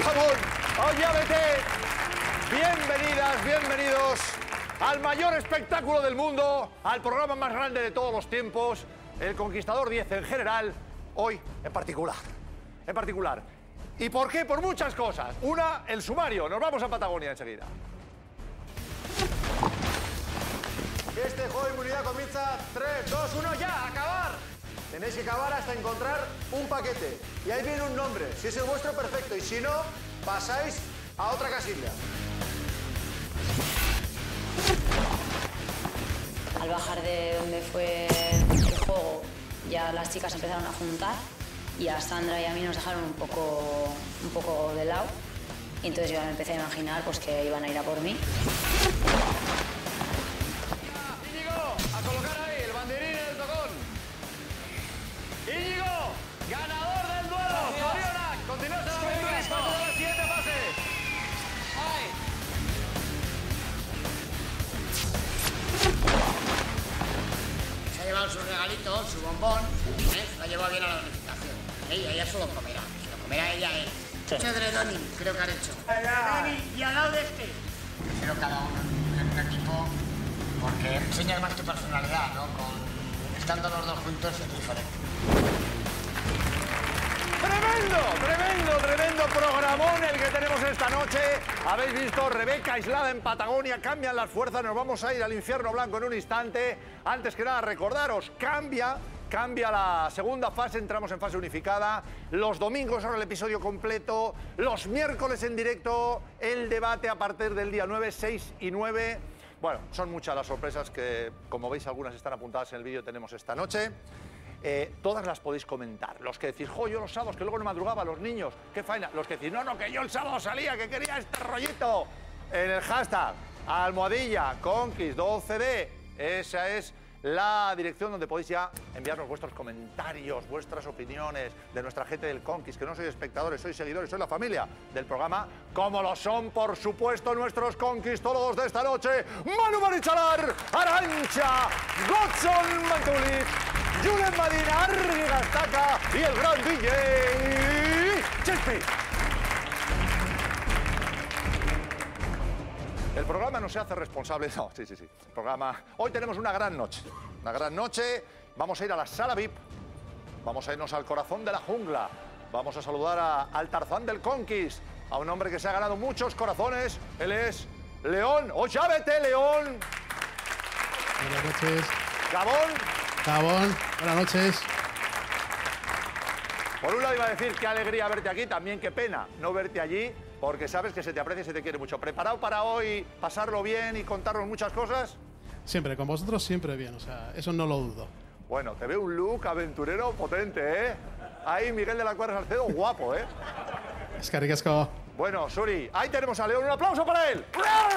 Jamón, Ollávete. Bienvenidas, bienvenidos al mayor espectáculo del mundo, al programa más grande de todos los tiempos, el Conquistador 10 en general, hoy en particular. ¿Y por qué? Por muchas cosas. Una, el sumario. Nos vamos a Patagonia enseguida. Este juego de inmunidad comienza 3, 2, 1, ya, acabar. Tenéis que acabar hasta encontrar un paquete. Y ahí viene un nombre. Si es el vuestro, perfecto. Y si no, pasáis a otra casilla. Al bajar de donde fue el juego, ya las chicas empezaron a juntar y a Sandra y a mí nos dejaron un poco de lado. Y entonces yo me empecé a imaginar pues, que iban a ir a por mí. Íñigo, a colocar ahí el banderín en el tocón. Íñigo, ganador del duelo. Sorionak, continúa la aventura y pasa a la siguiente fase. Se ha llevado su regalito, su bombón, lo ha llevado bien a la unificación. Ella solo comerá, se lo comerá ella él. Mucho Dredoni, creo que han hecho. Dredoni, y al lado de este. Pero cada uno en un equipo, porque enseñas más tu personalidad, ¿no? Estando los dos juntos es diferente. Tremendo programón el que tenemos esta noche. Habéis visto, Rebeca aislada en Patagonia, cambian las fuerzas, nos vamos a ir al infierno blanco en un instante. Antes que nada, recordaros, cambia la segunda fase, entramos en fase unificada. Los domingos ahora el episodio completo, los miércoles en directo, el debate a partir del día 9, 6 y 9. Bueno, son muchas las sorpresas que, como veis, algunas están apuntadas en el vídeo, tenemos esta noche. Todas las podéis comentar. Los que decís, jo, yo los sábados, que luego no madrugaba, los niños, qué faena. Los que decís, no, que yo el sábado salía, que quería este rollito. En el hashtag, almohadilla, Conquist 12D. Esa es la dirección donde podéis ya enviarnos vuestros comentarios, vuestras opiniones de nuestra gente del Conquist, que no sois espectadores, sois seguidores, sois la familia del programa, como lo son, por supuesto, nuestros conquistólogos de esta noche, Manu Marichalar, Arantxa, Godson Mantulic, Julen Medina, Arri Gastaca y el gran DJ Chespi. El programa no se hace responsable, no, sí. El programa... Hoy tenemos una gran noche. Vamos a ir a la sala VIP, vamos a irnos al corazón de la jungla, vamos a saludar al Tarzán del Conquist, a un hombre que se ha ganado muchos corazones. Él es León Ollávete, León. Buenas noches. Gabón, buenas noches. Por un lado iba a decir qué alegría verte aquí, también qué pena no verte allí, porque sabes que se te aprecia y se te quiere mucho. ¿Preparado para hoy pasarlo bien y contarnos muchas cosas? Siempre, con vosotros siempre bien, o sea, eso no lo dudo. Bueno, te veo un look aventurero potente, ¿eh? Ahí Miguel de la Cuadra Salcedo, guapo, ¿eh? Es que ricasco. Bueno, Suri, ahí tenemos a León, un aplauso para él.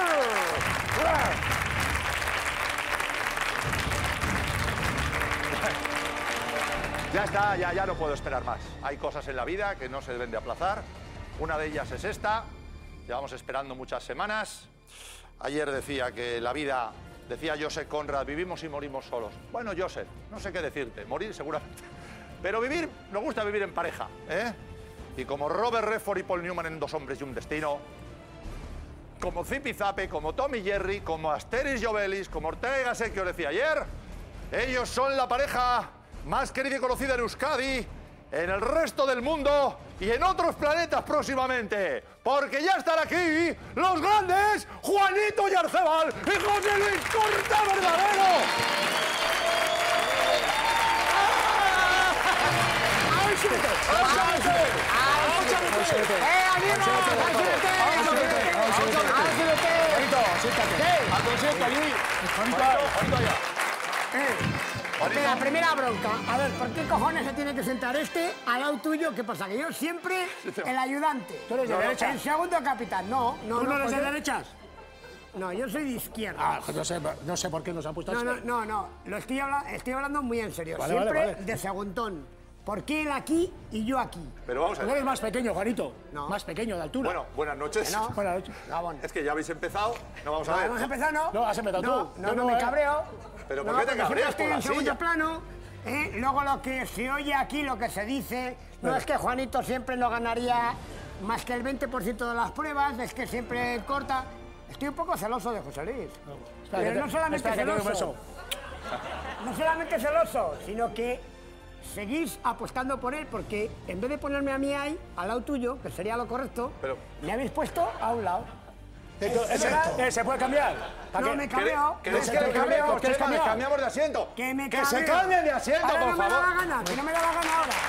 Ya está, ya no puedo esperar más. Hay cosas en la vida que no se deben de aplazar. Una de ellas es esta. Llevamos esperando muchas semanas. Ayer decía que la vida, decía Joseph Conrad, vivimos y morimos solos. Bueno, Joseph, no sé qué decirte. Morir seguramente. Pero vivir, nos gusta vivir en pareja, ¿eh? Y como Robert Redford y Paul Newman en Dos hombres y un destino, como Zipi Zape, como Tommy Jerry, como Asteris Jovelis, como Ortega y Gasset, que os decía ayer, ellos son la pareja más querida y conocida en Euskadi, en el resto del mundo y en otros planetas próximamente. Porque ya están aquí los grandes Juanito Yarzábal y José Luis Corta Verdadero. La primera bronca. A ver, ¿por qué cojones se tiene que sentar este al lado tuyo? ¿Qué pasa? Que yo siempre el ayudante. ¿Tú eres de derecha? El segundo capitán. No. ¿Tú no eres de yo- derechas? No, yo soy de izquierda. Ah, no sé por qué nos han puesto esto. No. Lo estoy hablando muy en serio. Vale, siempre vale. de segundón. ¿Por qué él aquí y yo aquí? Pero vamos a Tú ver. eres más pequeño, Juanito. No. Más pequeño, de altura. Bueno, buenas noches. No. Buenas noches. Gabón. Es que ya habéis empezado, no vamos a ver. Hemos empezado, ¿no? No, has empezado tú. No, Yo me no, cabreo. ¿Pero por No, qué te porque siempre cabreas? estoy Por la en segundo silla. plano. Luego lo que se oye aquí, lo que se dice, no es que Juanito siempre no ganaría más que el 20% de las pruebas, es que siempre corta. Estoy un poco celoso de José Luis. Pero no solamente celoso. No solamente celoso, sino que seguís apostando por él, porque en vez de ponerme a mí ahí, al lado tuyo, que sería lo correcto, me habéis puesto a un lado. ¿Se puede cambiar? No, me cabreo. ¿Queréis que cambiamos de asiento? Que se cambien de asiento, por favor. No me da la gana, que no me da la gana ahora.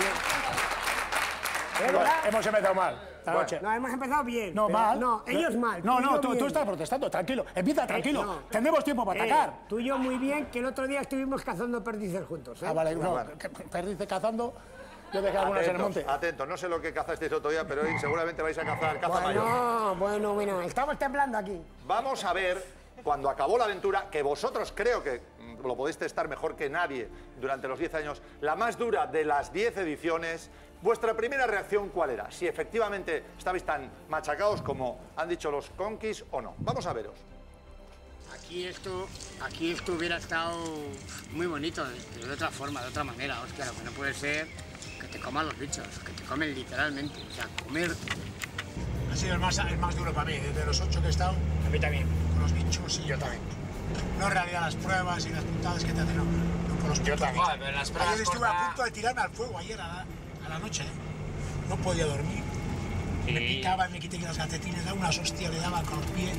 Hemos empezado mal. No, hemos empezado bien. No, mal. No, ellos mal. No, tú estás protestando, tranquilo. Empieza tranquilo. No. Tendremos tiempo para atacar. Tú y yo muy bien, que el otro día estuvimos cazando perdices juntos. Ah, vale, no. Perdices cazando. Yo dejé algunas en el monte. Atentos, no sé lo que cazasteis otro día, pero hoy seguramente vais a cazar caza mayor. Bueno, estamos temblando aquí. Vamos a ver, cuando acabó la aventura, que vosotros creo que lo podéis testar mejor que nadie durante los 10 años, la más dura de las 10 ediciones, vuestra primera reacción, ¿cuál era? Si efectivamente estabais tan machacados como han dicho los conquis o no. Vamos a veros. Aquí esto hubiera estado muy bonito, pero de otra forma, de otra manera. Hostia, lo que no puede ser que te coman los bichos, que te comen literalmente. O sea, comer... Ha sido el más duro para mí, desde los 8 que he estado. A mí también. Con los bichos y yo también. No en realidad las pruebas y las puntadas que te hacen, no con los bichos. Ayer estuve a punto de tirarme al fuego ayer a la noche, no podía dormir. Me picaba, me quité los calcetines, daba unas hostias, le daba con los pies.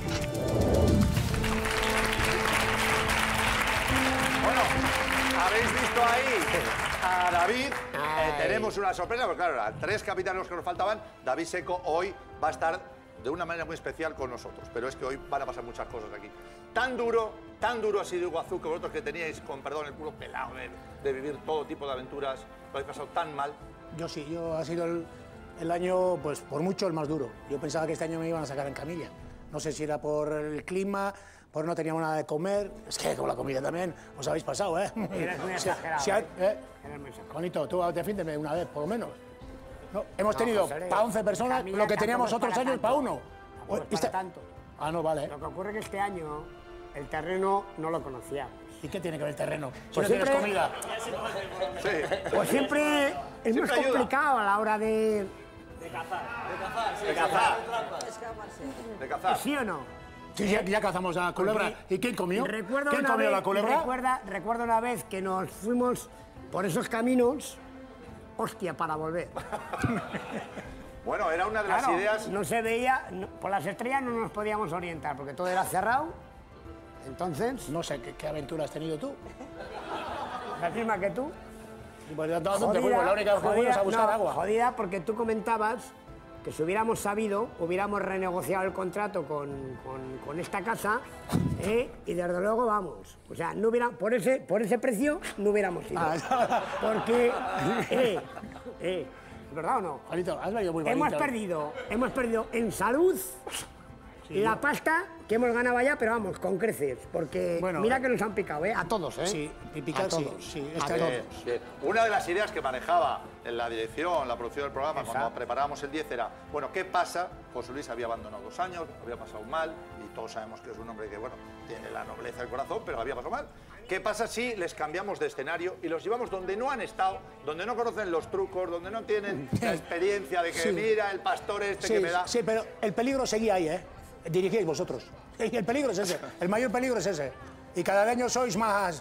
Bueno, habéis visto ahí a David. Tenemos una sorpresa, porque claro, eran 3 capitanes que nos faltaban. David Seco hoy va a estar de una manera muy especial con nosotros, pero es que hoy van a pasar muchas cosas aquí. Tan duro ha sido Iguazú que vosotros que teníais, con perdón, el culo pelado de vivir todo tipo de aventuras, lo habéis pasado tan mal. Yo sí, ha sido el año, pues por mucho, el más duro. Yo pensaba que este año me iban a sacar en camilla. No sé si era por el clima, por no teníamos nada de comer. Es que con la comida también os habéis pasado, ¿eh? Eres muy exagerado. Juanito, tú defiéndeme una vez, por lo menos. No, hemos tenido para 11 personas lo que teníamos otros años para uno. Para tanto. Ah, no, vale. Lo que ocurre es que este año el terreno no lo conocíamos. ¿Y qué tiene que ver el terreno? Si Pues no tienes comida. Sí. Pues siempre es más complicado a la hora de cazar. ¿Sí o no? Sí, ya cazamos a la culebra. ¿Y quién comió? ¿Quién comió la culebra? Recuerdo una vez que nos fuimos por esos caminos, hostia, para volver. Bueno, era una de las ideas... No se veía, por las estrellas no nos podíamos orientar, porque todo era cerrado. Entonces... No sé, ¿qué aventura has tenido tú? La misma que tú. ¿Dónde fuimos? La única vez que fuimos a buscar agua. Jodida, porque tú comentabas que si hubiéramos sabido, hubiéramos renegociado el contrato con esta casa, y desde luego vamos. O sea, no hubiera, por ese precio no hubiéramos ido. Porque... ¿verdad o no? Juanito, has venido muy bonito. Hemos perdido en salud la pasta que hemos ganado allá, pero vamos, con creces. Porque mira que nos han picado, a todos, Sí, y picar sí, a todos. Bien. Una de las ideas que manejaba en la dirección, la producción del programa, cuando preparábamos el 10 era, bueno, ¿qué pasa? José Luis había abandonado 2 años, había pasado mal, y todos sabemos que es un hombre que, bueno, tiene la nobleza del corazón, pero había pasado mal. ¿Qué pasa si les cambiamos de escenario y los llevamos donde no han estado, donde no conocen los trucos, donde no tienen la experiencia de que mira el pastor que me da? Sí, pero el peligro seguía ahí, dirigíais vosotros. El peligro es ese, el mayor peligro es ese. Y cada año sois más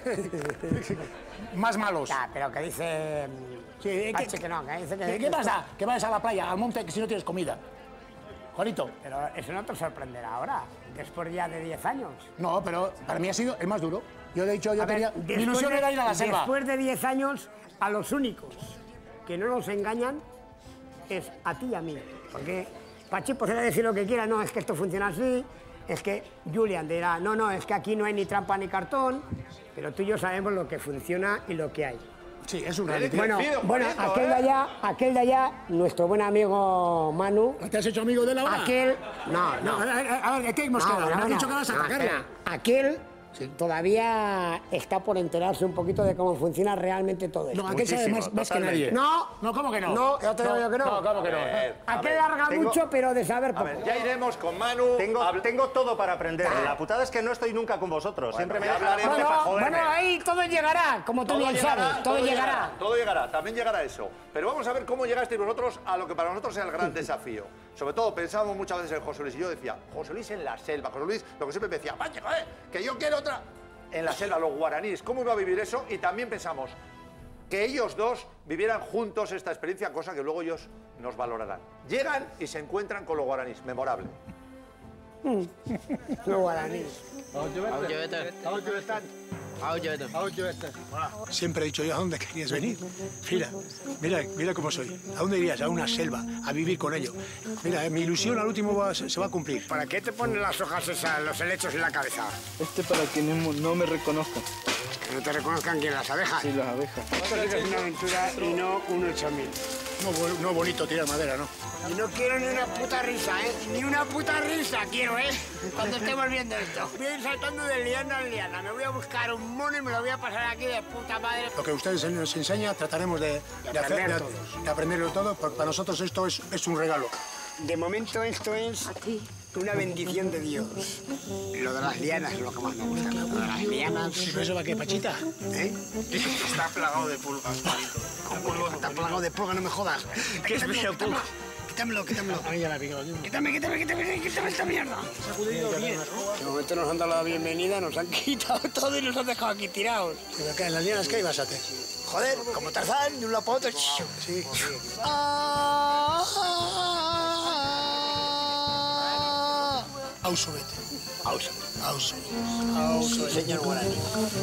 malos. Ya, pero que dice... Sí, ¿Qué pasa? Que vayas a la playa, al monte, si no tienes comida. Juanito. Pero eso no te sorprenderá ahora, después ya de 10 años. No, pero para mí ha sido el más duro. Yo he dicho, mi ilusión era ir a la selva. Después de 10 años, a los únicos que no nos engañan es a ti y a mí. Porque Pachi podrá decir lo que quiera, no, es que esto funciona así, es que Julián dirá, no, es que aquí no hay ni trampa ni cartón, pero tú y yo sabemos lo que funciona y lo que hay. Sí, es un reality. Bueno, aquel de allá, nuestro buen amigo Manu. ¿Te has hecho amigo de él ahora? Aquel... No. A ver, ¿de qué hemos quedado? ¿Me has dicho que vas a atacarle? Aquel todavía está por enterarse un poquito de cómo funciona realmente todo esto. No, aquel sabe más que nadie. No, ¿cómo que no? No, yo te digo yo que no. No, ¿cómo que no? Aquel larga mucho, pero de saber poco. Ya iremos con Manu. Tengo todo para aprender. La putada es que no estoy nunca con vosotros. Siempre me hablaremos para joderme. Bueno, ahí todo llegará, como tú bien sabes. Todo llegará. Todo llegará, también llegará eso. Pero vamos a ver cómo llegasteis vosotros a lo que para nosotros es el gran desafío. Sobre todo pensábamos muchas veces en José Luis y yo decía, José Luis en la selva. José Luis lo que siempre me decía, vaya, que yo quiero otra. En la selva, los guaraníes, ¿cómo iba a vivir eso? Y también pensamos que ellos dos vivieran juntos esta experiencia, cosa que luego ellos nos valorarán. Llegan y se encuentran con los guaraníes, memorable. Los guaraníes. Siempre he dicho yo, ¿a dónde querías venir? Mira cómo soy. ¿A dónde irías? A una selva, a vivir con ellos. Mira, mi ilusión al último se va a cumplir. ¿Para qué te ponen las hojas esas, los helechos en la cabeza? Para que no me reconozcan. ¿Que no te reconozcan quién, las abejas? Sí, las abejas. Esto es una aventura y no un 8000. No bonito tirar madera, ¿no? Y no quiero ni una puta risa, ¿eh? Ni una puta risa quiero, ¿eh? Cuando estemos viendo esto. Voy a ir saltando de liana en liana. Me voy a buscar un mono y me lo voy a pasar aquí de puta madre. Lo que ustedes nos enseñan, trataremos de aprenderlo todo. Para nosotros esto es un regalo. De momento esto es una bendición de Dios. Lo de las lianas es lo que más me gusta. Lo de las lianas... ¿Pero eso va qué, Pachita? ¿Eh? Está plagado de pulgas, Juanito. ¿Cómo está plagado de pulgas? No me jodas. ¿Qué es eso, pulgas? Quítamelo. A mí ya me ha picado. Quítame esta mierda. De momento nos han dado la bienvenida, nos han quitado todo y nos han dejado aquí tirados. ¿Pero acá en las lianas qué ibas a hacer? Joder, como Tarzán, de un lado para otro. Sí. Auschwitz. Señor guaraní.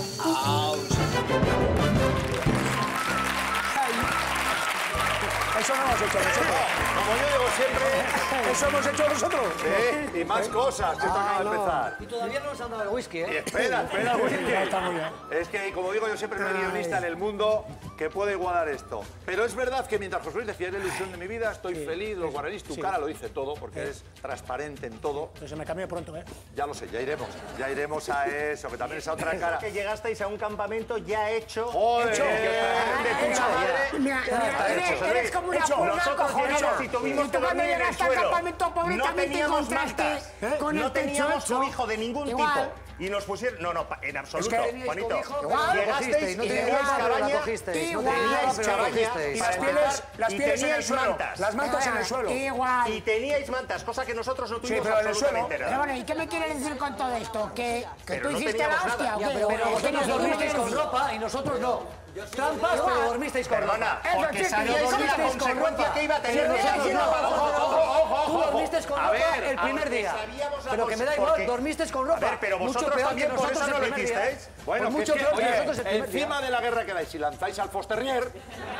Eso no hemos hecho nosotros. Como yo digo siempre, Eso hemos hecho nosotros. y más cosas, que esto acaba de empezar. Y todavía no nos han dado el whisky, ¿eh? Y espera, whisky. Está muy bien. Es que, como digo yo siempre, no hay guionista en el mundo que pueda igualar esto. Pero es verdad que mientras José Luis decía, es la ilusión de mi vida, estoy feliz, los guaraníes, tu cara lo dice todo, porque eres transparente en todo. Pero se me cambió pronto, ¿eh? Ya lo sé, ya iremos a eso, que también es a otra cara. Que llegasteis a un campamento ya hecho. ¡Joder! De puta madre. Mira, eres como una pulga Nosotros llegamos y tuvimos que dormir en el suelo. No teníamos mantas. con No el teníamos techo cobijo de ningún Igual. tipo. Y nos pusieron... No, en absoluto, Juanito. Igual. Llegasteis y teníais cabaña. Teníais cabaña. Las pieles en el suelo. Las mantas en el suelo. Igual. Y teníais mantas, cosa que nosotros no tuvimos pero en el suelo. absolutamente Pero nada. bueno, ¿y qué me quieres decir con todo esto? ¿Que Pero tú no hiciste la teníamos hostia nada. o Ya, qué? pero ¿O vosotros qué? dormisteis con ropa y nosotros no. Trampas, pero dormisteis con ropa. Perdona, porque chico, sabíais la dormisteis con consecuencia ropa. que iba a tener. Sí, nosotros no. Tú dormiste con A ropa ver, el primer aunque día. sabíamos la Pero que me da porque- igual, dormiste con ropa. A ver, pero Mucho vosotros peor también que por eso nosotros no el lo primer día. hicisteis. Bueno, Pues que mucho es que, peor que oye, nosotros el primer día. encima de la guerra que dais, si lanzáis al Fosterrier,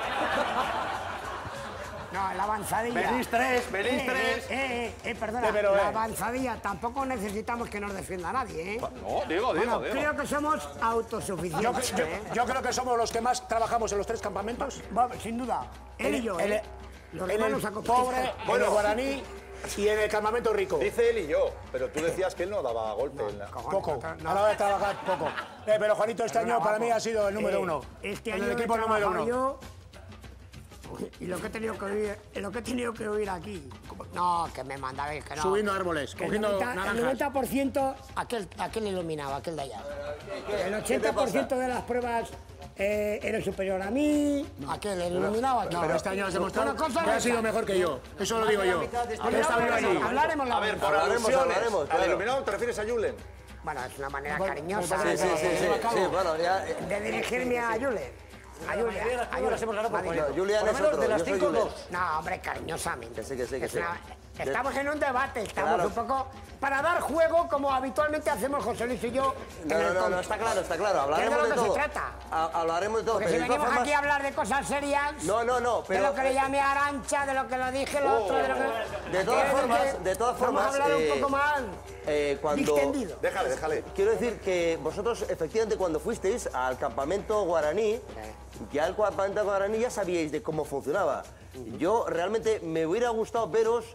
No, la avanzadilla. venís tres. Perdona, pero, la avanzadilla. Tampoco necesitamos que nos defienda nadie, ¿eh? No, digo. Creo que somos autosuficientes. Yo creo que somos los que más trabajamos en los 3 campamentos. Sin duda. Él y yo, En ¿eh? Los el hermanos pobre, acompañados. en el guaraní y en el campamento rico. Dice él y yo, pero tú decías que él no daba golpe. Poco. A la hora de trabajar, poco. Pero Juanito, este año para mí ha sido el número 1. Este en año el equipo he número trabajado 1. yo, y lo que he tenido que oír aquí. No, que me mandabais, que no. Subiendo árboles, Que cogiendo el naranjas. 90% aquel iluminado, aquel de allá. El 80% de las pruebas eres superior a mí, aquel iluminado, aquel. Pero este año has demostrado Bueno, cosas que has de sido esas. mejor que yo. Eso lo digo yo. He estado yo allí. Hablaremos la A ver, por verdad. alusiones, claro. ¿al iluminado te refieres a Julen? Bueno, es una manera cariñosa Sí, bueno, ya... de dirigirme a Julen. A Julián. Las hemos ganado por No, poquito. Julián Por lo es menos otro, de las yo soy 5, Julen. 2. No, hombre, cariñosamente. Que sí. Es una- Estamos en un debate, estamos Claro. un poco para dar juego como habitualmente hacemos José Luis y yo. en el No, contra. está claro. Que es de Hablaremos lo de que todo. se trata. Hablaremos de todo. Porque si pero de todas venimos formas- aquí a hablar de cosas serias, No, de pero... lo que le llamé a Arancha, de lo que lo dije el otro, de lo que... De todas Quiero formas, decir que vamos a hablar un poco más cuando... distendido. Déjale. Quiero decir que vosotros, efectivamente, cuando fuisteis al campamento guaraní, ya el campamento guaraní ya sabíais de cómo funcionaba. Yo realmente me hubiera gustado veros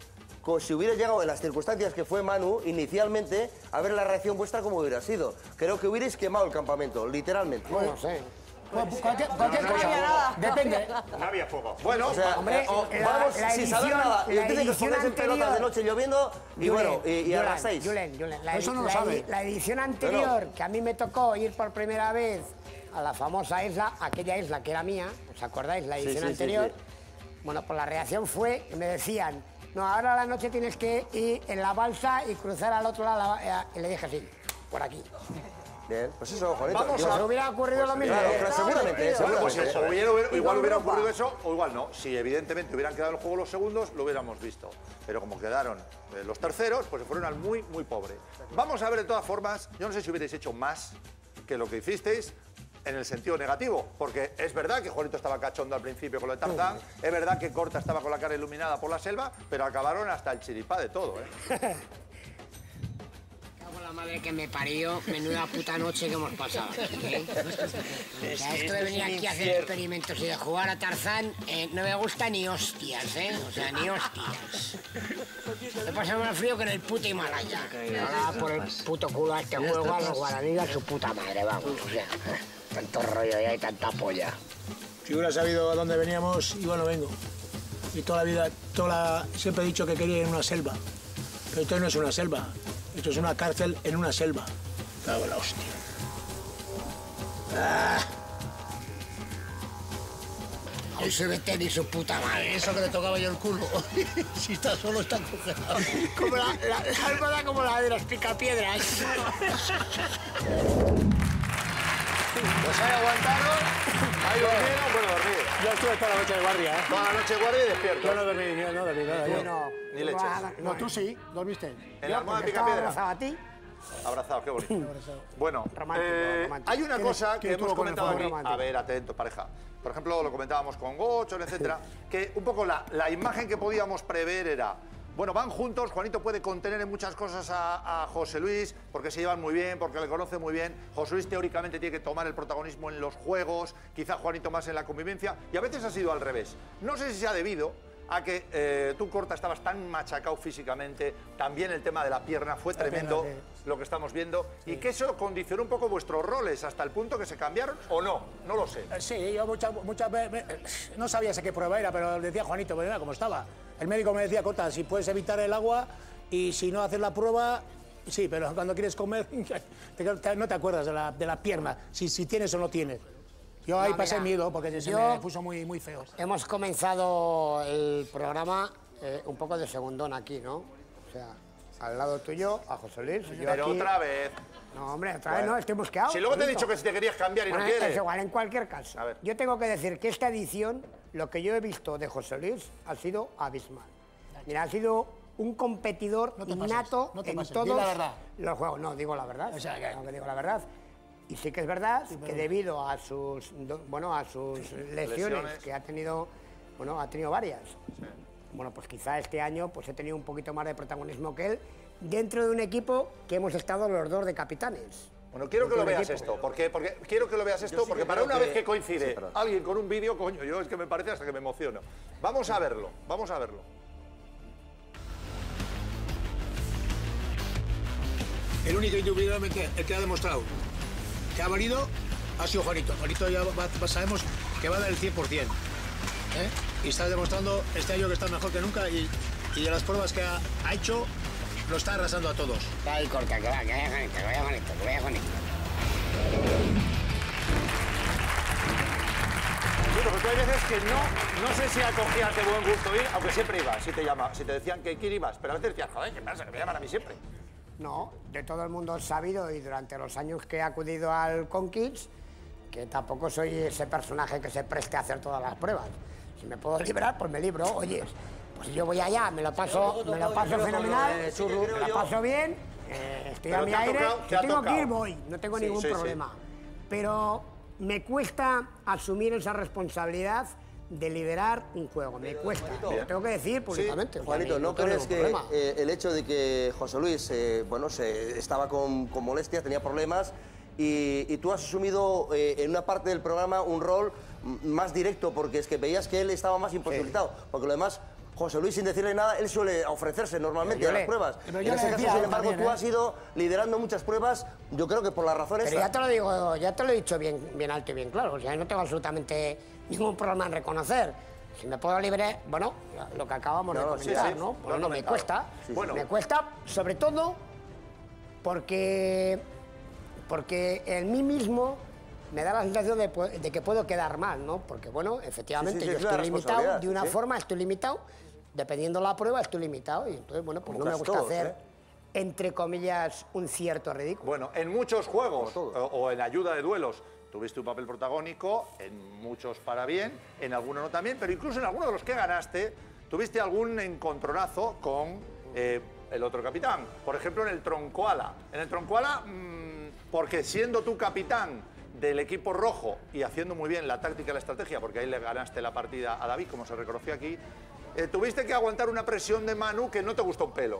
si hubiera llegado en las circunstancias que fue Manu, inicialmente, a ver la reacción vuestra como hubiera sido. Creo que hubierais quemado el campamento, literalmente. Bueno, no sé. Cualquier cosa. Depende. No había fuego. Bueno, O sea, Hombre, vamos la sin saber edición- nada. Y la os dice que os edición pongáis en pelotas de anterior- noche lloviendo y bueno, y arrasáis. Julen, Eso no lo sabe. La edición anterior, que a mí me tocó ir por primera vez a la famosa isla, aquella isla que era mía, ¿os acordáis? La edición sí, anterior. sí. Bueno, pues la reacción fue que me decían, no, ahora a la noche tienes que ir en la balsa y cruzar al otro lado. Y le dije así, por aquí. Bien, pues eso, Juanito. Vamos yo- a- ¿Se hubiera ocurrido lo mismo? Claro, claro, seguramente, Bueno, pues seguramente. igual hubiera Europa. ocurrido eso o igual no. Si evidentemente hubieran quedado en el juego los segundos, lo hubiéramos visto. Pero como quedaron los terceros, pues se fueron al muy, muy pobre. Vamos a ver de todas formas, yo no sé si hubierais hecho más que lo que hicisteis en el sentido negativo, porque es verdad que Juanito estaba cachondo al principio con lo de Tarzán, es verdad que Corta estaba con la cara iluminada por la selva, pero acabaron hasta el chiripá de todo, ¿eh? Cago en la madre que me parió, menuda puta noche que hemos pasado. ¿eh? O sea, esto de venir aquí a hacer experimentos y de jugar a Tarzán no me gusta ni hostias, ¿eh? O sea, ni hostias. Me pasa más frío que en el puto Himalaya. Ahora por el puto culo a este juego a los guaraníes a su puta madre, vamos. O sea, tanto rollo y hay tanta polla. Si hubiera sabido a dónde veníamos, igual no vengo. Y toda la vida, siempre he dicho que quería ir a una selva. Pero esto no es una selva. Esto es una cárcel en una selva. Cago en la hostia. Hoy se vete ni su puta madre. Eso que le tocaba yo el culo. Si está solo, está congelado. Como la almohada como la de los picapiedras. Pues ahí aguantaron, ahí dormieron, bueno, dormir. Yo estuve toda la noche de guardia, ¿eh? Toda la noche de guardia y despierto. Yo no dormí nada. Yo. No, Ni leches. No, tú sí, dormiste. En la almohada de estaba picapiedra. abrazado a ti. Abrazado, qué bonito. Bueno, Romántico. hay una cosa que quién hemos estuvo con el comentado favor aquí. romántico? A ver, atento, pareja. Por ejemplo, lo comentábamos con Gochon, etcétera, que un poco la imagen que podíamos prever era, bueno, van juntos, Juanito puede contener en muchas cosas a José Luis, porque se llevan muy bien, porque le conoce muy bien. José Luis teóricamente tiene que tomar el protagonismo en los juegos, quizá Juanito más en la convivencia, y a veces ha sido al revés. No sé si se ha debido a que tú, Corta, estabas tan machacado físicamente, también el tema de la pierna fue tremendo, lo que estamos viendo, y que eso condicionó un poco vuestros roles hasta el punto que se cambiaron o no, no lo sé. Sí, yo muchas veces no sabía qué prueba era, pero decía Juanito, pues mira cómo estaba. El médico me decía, Corta, si puedes evitar el agua y si no haces la prueba, sí, pero cuando quieres comer no te acuerdas de la pierna, si tienes o no tienes. Yo ahí pasé miedo porque se me puso muy feo. Hemos comenzado el programa un poco de segundón aquí, ¿no? O sea, al lado tuyo, a José Luis. Yo Pero aquí... otra vez. No, hombre, otra vez no, estoy mosqueado. Si luego te he dicho que si te querías cambiar y no quieres. Es igual, en cualquier caso. A ver. Yo tengo que decir que esta edición, lo que yo he visto de José Luis, ha sido abismal. Mira, ha sido un competidor innato en todos Di la verdad. los juegos. No, digo la verdad. O sea, que- Aunque digo la verdad. Y sí que es verdad que debido a sus, lesiones que ha tenido, ha tenido varias. Bueno, pues quizá este año pues he tenido un poquito más de protagonismo que él dentro de un equipo que hemos estado los dos de capitanes. Bueno, quiero que lo Dentro del veas equipo. esto, porque quiero que lo veas esto, sí porque que para creo una que- vez que coincide Sí, perdón. alguien con un vídeo, coño, yo es que me parece hasta que me emociono. Vamos a verlo, vamos a verlo. El único individualmente, el que ha demostrado que ha valido, ha sido Juanito. Juanito ya sabemos que va a dar el 100%. ¿eh? Y está demostrando este año que está mejor que nunca y de las pruebas que ha hecho, lo está arrasando a todos. Ahí, Corta, que vaya Juanito, que vaya Juanito, que vaya Juanito. Sí, porque hay veces que no sé si acogías de buen gusto ir, aunque siempre ibas, si te decían que ibas, pero a veces decías, joder, ¿qué pasa? Que me llaman a mí siempre. No, de todo el mundo he sabido y durante los años que he acudido al Conkids, que tampoco soy ese personaje que se preste a hacer todas las pruebas. Si me puedo librar, pues me libro. Oye, pues yo voy allá, me lo paso fenomenal, me lo paso bien, estoy Pero a mi te ha aire, tocado, te si ha tengo que tocado. ir, voy, no tengo ningún sí, sí. problema. Pero me cuesta asumir esa responsabilidad de liderar un juego, me cuesta, lo tengo que decir públicamente. Juanito, ¿no tengo crees ningún que problema. el hecho de que José Luis se estaba con molestias, tenía problemas, y tú has asumido en una parte del programa un rol más directo, porque es que veías que él estaba más imposibilitado, porque lo demás José Luis, sin decirle nada, él suele ofrecerse normalmente a las pruebas. En ese caso, sin embargo, tú has ido liderando muchas pruebas, yo creo que por las razones... Pero ya te lo digo, ya te lo he dicho bien alto y bien claro. O sea, no tengo absolutamente ningún problema en reconocer. Si me puedo libre, bueno, lo que acabamos de comentar, ¿no? Bueno, me cuesta. Me cuesta, sobre todo, porque en mí mismo me da la sensación de que puedo quedar mal, ¿no? Porque, bueno, efectivamente, yo estoy limitado, de una forma estoy limitado, dependiendo de la prueba estoy limitado, y entonces, bueno, pues no me gusta hacer, entre comillas, un cierto ridículo. Bueno, en muchos juegos, o en ayuda de duelos, tuviste un papel protagónico, en muchos para bien, en algunos no también, pero incluso en algunos de los que ganaste, tuviste algún encontronazo con el otro capitán. Por ejemplo, en el Troncoala. En el Troncoala, porque siendo tú capitán del equipo rojo y haciendo muy bien la táctica y la estrategia, porque ahí le ganaste la partida a David, como se reconoció aquí, tuviste que aguantar una presión de Manu que no te gustó un pelo.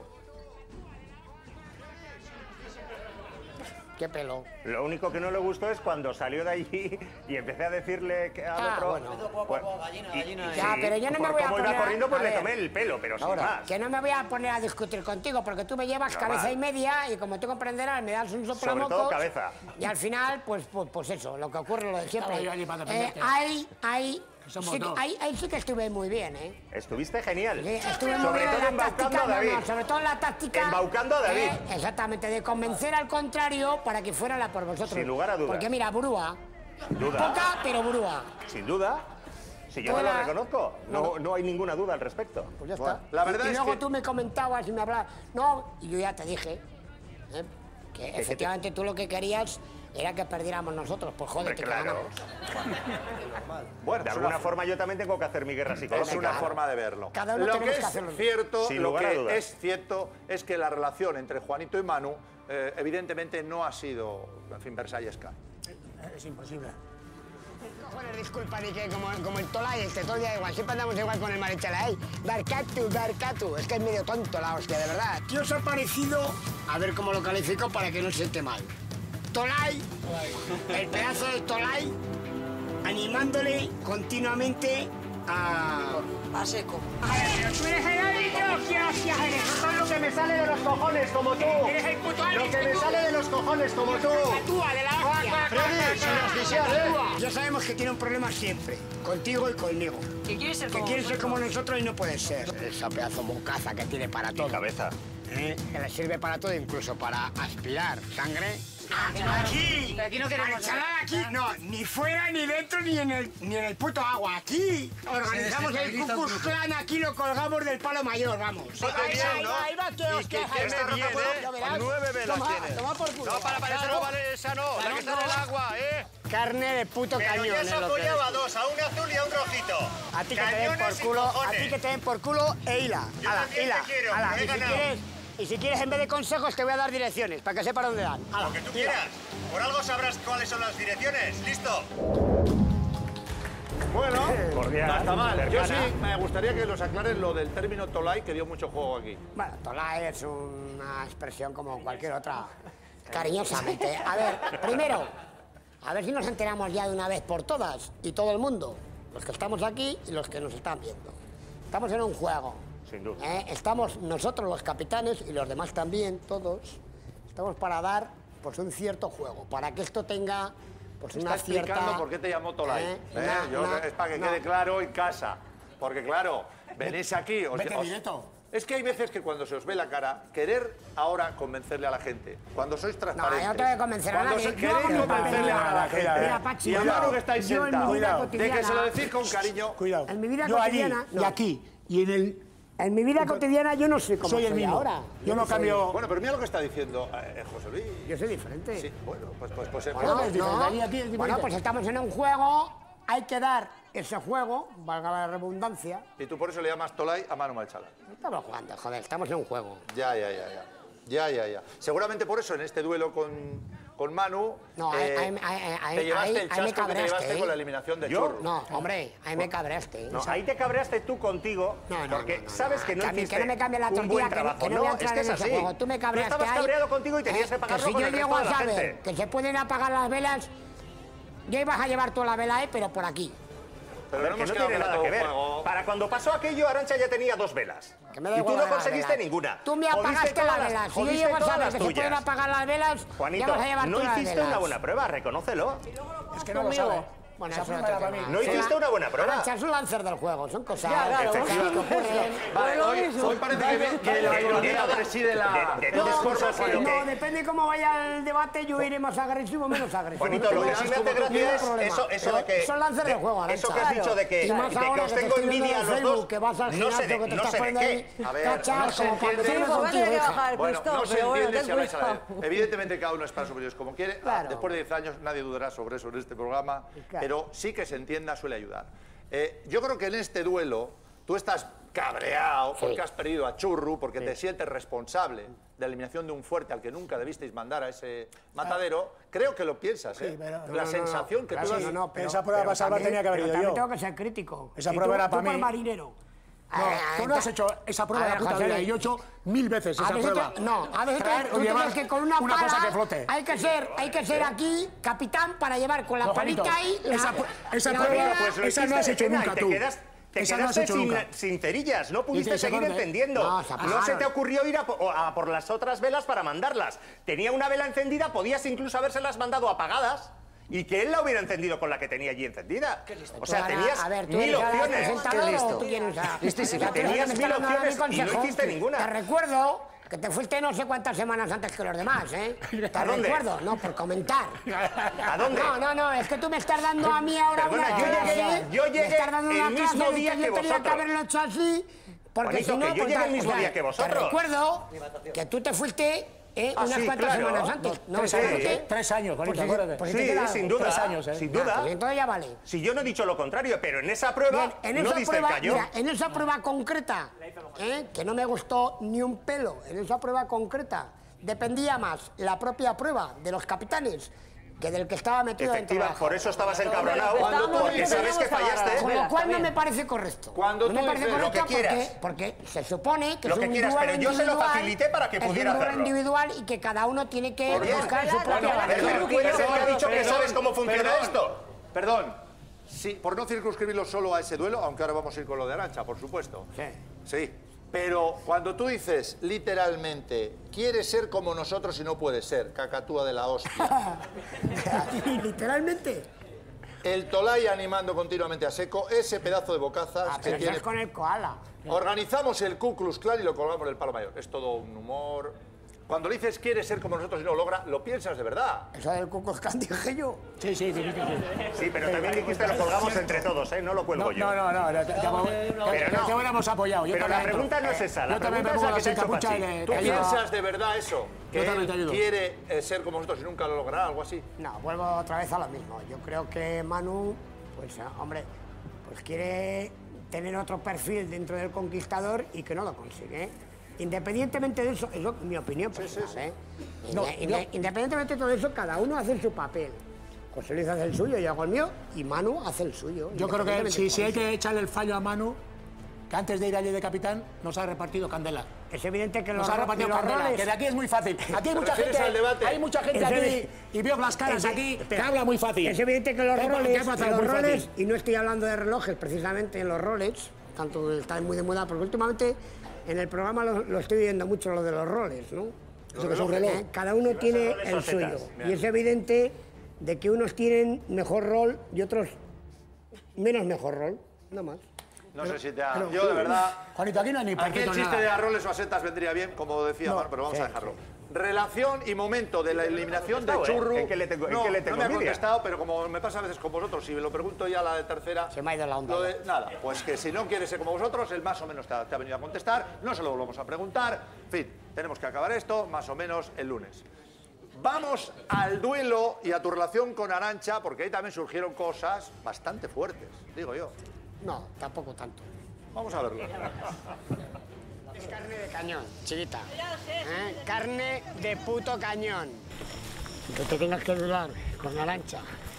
¿Qué pelo? Lo único que no le gustó es cuando salió de allí y empecé a decirle al otro... Bueno. Gallina, ya, pero yo no me voy a poner... Como iba corriendo, pues le tomé el pelo, pero sin más. Que no me voy a poner a discutir contigo, porque tú me llevas cabeza y media y como tú comprenderás, me das un soplamocos... Sobre todo cabeza. Y al final, pues eso, lo que ocurre, lo de siempre. Ahí sí que estuve muy bien, ¿eh? Estuviste genial. Sí, estuve muy bien en la táctica, sobre todo en la táctica... Embaucando a David. Exactamente, de convencer al contrario para que fuera la por vosotros. Sin lugar a dudas. Porque mira, Burúa. Sin duda. Poca, pero Burúa. Sin duda. Si yo no lo reconozco, no hay ninguna duda al respecto. Pues ya está. La verdad y es luego que... tú me comentabas y me hablabas... No, y yo ya te dije que efectivamente tú lo que querías era que perdiéramos nosotros. Pues joder, claro. Bueno, de alguna forma yo también tengo que hacer mi guerra psicológica. Es una forma de verlo. Cada uno lo que que hacerlo. Es cierto es que la relación entre Juanito y Manu evidentemente no ha sido, en fin, Versalles-K. Es imposible. Cojones, disculpa, ni que como el Tolai, todo el día igual, siempre andamos igual con el Marechal ahí. Barcatu, es que es medio tonto la hostia, de verdad. ¿Qué os ha parecido? A ver cómo lo califico para que no se esté mal. Tolai, el pedazo de Tolai, animándole continuamente a seco. A ver, pero tú eres el árbitro, ¿qué hostias eres? Eso es lo que me sale de los cojones, como tú. Eres el puto árbitro. Lo que me sale de los cojones, como tú. Patúa de la hostia. Freddy, sin oficial, Ya sabemos que tiene un problema siempre, contigo y conmigo. Que quieres ser como Que quiere ser como nosotros y no puede ser. Esa pedazo bocaza que tiene para todo. Cabeza. Que le sirve para todo, incluso para aspirar sangre. Aquí, aquí no queremos nada. Aquí, no, ni fuera, ni dentro, ni en el puto agua. Aquí organizamos el Ku Klux Klan, aquí lo colgamos del palo mayor, vamos. Ahí va, que os queja. ¿Qué me viene? 9 velas tiene. Toma por culo. No, para eso no vale esa no, la que está en el agua, Carne de puto cañón. Pero ya se apoyaba dos, a un azul y a un rojito. A ti que te den por culo, a ti que te den por culo e hila. Ala, y si quieres, en vez de consejos, te voy a dar direcciones, para que sepas dónde dan. Lo que tú quieras. Por algo sabrás cuáles son las direcciones. ¿Listo? Bueno, cordial, no está mal. Yo sí cercana. me gustaría que nos aclaren lo del término Tolai, que dio mucho juego aquí. Bueno, Tolai es una expresión como cualquier otra, cariñosamente. A ver, primero, a ver si nos enteramos ya de una vez por todas, y todo el mundo, los que estamos aquí y los que nos están viendo. Estamos en un juego. Sin duda. Estamos nosotros los capitanes y los demás también, todos, estamos para dar pues un cierto juego, para que esto tenga pues una Está explicando cierta... por qué te llamó Tolai. Es para que no. quede claro en casa. Porque claro, venís aquí... Es que hay veces que cuando se os ve la cara, querer ahora convencerle a la gente, cuando sois transparentes... No, yo no tengo que convencer a nadie. Queréis convencerle a la gente. Mira, Pachi, y a Manu que estáis yo en mi sentados, vida de cotidiana... que se lo decís con cariño. Cuidado. En mi vida yo cotidiana... allí y aquí. Y En mi vida cotidiana yo no soy como soy el mismo. Ahora. Yo no cambio... Bueno, pero mira lo que está diciendo José Luis. Yo soy diferente. Sí, bueno, Bueno, pues estamos en un juego, hay que dar ese juego, valga la redundancia. Y tú por eso le llamas Tolai a Manu Malchala. Estamos jugando, joder, estamos en un juego. Ya. Seguramente por eso en este duelo con Manu te llevaste el chasco que te llevaste con la eliminación de Churro. No, hombre, ahí me cabreaste. No, ahí te cabreaste tú contigo, porque sabes que no hiciste que no me cambie la un buen tortilla, trabajo. que no voy a entrar en ese juego. Tú me cabreaste estabas ahí. cabreado contigo y tenías que pagarlo con el resto de la Que si yo llego a gente. saber que se pueden apagar las velas, ya ibas a llevar toda la vela ahí, pero por aquí. Pero que no tiene nada que ver. Para cuando pasó aquello, Arantxa ya tenía 2 velas. Y tú no conseguiste ninguna. Tú me apagaste las velas. Si yo llego a saber que se pueden apagar las velas, Juanito, ya vas a llevar no todas las hiciste velas. una buena prueba, reconócelo. Es que no lo sabe. Bueno, Esa eso prueba era para mí. No hiciste una buena prueba. Arantxa es un lancer del juego, son cosas Efectivamente. que ocurren. Vale, hoy parece que la ironía preside la... No, depende de cómo vaya el debate, yo iré más agresivo o menos agresivo. Juanito, lo que sí me hace gracia es eso de que... Son lancer del juego, Eso que has dicho de que os tengo envidia a los dos, que vas al gimnasio, que te estás poniendo ahí, cachas, como cuando te ves contigo, hija. Bueno, no se entiende si habláis a la vez. Evidentemente cada uno es para superiores como quiere. Después de 10 años nadie dudará sobre eso en este programa, pero sí que se entienda suele ayudar. Yo creo que en este duelo tú estás cabreado porque has perdido a Churru, porque te sientes responsable de la eliminación de un fuerte al que nunca debisteis mandar a ese matadero. Creo que lo piensas, ¿eh? La sensación que tú das... Pero esa prueba para salvar tenía que haber ido yo. También tengo que ser crítico. Esa prueba era para mí. Tú marinero. No, tú no has hecho esa prueba de la puta vida y yo he hecho 1000 veces esa prueba. No, a veces tú tienes que con una pala cosa que flote. hay que ser aquí capitán para llevar con la palita ahí. Esa prueba, esa no has hecho nunca tú. Te quedaste sin cerillas, no pudiste seguir encendiendo. No se te ocurrió ir a por las otras velas para mandarlas. Tenía una vela encendida, podías incluso habérselas mandado apagadas y que él la hubiera encendido con la que tenía allí encendida. O sea, tenías 1000 opciones. Listísimo. Tenías 1000 opciones y no hiciste ninguna. Te recuerdo que te fuiste no sé cuántas semanas antes que los demás, ¿eh? ¿A dónde? Recuerdo, no, por comentar. ¿A dónde? No, es que tú me estás dando a mí ahora una clase. Yo llegué me estás dando una el mismo clase día de que yo tenía que vosotros. haberlo hecho así, porque Juanito, si no... que yo llegué el mismo día que vosotros. Te recuerdo que tú te fuiste... unas cuantas semanas antes. No, 3 años, Juanito, acuérdate. Sí, sin duda. 3 años, sin duda. Pues entonces ya vale. Si yo no he dicho lo contrario, pero en esa prueba no diste el callo. Mira, en esa prueba concreta, que no me gustó ni un pelo, en esa prueba concreta dependía más la propia prueba de los capitanes que del que estaba metido dentro. Por eso estabas encabronado, porque sabes que fallaste. Con lo cual no me parece correcto. Cuando no me parece lo que quieras. Porque se supone que lo es que un quieras, duelo pero yo se lo facilité para que pudiera hacerlo. Es un duelo hacerlo. individual y que cada uno tiene que buscar su propia Pero tú eres el que ha dicho que sabes cómo funciona esto. Perdón. Sí, por no circunscribirlo solo a ese duelo, aunque ahora vamos a ir con lo de Arantxa, por supuesto. Sí. Pero cuando tú dices, literalmente, quieres ser como nosotros y no puedes ser, cacatúa de la hostia. Literalmente. El Tolai animando continuamente a Seco, ese pedazo de bocazas que tiene... con el koala. Organizamos el Ku Klux Klan y lo colgamos en el Palo Mayor. Es todo un humor... Cuando le dices quieres ser como nosotros y no lo logra, lo piensas de verdad. Eso del Ku Klux Klan dije yo. Sí. Sí, pero también dijiste lo colgamos entre todos, ¿eh? No lo cuelgo yo. No, te hubiéramos apoyado. Pero la pregunta no es esa, la pregunta es la que te ha hecho Pachi. ¿Tú piensas de verdad eso? Que Yo también te él ayudo. quiere ser como nosotros y nunca lo logrará, algo así. No, vuelvo otra vez a lo mismo. Yo creo que Manu, pues hombre, pues quiere tener otro perfil dentro del conquistador y que no lo consigue. Independientemente de eso, es mi opinión personal, ¿eh? Independientemente de todo eso, cada uno hace su papel. José Luis hace el suyo, yo hago el mío, y Manu hace el suyo. Yo creo que si hay que echarle el fallo a Manu, que antes de ir allí de capitán nos ha repartido candela. Es evidente que nos ha repartido candela, que de aquí es muy fácil. Aquí hay mucha gente, aquí, y veo las caras aquí, que habla muy fácil. Es evidente que los roles, y no estoy hablando de relojes, precisamente en los roles, tanto está muy de moda, porque últimamente en el programa lo estoy viendo mucho lo de los roles, ¿no? Eso que es un reloj. Cada uno tiene el suyo. Y es evidente de que unos tienen mejor rol y otros menos mejor rol, nada más. No sé si te ha... Yo, de verdad... Juanito, aquí no hay ni aquí el chiste de roles o asetas vendría bien, como decía Mar, pero vamos a dejarlo. Relación y momento de la eliminación de Churru... ¿En qué le tengo no me ha envidia? contestado, pero como me pasa a veces con vosotros, si me lo pregunto ya la de tercera... Se me ha ido la onda. Nada, pues que si no quiere ser como vosotros, él más o menos te ha venido a contestar, no se lo volvemos a preguntar. En fin, tenemos que acabar esto más o menos el lunes. Vamos al duelo y a tu relación con Arantxa, porque ahí también surgieron cosas bastante fuertes, digo yo. No, tampoco tanto. Vamos a verlo. Es carne de cañón, chiquita. Carne de puto cañón. Que te tengas que durar con Arantxa,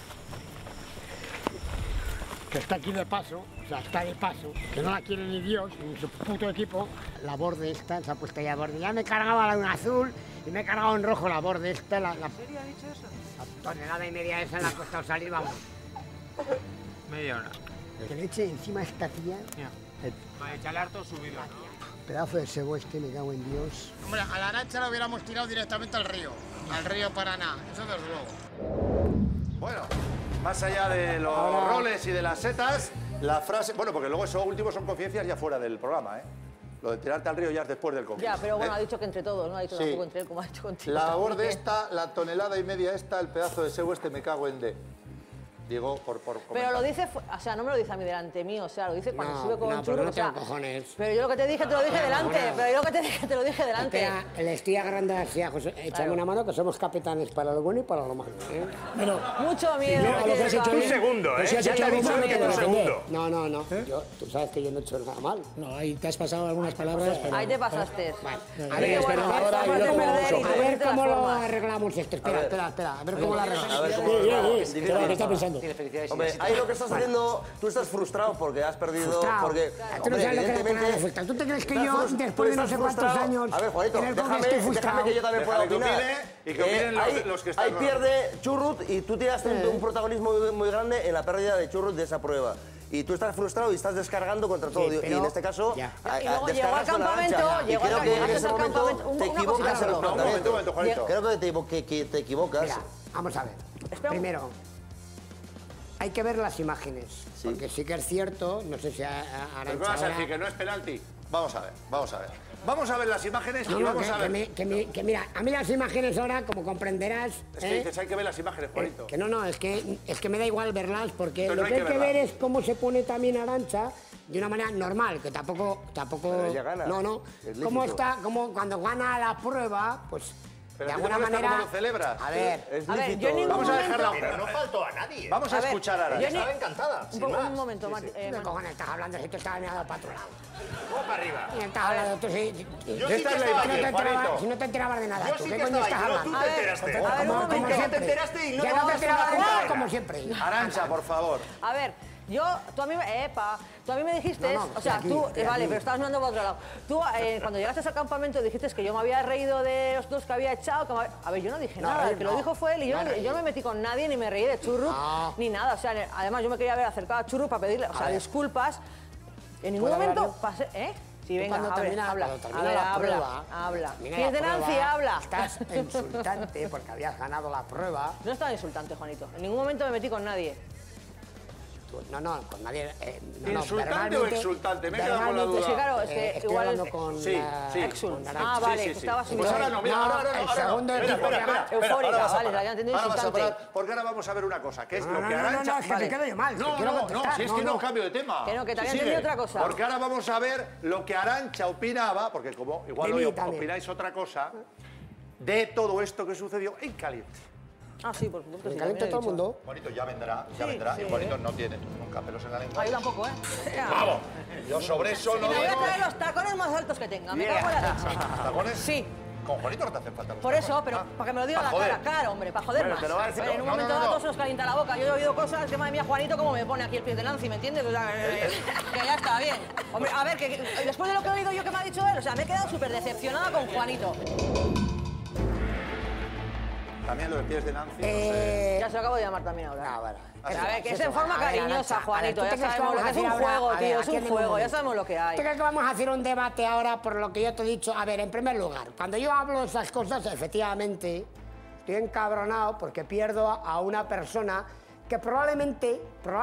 que está aquí de paso, o sea, está de paso, que no la quiere ni Dios, ni su puto equipo. La borde esta, se ha puesto ya borde. Ya me cargaba en azul y me he cargado en rojo la borde esta. ¿En serio ha dicho eso? La tonelada y media esa la ha costado salir, vamos. Media hora. Que le eche encima a esta tía. Para echarle harto subido, ¿no? Pedazo de sebo este, me cago en Dios. Hombre, a la Arantxa la hubiéramos tirado directamente al río Paraná, eso desde luego. Bueno, más allá de los roles y de las setas, la frase... Bueno, porque luego eso último son conciencias ya fuera del programa, ¿eh? Lo de tirarte al río ya es después del concurso. Ya, pero bueno, ha dicho que entre todos, ¿no? Ha dicho tampoco entre él, como ha dicho contigo. La labor de esta, la tonelada y media esta, el pedazo de sebo este, me cago en D. Digo, por pero lo dice, o sea, no me lo dice a mí delante mío, o sea, lo dice cuando sube con churro, no o sea, cojones. Pero yo lo que te dije, te lo dije delante, pero yo lo que te dije, te lo dije delante. Espera, le estoy agarrando así a José, échame una mano que somos capitanes para lo bueno y para lo malo, ¿eh? Pero mucho miedo. Un segundo, ¿eh? Ya te ha dicho que un segundo. No. Tú sabes que yo no he hecho nada mal. No, ahí te has pasado algunas palabras, pero... Ahí te pasaste. A ver, a ver cómo lo arreglamos esto. Espera, a ver cómo lo arreglamos. A ver cómo lo arreglamos. ¿Qué está pensando? Hombre, ahí lo que estás haciendo, tú estás frustrado porque has perdido... Porque, tú no sabes lo que es la frustrado. ¿Tú te crees que yo, después de no sé cuántos años, a ver, Juanito, en el Congreso estoy frustrado? déjame que yo también pueda opinar. Y que opinen los que están... Ahí pierde Churrut y tú tienes un protagonismo muy grande en la pérdida de Churrut de esa prueba. Y tú estás frustrado y estás descargando contra todo. Y en este caso, y luego llegó al campamento, y creo que en ese momento te equivocas en el planteamiento. Un momento, Juanito. Creo que te equivocas. Mira, vamos a ver. Primero, hay que ver las imágenes. Porque sí que es cierto, no sé si ¿Pero qué vas a decir, que no es penalti? Vamos a ver. Vamos a ver las imágenes y vamos a ver... Que mira, a mí las imágenes ahora, como comprenderás... Es que dices, hay que ver las imágenes, Juanito. Es que me da igual verlas, porque pero lo que hay que ver es cómo se pone también Arantxa de una manera normal, que tampoco... Pero ella gana. No. Cómo cuando gana la prueba, pues... Pero de alguna manera... ¿cómo lo celebras? A ver, yo en ningún vamos a dejarla. Pero no faltó a nadie. Vamos a escuchar a Arantxa. Estaba encantada. Un momento, Martín. ¿qué cojones estás hablando si tú estabas mirando para otro lado? ¿Cómo para arriba? Estás hablando tú, Yo sí que estaba aquí, Juanito. Si no te enterabas de nada, Yo ¿tú sí qué que coño estaba estás aquí, no hablando? tú te enteraste. A ver, un momento. ¿Cómo que no te enteraste y no Ya te no te dabas enterabas de una nada, puta como gana? siempre. Arantxa, por favor. A ver, tú a mí me dijiste, No, o sea, estoy tú, aquí. vale, pero estabas mirando para otro lado. Tú, cuando llegaste al campamento, dijiste que yo me había reído de los dos que había echado. A ver, yo no dije nada, el que lo dijo fue él y yo no me metí con nadie, ni me reí de Churru, ni nada. O sea, además yo me quería haber acercado a Churru para pedirle, disculpas. En ningún momento pasé, Sí, venga, habla. ¿Quién de Nancy? Habla. Estás insultante porque habías ganado la prueba. No estaba insultante, Juanito. En ningún momento me metí con nadie. No, con nadie. ¿Insultante o exultante? Me he quedado con la duda. Sí, claro, es que estoy igual hablando con Exult. Arantxa. Vale, que estabas Pues ahora no, mira, ahora no. El segundo equipo eufórica, vale, la había entendido insultante. Porque ahora vamos a ver una cosa, que es lo que No, Arantxa... es que te quedo yo mal. No, si es que no cambio de tema. Que te había entendido otra cosa. Porque ahora vamos a ver lo que Arantxa opinaba, porque como igual hoy opináis otra cosa, de todo esto que sucedió en caliente. Ah, sí, por supuesto. En caliente todo el mundo. Juanito ya vendrá. Y Juanito no tiene nunca pelos en la lengua. Ahí tampoco, ¿eh? ¡Vamos! Yo sobre eso no Me voy a digo... traer los tacones más altos que tenga. Me cago en la leche. ¿Tacones? Sí. Con Juanito no te hacen falta los Por eso, pero para que me lo diga a la cara, claro, hombre, para joder más. En un momento dado todo se nos calienta la boca. Yo he oído cosas que, madre mía, Juanito, como me pone aquí el pie de Nancy, ¿me entiendes? O sea, que ya está bien. Hombre, a ver, que después de lo que he oído yo que me ha dicho él, o sea, me he quedado súper decepcionada con Juanito. También lo de pies de Nancy, Ya se lo acabo de llamar también ahora. Bueno. A ver, que es en forma cariñosa, Juanito. Ya sabemos lo que es un juego, tío, es un juego. Ya sabemos lo que hay. ¿Tú crees que vamos a hacer un debate ahora por lo que yo te he dicho? A ver, en primer lugar, cuando yo hablo de esas cosas, efectivamente, estoy encabronado porque pierdo a una persona que probablemente,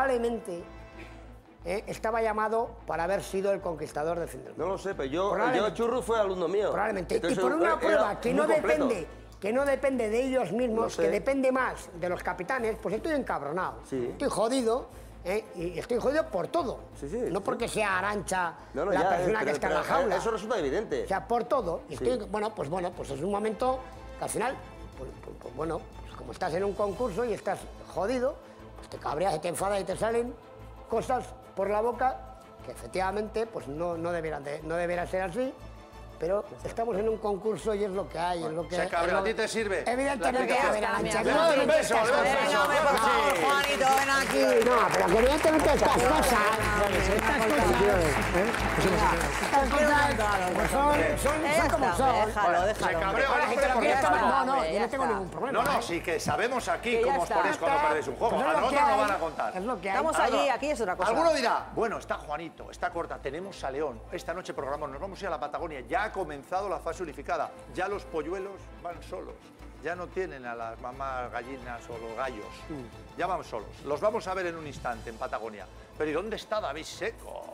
estaba llamado para haber sido el conquistador del fin del mundo. No lo sé, pero yo Churru fue alumno mío. Probablemente. Entonces, y por una prueba que no completo. depende de ellos mismos, No sé. que depende más de los capitanes, pues estoy encabronado. Sí. Estoy jodido, y estoy jodido por todo. No porque sea Arantxa la persona que está en la jaula. Eso resulta evidente. O sea, por todo. Y estoy, bueno, pues es un momento que al final, pues como estás en un concurso y estás jodido, pues te cabreas y te enfadas y te salen cosas por la boca que efectivamente pues no deberán ser así. pero estamos en un concurso y es lo que hay, es lo que... Se cabrea, ¿a ti te sirve? Evidentemente, a ver, ¡Le doy un beso! Juanito, ven aquí. No, pero que evidentemente estas cosas son como son. Déjalo. Se cabrea, no, yo no tengo ningún problema. No, sí que sabemos aquí cómo os ponéis cuando perdéis un juego. A nosotros nos van a contar. Es lo que hay. Estamos allí, aquí es otra cosa. Alguno dirá, bueno, está Juanito, está Corta, tenemos a León, esta noche programamos, nos vamos a ir a la Patagonia, ya ha comenzado la fase unificada, ya los polluelos van solos, ya no tienen a las mamás gallinas o los gallos, ya van solos. Los vamos a ver en un instante en Patagonia. Pero ¿y dónde está David Seco?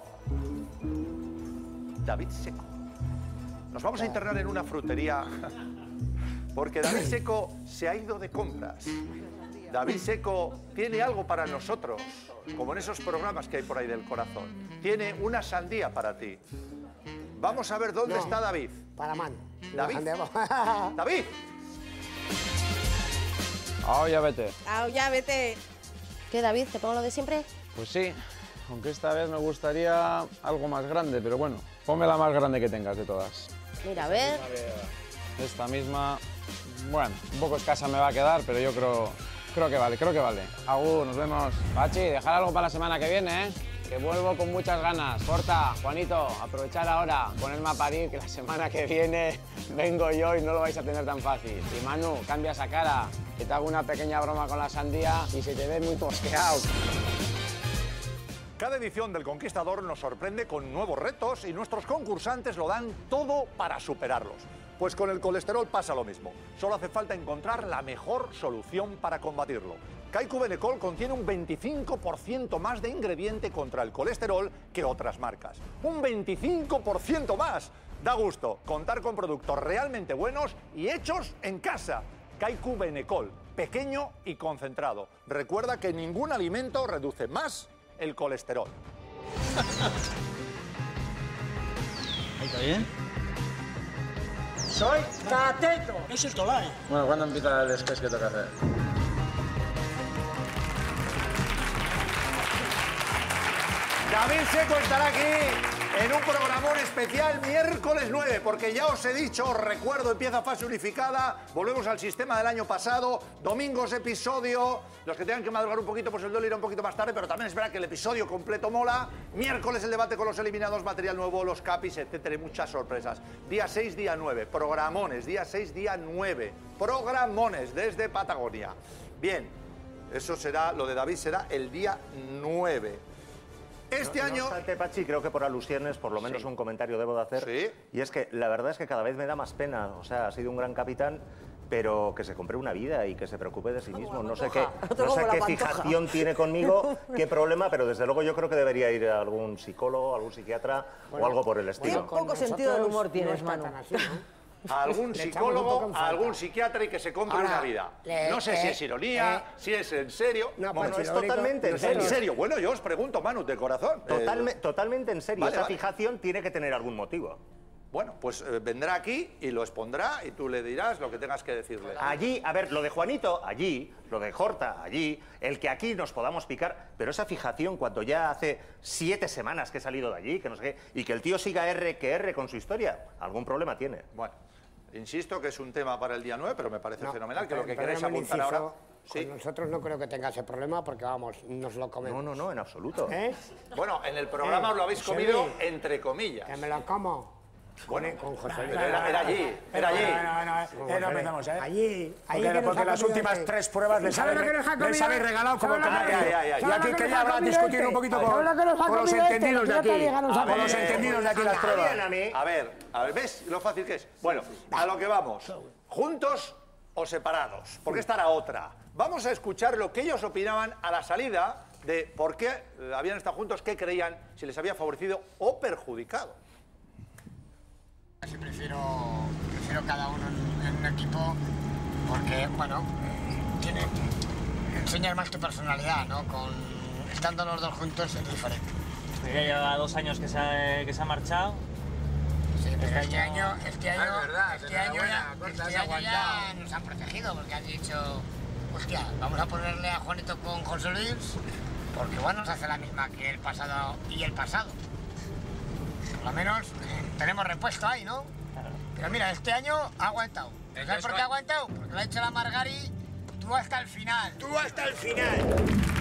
David Seco. Nos vamos a internar en una frutería porque David Seco se ha ido de compras. David Seco tiene algo para nosotros, como en esos programas que hay por ahí del corazón. Tiene una sandía para ti. Vamos a ver dónde está David. Para mano. David. David. Ya vete. Ya vete. ¿Qué, David? ¿Te pongo lo de siempre? Pues sí, aunque esta vez me gustaría algo más grande, pero bueno, ponme la más grande que tengas de todas. Mira, a ver. Esta misma, bueno, un poco escasa me va a quedar, pero yo creo que vale. Agur, nos vemos. Pachi, dejar algo para la semana que viene, ¿eh? Que vuelvo con muchas ganas. Corta, Juanito, aprovechar ahora, ponerme a parir, que la semana que viene vengo yo y no lo vais a tener tan fácil. Y Manu, cambia esa cara, que te hago una pequeña broma con la sandía y se te ve muy mosqueado. Cada edición del Conquistador nos sorprende con nuevos retos y nuestros concursantes lo dan todo para superarlos. Pues con el colesterol pasa lo mismo. Solo hace falta encontrar la mejor solución para combatirlo. Kaiku Benecol contiene un 25% más de ingrediente contra el colesterol que otras marcas. ¡Un 25% más! Da gusto contar con productos realmente buenos y hechos en casa. Kaiku Benecol, pequeño y concentrado. Recuerda que ningún alimento reduce más el colesterol. Ahí está bien. Soy Cateto. Eso es Tolai. Bueno, ¿cuándo empieza el sketch que toca hacer? David Seco estará aquí en un programón especial miércoles 9, porque ya os he dicho, os recuerdo, empieza fase unificada, volvemos al sistema del año pasado, domingos episodio, los que tengan que madrugar un poquito, pues el duelo irá un poquito más tarde, pero también es verdad que el episodio completo mola, miércoles el debate con los eliminados, material nuevo, los capis, etcétera, y muchas sorpresas. Día 6, día 9, programones, día 6, día 9, programones desde Patagonia. Bien, eso será, lo de David será el día 9. Este año... No obstante, Pachi, creo que por alusiones, por lo menos un comentario debo de hacer. Sí. Y es que la verdad es que cada vez me da más pena. O sea, ha sido un gran capitán, pero que se compre una vida y que se preocupe de sí mismo. No sé qué fijación tiene conmigo, qué problema, pero desde luego yo creo que debería ir a algún psicólogo, algún psiquiatra o algo por el estilo. Qué poco sentido del humor tienes, Manu. A algún psicólogo, a algún psiquiatra y que se compre una vida. No sé si es ironía, si es en serio. No, bueno, es totalmente en serio. En serio. Bueno, yo os pregunto, Manu, de corazón. Totalmente en serio. Vale, Esa fijación tiene que tener algún motivo. Bueno, pues vendrá aquí y lo expondrá y tú le dirás lo que tengas que decirle. Allí, a ver, lo de Juanito, allí, lo de Horta, allí, el que aquí nos podamos picar, pero esa fijación cuando ya hace 7 semanas que he salido de allí, que no sé qué, y que el tío siga R que R con su historia, algún problema tiene. Bueno, insisto que es un tema para el día 9, pero me parece fenomenal que lo que queréis apuntar ahora... Sí. Con nosotros no creo que tenga ese problema porque, vamos, nos lo comemos. No, en absoluto. Bueno, en el programa os lo habéis comido entre comillas. Que me lo como. Bueno, con José Luis. Pero era allí, era allí. No empezamos, ¿eh? Allí. Porque las últimas 3 pruebas les habéis regalado como el que y aquí quería hablar, discutir un poquito con los entendidos de aquí. Con los entendidos de aquí las pruebas. A ver, ¿ves lo fácil que es? Bueno, a lo que vamos. ¿Juntos o separados? Porque esta era otra. Vamos a escuchar lo que ellos opinaban a la salida de por qué habían estado juntos, qué creían, si les había favorecido o perjudicado. Sí, prefiero cada uno en un equipo porque, bueno, enseñas más tu personalidad, ¿no? Estando los dos juntos es diferente. Ya lleva 2 años que se ha marchado. Sí, pero este año ya nos han protegido porque han dicho, hostia, vamos a ponerle a Juanito con José Luis porque, bueno, se hace la misma que el pasado y el pasado. Por lo menos tenemos repuesto ahí, ¿no? Pero mira, este año ha aguantado. ¿Sabes por qué ha aguantado? Porque lo ha hecho la Margari, tú hasta el final. Tú hasta el final.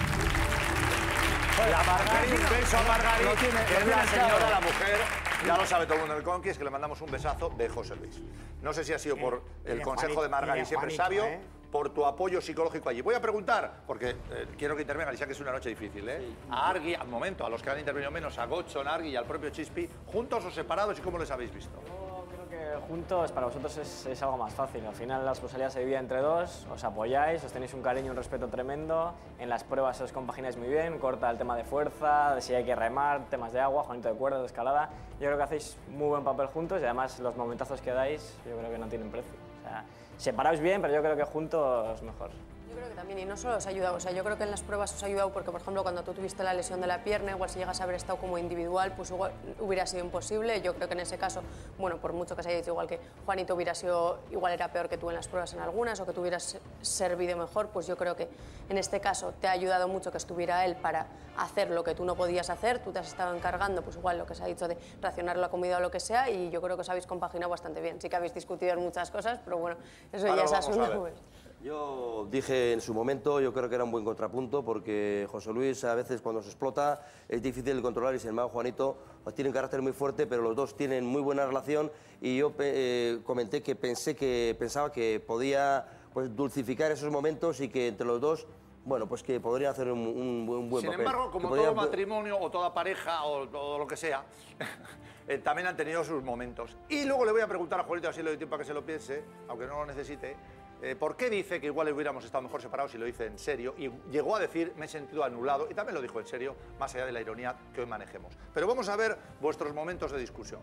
La Margari, un beso a Margari, que es la señora, la mujer, ya lo sabe todo el mundo del Conquis, que le mandamos un besazo de José Luis. No sé si ha sido por el consejo de Margari, siempre sabio, por tu apoyo psicológico allí. Voy a preguntar, porque quiero que intervengan, y sé que es una noche difícil, a Argui, al momento, a los que han intervenido menos, a Gocho, a Argui y al propio Chispi, ¿juntos o separados y cómo les habéis visto? Juntos para vosotros es algo más fácil. Al final la responsabilidad se divide entre dos, os apoyáis, os tenéis un cariño y un respeto tremendo. En las pruebas os compagináis muy bien, corta el tema de fuerza, de si hay que remar, temas de agua, Juanito de cuerda, de escalada. Yo creo que hacéis muy buen papel juntos y además los momentazos que dais yo creo que no tienen precio. O sea, separaos bien, pero yo creo que juntos mejor. Yo creo que también, y no solo os ha ayudado, o sea, yo creo que en las pruebas os ha ayudado porque, por ejemplo, cuando tú tuviste la lesión de la pierna, igual si llegas a haber estado como individual, pues igual hubiera sido imposible. Yo creo que en ese caso, bueno, por mucho que se haya dicho igual que Juanito hubiera sido, igual era peor que tú en las pruebas en algunas, o que tú hubieras servido mejor, pues yo creo que en este caso te ha ayudado mucho que estuviera él para hacer lo que tú no podías hacer. Tú te has estado encargando, pues igual lo que se ha dicho de racionar la comida o lo que sea, y yo creo que os habéis compaginado bastante bien. Sí que habéis discutido en muchas cosas, pero bueno, eso ya es asunto. Yo dije en su momento, yo creo que era un buen contrapunto, porque José Luis a veces cuando se explota es difícil de controlar y sin embargo Juanito tiene un carácter muy fuerte, pero los dos tienen muy buena relación y yo comenté que pensaba que podía pues, dulcificar esos momentos y que entre los dos, bueno, pues que podría hacer un buen papel. Sin embargo, como todo matrimonio o toda pareja o todo lo que sea, también han tenido sus momentos. Y luego le voy a preguntar a Juanito, así le doy tiempo a que se lo piense, aunque no lo necesite, ¿por qué dice que igual hubiéramos estado mejor separados si lo dice en serio? Y llegó a decir, me he sentido anulado, y también lo dijo en serio, más allá de la ironía que hoy manejemos. Pero vamos a ver vuestros momentos de discusión.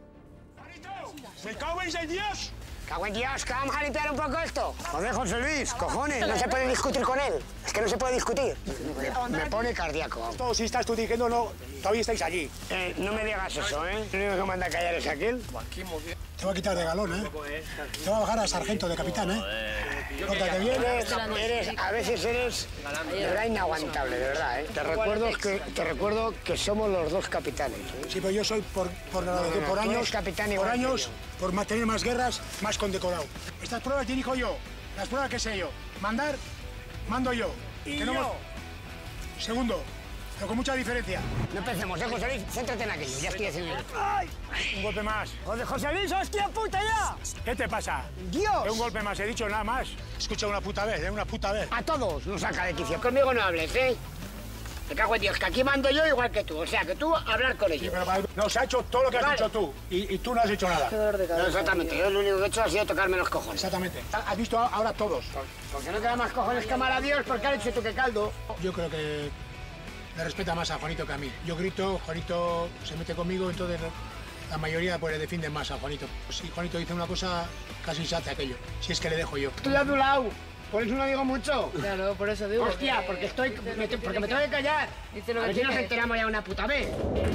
¡Me cago en Dios! ¡Cago en Dios! ¿Que vamos a limpiar un poco esto? Joder, José Luis, cojones, no se puede discutir con él. Es que no se puede discutir. Me pone cardíaco. Todo, si estás tú diciendo no, todavía estáis allí. No me digas eso, ¿eh? Lo único que manda a callar es aquel. Te voy a quitar de galón, ¿eh? Te voy a bajar a sargento de capitán, ¿eh? Pórtate bien. A veces eres inaguantable, de verdad, ¿eh? Te recuerdo que somos los dos capitanes. Sí, pero yo soy por años, por tener más guerras, más condecorado. Estas pruebas dirijo yo, las pruebas que sé yo. Mandar, mando yo. Y yo. Segundo, pero con mucha diferencia. No empecemos, José Luis, céntrate en aquello, ya estoy haciendo. ¡Ay! Un golpe más. ¡Joder, José Luis, hostia puta ya! ¿Qué te pasa? ¡Dios! Un golpe más, he dicho nada más. Escucha una puta vez, una puta vez. A todos nos saca de quicio. Conmigo no hables, ¿eh? Me cago en Dios, que aquí mando yo igual que tú. O sea, que tú hablar con ellos. Sí, pero nos ha hecho todo lo que has hecho tú. Y tú no has hecho nada. No, exactamente. Yo lo único que he hecho ha sido tocarme los cojones. Exactamente. Has visto ahora todos. Porque no te da más cojones que mal a Dios, porque has hecho tú que caldo. Yo creo que le respeta más a Juanito que a mí. Yo grito, Juanito se mete conmigo, entonces la mayoría pues le defienden más a Juanito. Si Juanito dice una cosa, casi se hace aquello. Si es que le dejo yo. Estoy a tu lado. Por eso no digo mucho. Claro, por eso digo. Hostia, porque me tengo que callar. A ver si nos enteramos ya una puta vez.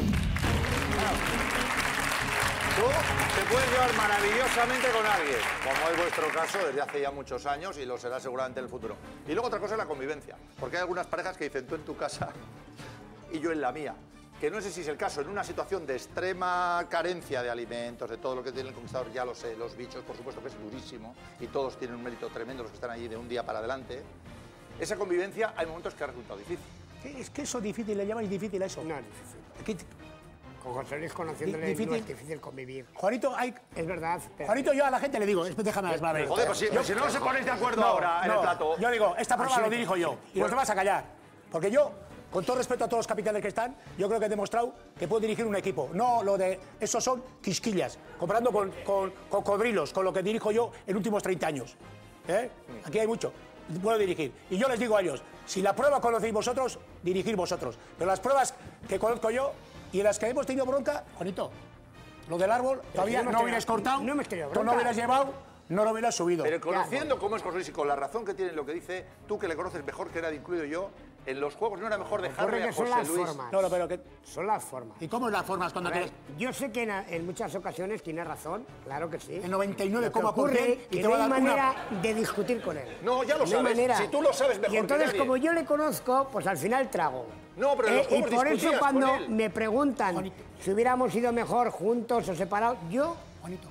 Tú te puedes llevar maravillosamente con alguien, como es vuestro caso desde hace ya muchos años y lo será seguramente en el futuro. Y luego otra cosa es la convivencia, porque hay algunas parejas que dicen tú en tu casa y yo en la mía. Que no sé si es el caso, en una situación de extrema carencia de alimentos, de todo lo que tiene el conquistador, ya lo sé, los bichos, por supuesto que es durísimo, y todos tienen un mérito tremendo, los que están allí de un día para adelante. Esa convivencia hay momentos que ha resultado difícil. Es que eso difícil, le llamáis difícil a eso. No es difícil. Con José Luis conociéndole no es difícil convivir. Juanito, es verdad. Juanito, yo a la gente le digo, déjame ver. Joder, pues si no os ponéis de acuerdo ahora en el plato. Yo digo, esta prueba lo dirijo yo, y los demás a callar. Porque yo, con todo respeto a todos los capitanes que están, yo creo que he demostrado que puedo dirigir un equipo. No lo de... Esos son quisquillas, comparando con cocodrilos, con lo que dirijo yo en los últimos 30 años. Aquí hay mucho. Puedo dirigir. Y yo les digo a ellos, si la prueba conocéis vosotros, dirigir vosotros. Pero las pruebas que conozco yo y en las que hemos tenido bronca, Juanito, lo del árbol, todavía no hubieras cortado, tú no hubieras llevado, no lo hubieras subido. Pero conociendo cómo es José Luis y con la razón que tiene en lo que dice, tú que le conoces mejor que era incluido yo, en los juegos no era mejor dejarle a José Luis. No, pero que son las formas. ¿Y cómo es las formas cuando te... Yo sé que en muchas ocasiones tiene razón, claro que sí. El 99,% ocurre y que te va a dar manera de discutir con él. No, ya lo sabes. Si tú lo sabes mejor y entonces, que nadie. como yo le conozco, pues al final trago. No, pero en los juegos y por eso discutías cuando con él. me preguntan si hubiéramos ido mejor juntos o separados, yo, Juanito,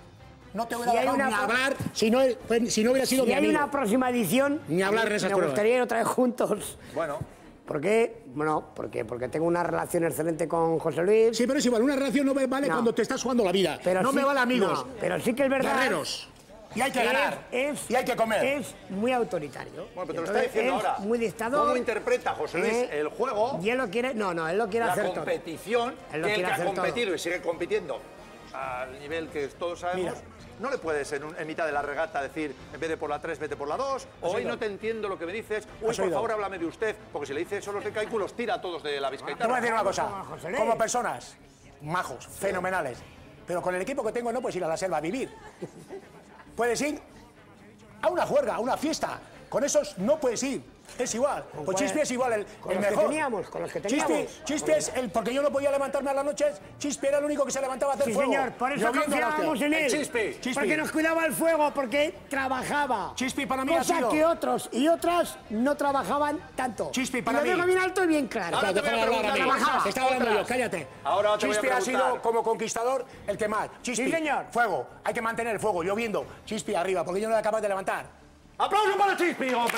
no te hubiera dejado ni hablar si no hubiera sido mi amigo. Si hay una próxima edición, ni hablar en esas pruebas. Me gustaría ir otra vez juntos. Bueno. ¿Por qué? Bueno, porque tengo una relación excelente con José Luis. Sí, pero es igual, una relación no me vale cuando te estás jugando la vida. Pero no sí, me vale amigos. No, pero sí que es verdad. Guerreros. Y hay que ganar. Y hay que comer. Es muy autoritario. Bueno, pero te lo está diciendo ahora. Muy dictador. ¿Cómo interpreta José Luis el juego? Y él lo quiere. No, él lo quiere hacer todo. La competición, que él que ha competido y sigue compitiendo al nivel que todos sabemos. Mira. No le puedes en mitad de la regata decir, en vez de por la 3, vete por la 2, o hoy no te entiendo lo que me dices, hoy por favor háblame de usted, porque si le dices solo de Kaiku, los tira a todos de la Vizcaíta. Te voy a decir una cosa, como personas, majos, fenomenales, pero con el equipo que tengo no puedes ir a la selva a vivir. Puedes ir a una juerga, a una fiesta, con esos no puedes ir. Es igual, pues Chispi es igual el mejor. Con los que teníamos. Chispi es el, porque yo no podía levantarme a las noches, Chispi era el único que se levantaba a hacer fuego. Sí, señor, por eso confiábamos en él. Chispi. Porque nos cuidaba el fuego, porque trabajaba. Chispi para mí ha sido... Cosa que otros y otras no trabajaban tanto. Chispi para mí... Lo dejo bien alto y bien claro. Ahora te voy a preguntar, te estaba hablando yo, cállate. Ahora te voy a preguntar. Chispi ha sido, como conquistador, el que más. Chispi, sí, señor. Fuego, hay que mantener el fuego, lloviendo. Chispi arriba, porque yo no era capaz de levantar. ¡Aplauso para Chispi, hombre!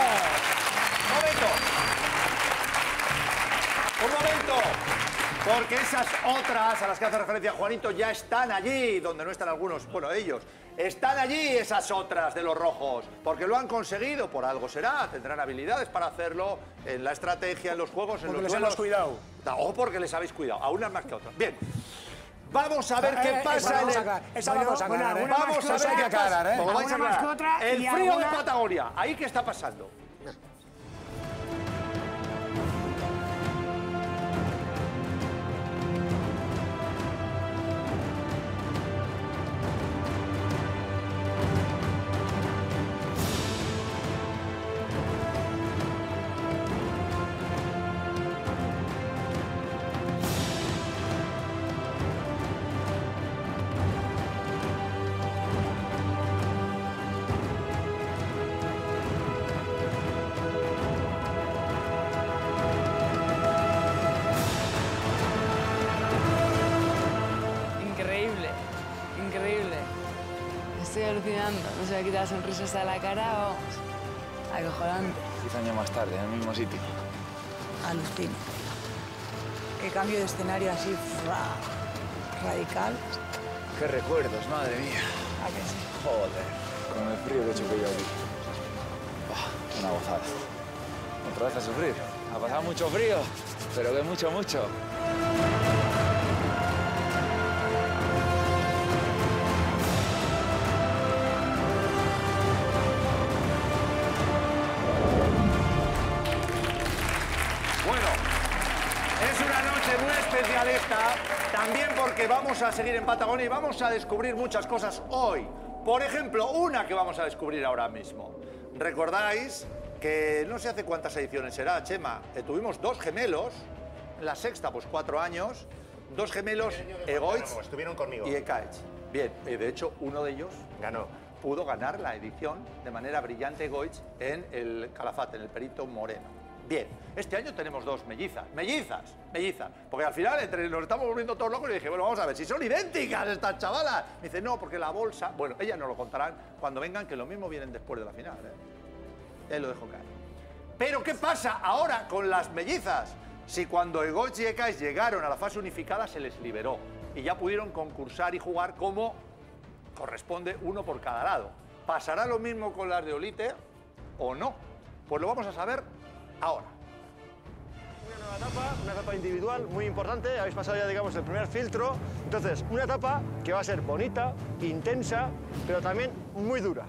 Un momento, porque esas otras a las que hace referencia Juanito ya están allí, donde no están algunos, bueno, ellos. Están allí esas otras de los rojos, porque lo han conseguido, por algo será, tendrán habilidades para hacerlo en la estrategia, en los juegos, en porque los les hemos cuidado. O porque les habéis cuidado, a unas más que a otras. Bien. Vamos a ver qué pasa en el... Esa vamos a aclarar, Vamos a ver qué pasa. El frío de Patagonia, ¿ahí qué está pasando? Estoy alucinando, no se me quita la sonrisa hasta la cara, vamos, acojonante. 10 años más tarde, en el mismo sitio. Alucino. Qué cambio de escenario así, radical. Qué recuerdos, madre mía. ¿A qué sí? Joder, con el frío que he hecho que yo aquí. Una gozada. Otra vez a sufrir. Ha pasado mucho frío, pero que mucho, mucho. También porque vamos a seguir en Patagonia y vamos a descubrir muchas cosas hoy. Por ejemplo, una que vamos a descubrir ahora mismo. ¿Recordáis que no sé hace cuántas ediciones será, Chema? Tuvimos dos gemelos, en la sexta, pues 4 años, dos gemelos, Egoitz estuvieron conmigo. Y Ekaich. Bien, de hecho, uno de ellos pudo ganar la edición de manera brillante, Egoitz, en el Calafate, en el Perito Moreno. Bien, este año tenemos dos mellizas, porque al final nos estamos volviendo todos locos y dije, bueno, vamos a ver, si son idénticas estas chavalas. Me dice, no, porque la bolsa, bueno, ellas nos lo contarán cuando vengan, que lo mismo vienen después de la final, Él lo dejó caer. Pero ¿qué pasa ahora con las mellizas? Si cuando Egoitz y Ekaich llegaron a la fase unificada se les liberó y ya pudieron concursar y jugar como corresponde, uno por cada lado. ¿Pasará lo mismo con las de Olite o no? Pues lo vamos a saber ahora. Una etapa individual muy importante, habéis pasado ya, digamos, el primer filtro. Entonces, una etapa que va a ser bonita, intensa, pero también muy dura.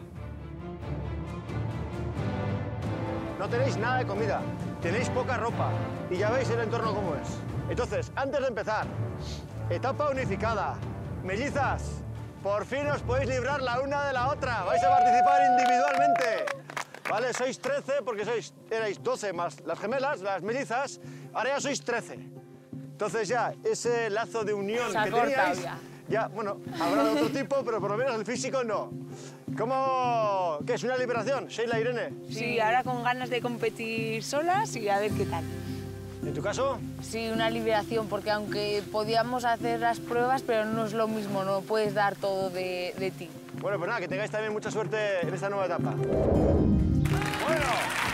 No tenéis nada de comida, tenéis poca ropa y ya veis el entorno cómo es. Entonces, antes de empezar, etapa unificada. Mellizas, por fin os podéis librar la una de la otra. Vais a participar individualmente. Vale, sois 13 porque erais 12 más las gemelas, las mellizas, ahora ya sois 13. Entonces ya, ese lazo de unión que teníais, ya, bueno, habrá de otro tipo, pero por lo menos el físico no. ¿Cómo? ¿Qué es una liberación? Sheila, Irene. Sí, ahora con ganas de competir solas y a ver qué tal. ¿En tu caso? Sí, una liberación, porque aunque podíamos hacer las pruebas, pero no es lo mismo, no puedes dar todo de ti. Bueno, pues nada, que tengáis también mucha suerte en esta nueva etapa. Bueno,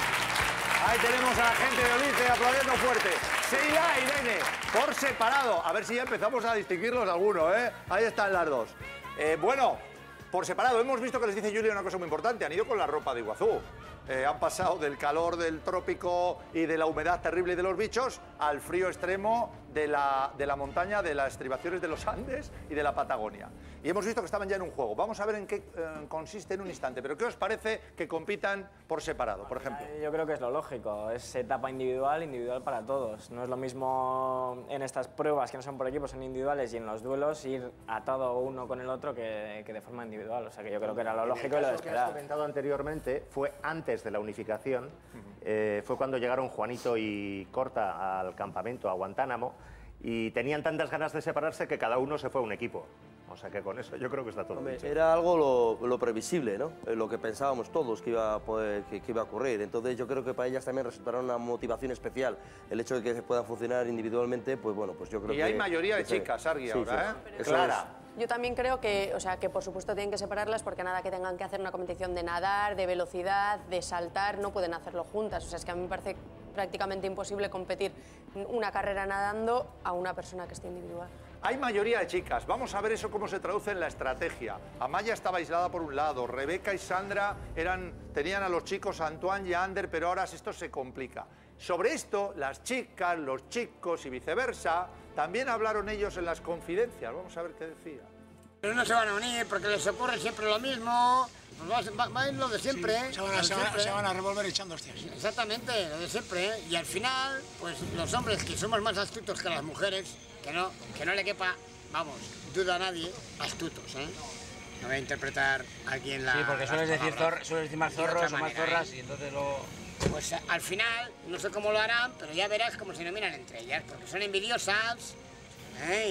ahí tenemos a la gente de Olice aplaudiendo fuerte. Sheila y Irene, por separado. A ver si ya empezamos a distinguirlos algunos, ¿eh? Ahí están las dos. Bueno, por separado, hemos visto que les dice Julia una cosa muy importante. Han ido con la ropa de Iguazú. Han pasado del calor del trópico y de la humedad terrible de los bichos al frío extremo de la montaña, de las estribaciones de los Andes y de la Patagonia. Y hemos visto que estaban ya en un juego. Vamos a ver en qué consiste en un instante. Pero ¿qué os parece que compitan por separado, por ejemplo? Yo creo que es lo lógico. Es etapa individual para todos. No es lo mismo en estas pruebas que no son por equipos, son individuales, y en los duelos ir atado uno con el otro que de forma individual. O sea que yo creo que era lo lógico y lo de esperar. Que has comentado anteriormente fue antes de la unificación. Fue cuando llegaron Juanito y Corta al campamento, a Guantánamo, y tenían tantas ganas de separarse que cada uno se fue a un equipo. O sea que con eso yo creo que está todo dicho. Era algo lo previsible, ¿no? Lo que pensábamos todos que iba a ocurrir. Entonces yo creo que para ellas también resultará una motivación especial. El hecho de que se puedan funcionar individualmente, pues bueno, pues yo creo que... Y hay mayoría de chicas, Argui, ahora, ¿eh? Clara. Yo también creo que, o sea, que por supuesto tienen que separarlas porque nada que tengan que hacer una competición de nadar, de velocidad, de saltar, no pueden hacerlo juntas. O sea, es que a mí me parece prácticamente imposible competir una carrera nadando a una persona que esté individual. Hay mayoría de chicas. Vamos a ver eso cómo se traduce en la estrategia. Amaya estaba aislada por un lado, Rebeca y Sandra tenían a los chicos, a Antoine y a Ander, pero ahora esto se complica. Sobre esto, las chicas, los chicos y viceversa, también hablaron ellos en las confidencias. Vamos a ver qué decía. Pero no se van a unir porque les ocurre siempre lo mismo. Pues va a ir lo de siempre, sí, se van a revolver echando hostias. Exactamente, lo de siempre. Y al final, pues los hombres que somos más astutos que las mujeres, que no le quepa, vamos, duda a nadie, astutos, ¿eh? No voy a interpretar aquí en la... Sí, porque sueles decir más zorros o más zorras y entonces lo... Pues al final, no sé cómo lo harán, pero ya verás cómo se nominan entre ellas, porque son envidiosas, ¿eh?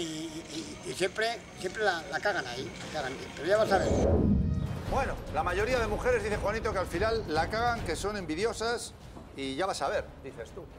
y siempre la cagan ahí, pero ya vas a ver. Bueno, la mayoría de mujeres, dice Juanito, que al final la cagan, que son envidiosas, y ya vas a ver, dices tú.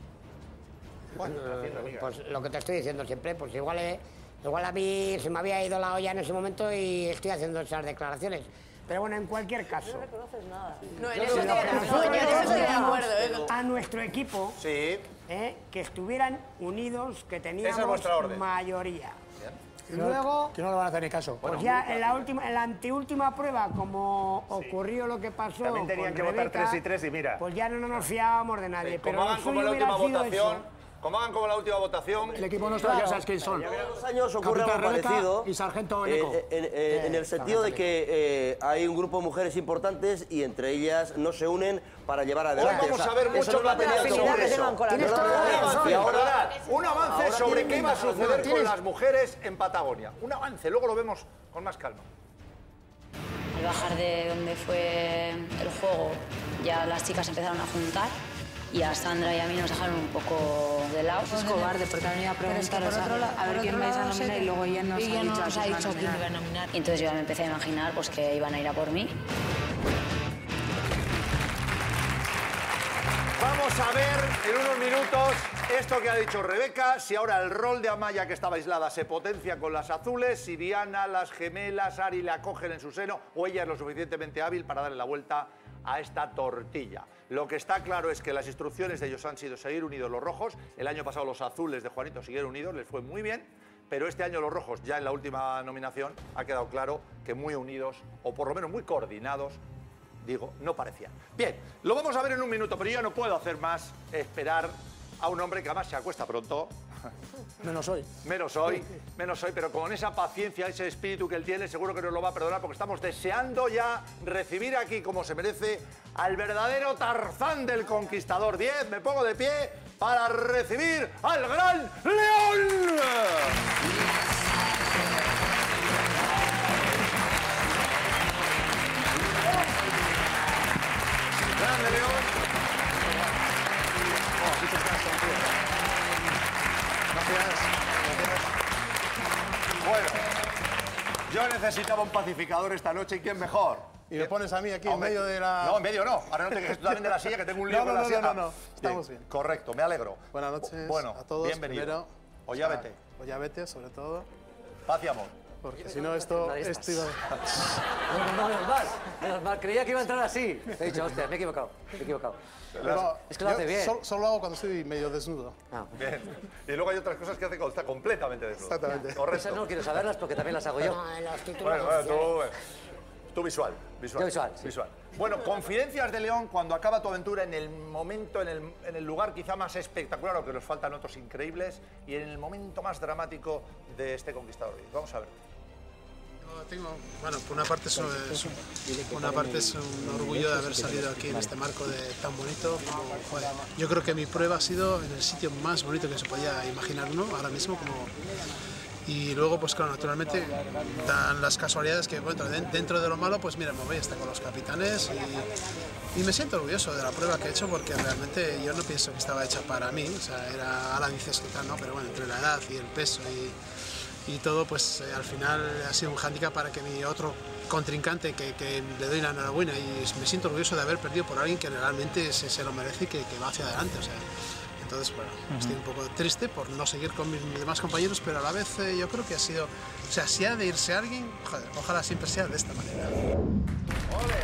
Bueno, pues lo que te estoy diciendo siempre, pues igual a mí se me había ido la olla en ese momento y estoy haciendo esas declaraciones. Pero bueno, en cualquier caso... No reconoces nada. No, en eso estoy de acuerdo. A nuestro equipo, sí, que estuvieran unidos, que teníamos esa es vuestra orden. Mayoría. Y luego, que no le van a hacer ni caso. Pues ya en la anteúltima prueba, como ocurrió lo que pasó también tenían que votar 3 y 3 y mira. Pues ya no nos fiábamos de nadie. Sí, pero como hagan como la última votación... Como hagan como la última votación... El equipo nuestro ya sabes quién son. En 2 años ocurre algo parecido. Y Sargento Eneco. En el sentido de que hay un grupo de mujeres importantes y entre ellas no se unen para llevar adelante. Hoy vamos a ver mucho material sobre eso. Y ahora, un avance sobre qué va a suceder con las mujeres en Patagonia. Un avance, luego lo vemos con más calma. Al bajar de donde fue el juego, ya las chicas empezaron a juntar y a Sandra y a mí nos dejaron un poco de lado. Es cobarde, porque han ido a preguntaros a ver quién vais a nominar y luego ella nos ha dicho quién iba a nominar. Y entonces yo me empecé a imaginar pues, que iban a ir a por mí. Vamos a ver en unos minutos esto que ha dicho Rebeca, si ahora el rol de Amaya, que estaba aislada, se potencia con las azules, si Diana, las gemelas, Ari la cogen en su seno o ella es lo suficientemente hábil para darle la vuelta a esta tortilla. Lo que está claro es que las instrucciones de ellos han sido seguir unidos los rojos. El año pasado los azules de Juanito siguieron unidos, les fue muy bien, pero este año los rojos, ya en la última nominación, ha quedado claro que muy unidos, o por lo menos muy coordinados, digo, no parecían. Bien, lo vamos a ver en un minuto, pero yo no puedo hacer más esperar a un hombre que además se acuesta pronto. Menos hoy. Menos hoy, pero con esa paciencia, ese espíritu que él tiene, seguro que nos lo va a perdonar porque estamos deseando ya recibir aquí, como se merece, al verdadero Tarzán del Conquistador. 10, me pongo de pie para recibir al Gran León. Grande León. Bueno, yo necesitaba un pacificador esta noche y quién mejor Y me pones a mí aquí en medio de la... No, en medio no. Ahora no te quejes tú también de la silla, que tengo un lío con la silla. No. Estamos bien. Correcto, me alegro. Buenas noches bueno, a todos. Bienvenido. Primero, Oyábete. Oyábete, sobre todo. Paz y amor. Porque si no, esto iba... Menos mal, creía que iba a entrar así. He dicho, hostia, me he equivocado. Pero es que lo hace bien. Solo lo hago cuando estoy medio desnudo. Bien. Y luego hay otras cosas que hace cuando está completamente desnudo. Exactamente. Correcto. Esas no quiero saberlas porque también las hago yo. No, en los títulos tú visual. Yo visual, sí. Bueno, confidencias de León cuando acaba tu aventura en el momento, en el lugar quizá más espectacular, aunque nos faltan otros increíbles, y en el momento más dramático de este Conquistador. Vamos a ver. Bueno, por una parte es un orgullo de haber salido aquí en este marco tan bonito. Joder, yo creo que mi prueba ha sido en el sitio más bonito que se podía imaginar uno ahora mismo. Y luego, pues claro, naturalmente dan las casualidades que, bueno, dentro de lo malo, pues mira, me voy a estar con los capitanes y me siento orgulloso de la prueba que he hecho porque realmente yo no pienso que estaba hecha para mí. O sea, ahora dices que tal, ¿no? Pero bueno, entre la edad y el peso y todo, pues al final ha sido un hándicap para que mi otro contrincante, que le doy la enhorabuena y me siento orgulloso de haber perdido por alguien que realmente se lo merece y que va hacia adelante. O sea, entonces, bueno, estoy un poco triste por no seguir con mis demás compañeros, pero a la vez yo creo que ha sido... O sea, si ha de irse alguien, joder, ojalá siempre sea de esta manera. ¡Ole!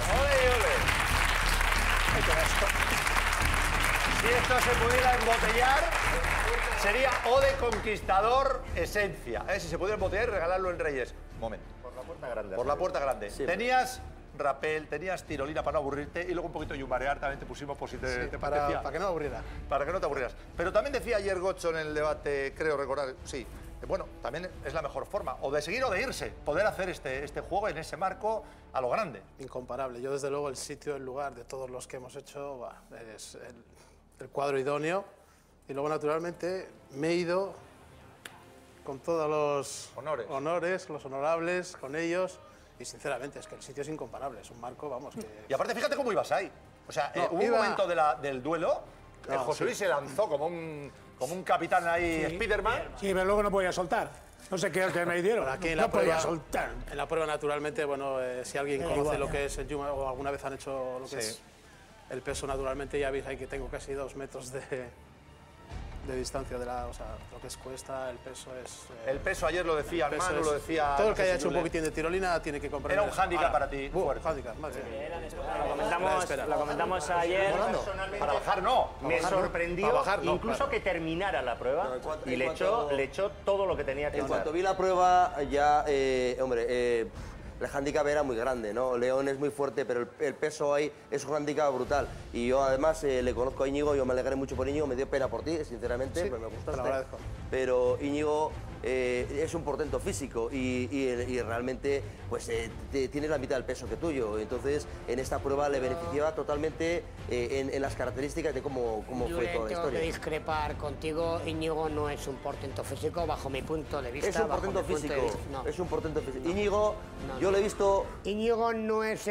Si esto se pudiera embotellar, sería Ode Conquistador Esencia. Si se pudiera embotellar y regalarlo en Reyes. Un momento. Por la puerta grande. Por la puerta grande. Sí, tenías rapel, tenías tirolina para no aburrirte y luego un poquito yumarear también te pusimos por si te para que no aburriera. Para que no te aburrieras. Pero también decía ayer Gocho en el debate, creo recordar, sí, bueno, también es la mejor forma, o de seguir o de irse, poder hacer este juego en ese marco a lo grande. Incomparable. Yo, desde luego, el sitio, el lugar de todos los que hemos hecho, es el cuadro idóneo. Y luego, naturalmente, me he ido con todos los honores, los honorables, con ellos. Y, sinceramente, es que el sitio es incomparable. Es un marco, vamos, que... Y aparte, fíjate cómo ibas ahí. O sea, hubo un momento del duelo, José Luis se lanzó como un capitán ahí, Spiderman. Sí, pero luego no podía soltar. No sé qué es que me dieron. Aquí no podía soltar. En la prueba, naturalmente, bueno, si alguien conoce lo que es el Yuma o alguna vez han hecho lo que es el peso, naturalmente, ya veis ahí que tengo casi 2 metros de distancia de o sea, lo que es cuesta, el peso es... el peso, ayer lo decía Manu, lo decía... Todo el que haya hecho un poquitín de tirolina tiene que comprar... Era un hándicap para ti. Hándicap, madre mía. Lo comentamos ayer. Para bajar no. Me sorprendió incluso que terminara la prueba y le echó todo lo que tenía que echar. En cuanto vi la prueba, ya, hombre, el hándicap era muy grande, ¿no? León es muy fuerte, pero el peso ahí es un hándicap brutal. Y yo, además, le conozco a Íñigo, yo me alegré mucho por Íñigo, me dio pena por ti, sinceramente, pues me gustaste. Te lo agradezco. Pero Íñigo es un portento físico y realmente pues tiene la mitad del peso que tuyo. Entonces, en esta prueba le beneficiaba totalmente en las características de cómo fue toda la historia. Yo tengo que discrepar contigo. Íñigo no es un portento físico, bajo mi punto de vista. Es un portento físico. No. Es un portento físico. Íñigo, yo lo he visto... Íñigo no es,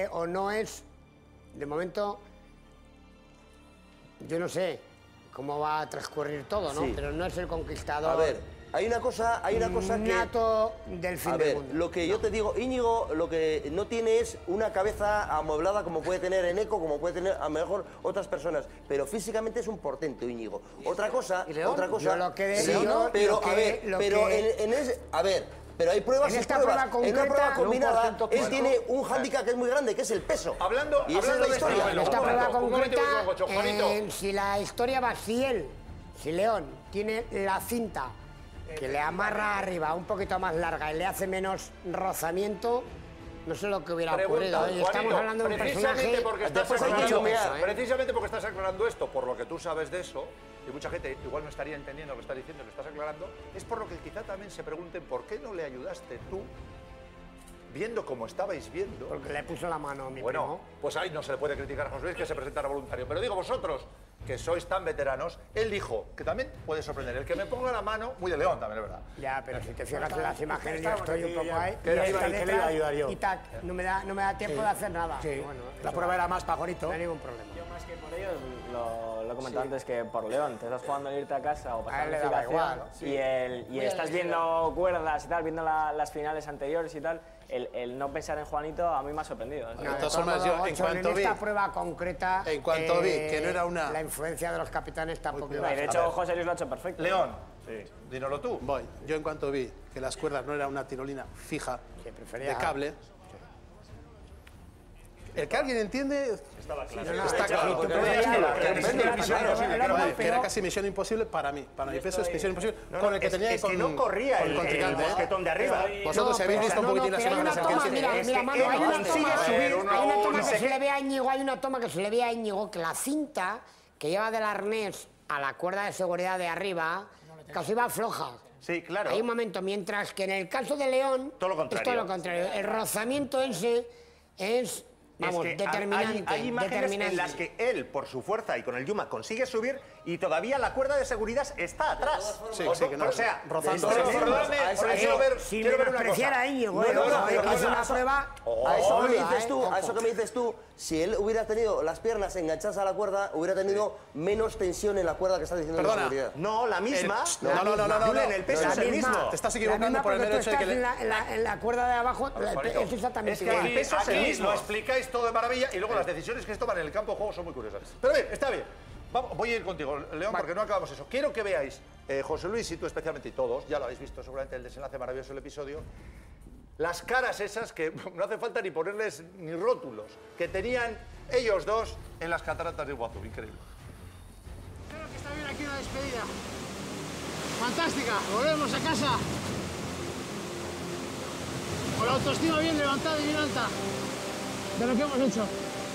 de momento, yo no sé cómo va a transcurrir todo, ¿no? Sí. Pero no es el conquistador. A ver, hay una cosa nato del fin del mundo. Lo que yo te digo, Íñigo, lo que no tiene es una cabeza amueblada como puede tener Eneco, como puede tener a lo mejor otras personas, pero físicamente es un portento, Íñigo. Otra cosa, Yo lo que sí, pero a ver, pero hay pruebas y pruebas. En una prueba combinada, él tiene un hándicap que es muy grande, que es el peso. Hablando de historia. En esta prueba concreta, si la historia va, si León tiene la cinta que le amarra arriba un poquito más larga y le hace menos rozamiento, no sé lo que hubiera ocurrido. Estamos hablando de un personaje... Precisamente porque estás aclarando esto, por lo que tú sabes de eso, y mucha gente igual no estaría entendiendo lo que estás diciendo, lo estás aclarando, es por lo que quizá también se pregunten por qué no le ayudaste tú, viendo como estabais viendo. Porque le puso la mano a mi primo. Pues ahí no se le puede criticar a José Luis que se presentara voluntario. Pero digo, vosotros, que sois tan veteranos, él dijo, que también puede sorprender, el que me ponga la mano, muy de León también, es verdad. Ya, pero si te fijas en las imágenes, yo estoy un poco ahí. ¿Qué le iba a ayudar yo? Y tac, no me da tiempo de hacer nada. Sí. Bueno, la prueba era más pajonito. No hay ningún problema. Yo más que por ellos, lo he comentado antes, que por León, te estás jugando el irte a casa o pasar la le daba igual, y estás viendo cuerdas y tal, viendo las finales anteriores y tal, el no pensar en Juanito a mí me ha sorprendido. De todas formas, yo en cuanto vi... esta prueba concreta... En cuanto vi que no era una... La influencia de los capitanes tampoco... Y de hecho, José Luis lo ha hecho perfecto. León, dínoslo tú. Voy. Yo en cuanto vi que las cuerdas no era una tirolina fija de cable... El que alguien entiende... Estaba claro. Está claro. Que era casi misión imposible para mí. Para mi peso es misión imposible. Con el que tenía y con que no corría el mosquetón de arriba. Vosotros habéis visto un poquitín las imágenes. Mira, Manu, hay una toma que se le ve a Íñigo, hay una toma que se le ve a Íñigo que la cinta que lleva del arnés a la cuerda de seguridad de arriba casi va floja. Sí, claro. Hay un momento, mientras que en el caso de León todo lo contrario. Es todo lo contrario. El rozamiento ese es... Vamos, que determinante. Hay imágenes en las que él, por su fuerza y con el Yuma, consigue subir y todavía la cuerda de seguridad está atrás. Sí, que no. O sea, rozando. Quiero ver una cosa. A Íñigo, es una prueba... A eso que me dices tú, si él hubiera tenido las piernas enganchadas a la cuerda, hubiera tenido menos tensión en la cuerda que está diciendo la seguridad. No, la misma. No. En el peso es el mismo. Te estás equivocando por el mero hecho de que... En la cuerda de abajo es exactamente igual. El peso es el mismo. Lo explicáis todo de maravilla y luego las decisiones que se toman en el campo de juego son muy curiosas. Pero bien, está bien. Voy a ir contigo, León, porque no acabamos eso. Quiero que veáis, José Luis y tú especialmente, y todos, ya lo habéis visto seguramente el desenlace maravilloso del episodio, las caras esas que no hace falta ni ponerles ni rótulos, que tenían ellos dos en las cataratas de Iguazú. Increíble. Creo que está bien aquí una despedida. Fantástica, volvemos a casa. Con la autoestima bien levantada y bien alta de lo que hemos hecho.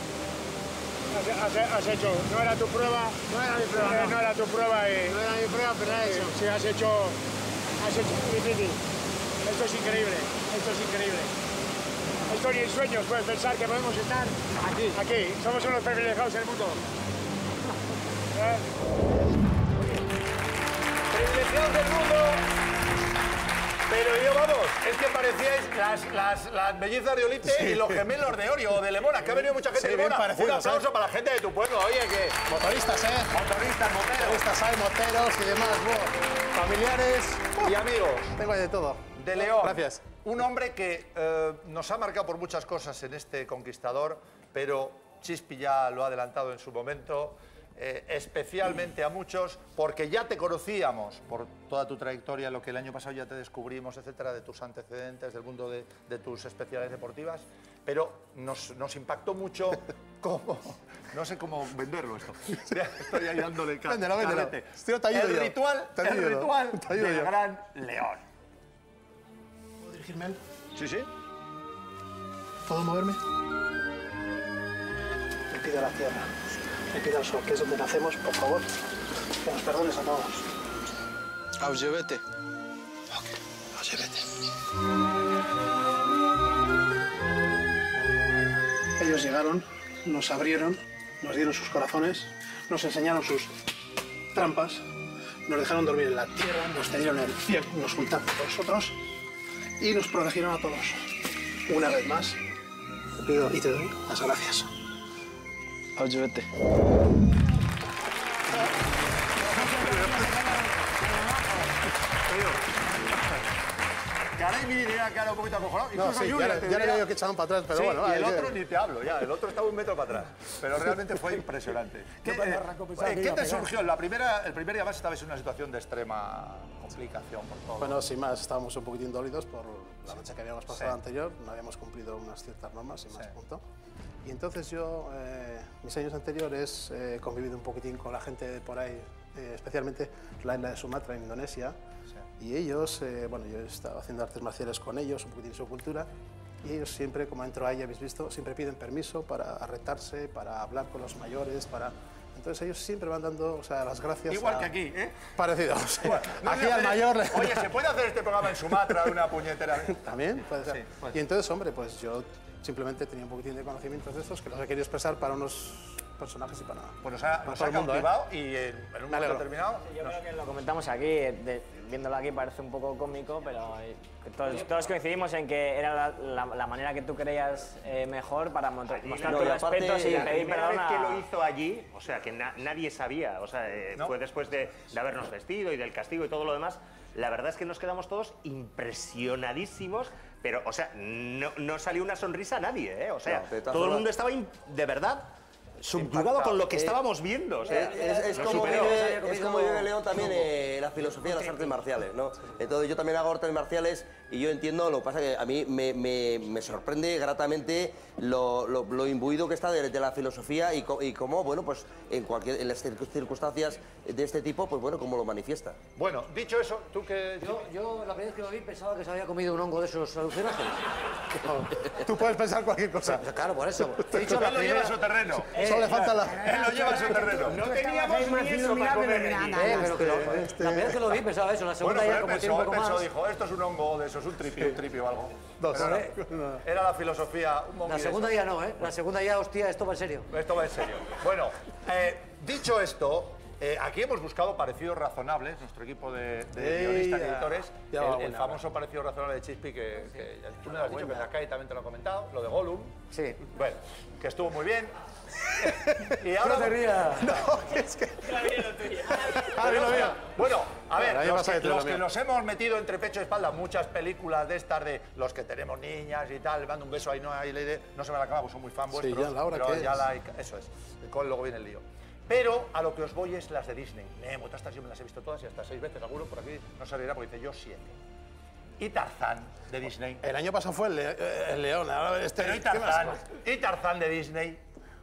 Has hecho, no era tu prueba. No era mi prueba. No era tu prueba. No era mi prueba, pero la he hecho. Sí, has hecho difícil. Esto es increíble, esto es increíble. Esto ni en sueños puedes pensar que podemos estar aquí. Somos unos privilegiados en el mundo. Privilegiados del mundo. Pero yo, vamos, es que parecíais las mellizas de Olite y los gemelos de Orio o de Lemona, que ha venido mucha gente de Lemona. Un aplauso para la gente de tu pueblo, oye, que... Motoristas, Motoristas, moteros. Hay moteros y demás, familiares y amigos. Tengo de todo. De León. Gracias. Un hombre que nos ha marcado por muchas cosas en este Conquistador, pero Chispi ya lo ha adelantado en su momento, especialmente a muchos, porque ya te conocíamos por toda tu trayectoria, lo que el año pasado ya te descubrimos, etcétera, de tus antecedentes, del mundo de tus especialidades deportivas, pero nos impactó mucho cómo... No sé cómo venderlo esto. Estoy ahí dándole Véndelo. El ritual del gran León. ¿Puedo dirigirme a él? Sí. ¿Puedo moverme? Le pido a la tierra, le pido al sol, que es donde nacemos, por favor, que nos perdones a todos. Aullevete. Ok, aullevete. Ellos llegaron, nos abrieron, nos dieron sus corazones, nos enseñaron sus trampas, nos dejaron dormir en la tierra, nos cedieron el cielo, nos juntaron con nosotros y nos protegieron a todos. Una vez más, te pido y te doy las gracias. Aullevete. Caray, mira, cara un poquito acojonado. No, sí, ya le veo que echaban para atrás, pero bueno. Y el otro ni te hablo ya, el otro estaba un metro para atrás. Pero realmente fue impresionante. ¿Qué te surgió? El primer día más estabais en una situación de extrema complicación por todo. Bueno, sin más, estábamos un poquitín dolidos por la noche que habíamos pasado anterior. No habíamos cumplido unas ciertas normas, sin más, punto. Y entonces yo, mis años anteriores, he convivido un poquitín con la gente de por ahí, especialmente la isla de Sumatra, en Indonesia. Y ellos, bueno, yo he estado haciendo artes marciales con ellos, un poquitín su cultura, y ellos siempre, como entro ahí, habéis visto, siempre piden permiso para retarse, para hablar con los mayores, para... Entonces ellos siempre van dando, o sea, las gracias. Igual que aquí, ¿eh? Parecido. Bueno, aquí al mayor... Oye, ¿se puede hacer este programa en Sumatra una puñetera? También puede ser. Sí, y entonces, hombre, pues yo simplemente tenía un poquín de conocimientos de estos que los he querido expresar para unos personajes y para nada. Pues nos ha cautivado y en un momento determinado... Yo creo que lo comentamos aquí, viéndolo aquí parece un poco cómico, pero todos coincidimos en que era la manera que tú creías mejor para mostrar tus respetos y pedir perdón. La primera vez que lo hizo allí, o sea, que nadie sabía, o sea, fue después de habernos vestido y del castigo y todo lo demás, la verdad es que nos quedamos todos impresionadísimos Pero, o sea, no salió una sonrisa a nadie, ¿eh? O sea, No, todo el mundo estaba, de verdad, subyugado con lo que estábamos viendo. O sea, es como vive León también la filosofía de las artes marciales, ¿no? Entonces yo también hago artes marciales y yo entiendo, lo que pasa que a mí me sorprende gratamente lo imbuido que está de la filosofía y cómo, bueno, pues en las circunstancias de este tipo, pues bueno, cómo lo manifiesta. Bueno, dicho eso, tú que... Yo la primera vez que lo vi pensaba que se había comido un hongo de esos alucinógenos. Tú puedes pensar cualquier cosa. Claro, por eso. Él lo lleva a su terreno. Solo le falta la... Él lo lleva a su terreno. No teníamos ni eso para comer. La primera vez que lo vi pensaba eso, la segunda ya como tiene un poco más. Dijo, esto es un hongo de esos, un tripi o algo. Era la filosofía... La segunda ya no, ¿eh? La segunda ya, hostia, esto va en serio. Esto va en serio. Bueno, dicho esto, aquí hemos buscado parecidos razonables, nuestro equipo de guionistas y editores. El famoso parecido razonable de Chispi, que tú me lo has dicho, que Nakai también te lo ha comentado, lo de Gollum. Sí. Bueno, que estuvo muy bien. Y ahora... No te rías. No, es que... Bueno, a ver, los que nos hemos metido entre pecho y espalda muchas películas de estas de los que tenemos niñas y tal, le mando un beso ahí, no se me la acaba, pues son muy fan vuestros. Sí, ya la hora pero que ya es. eso es, luego viene el lío. Pero a lo que os voy es las de Disney. Nemo, todas estas yo me las he visto todas y hasta 6 veces, alguno por aquí no se reirá porque dice yo 7. Y Tarzán de Disney. El año pasado fue el León, ahora Pero y Tarzán de Disney.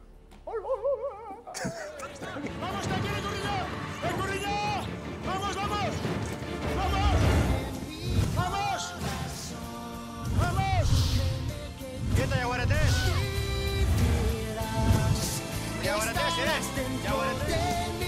¡Vamos, que tiene Corrillo! ¡Vamos, vamos! ¡Vamos! ¡Vamos! ¡Quieta, Yaguaretés! ¡Yaguaretés, ¿eh? ¡Yaguaretés!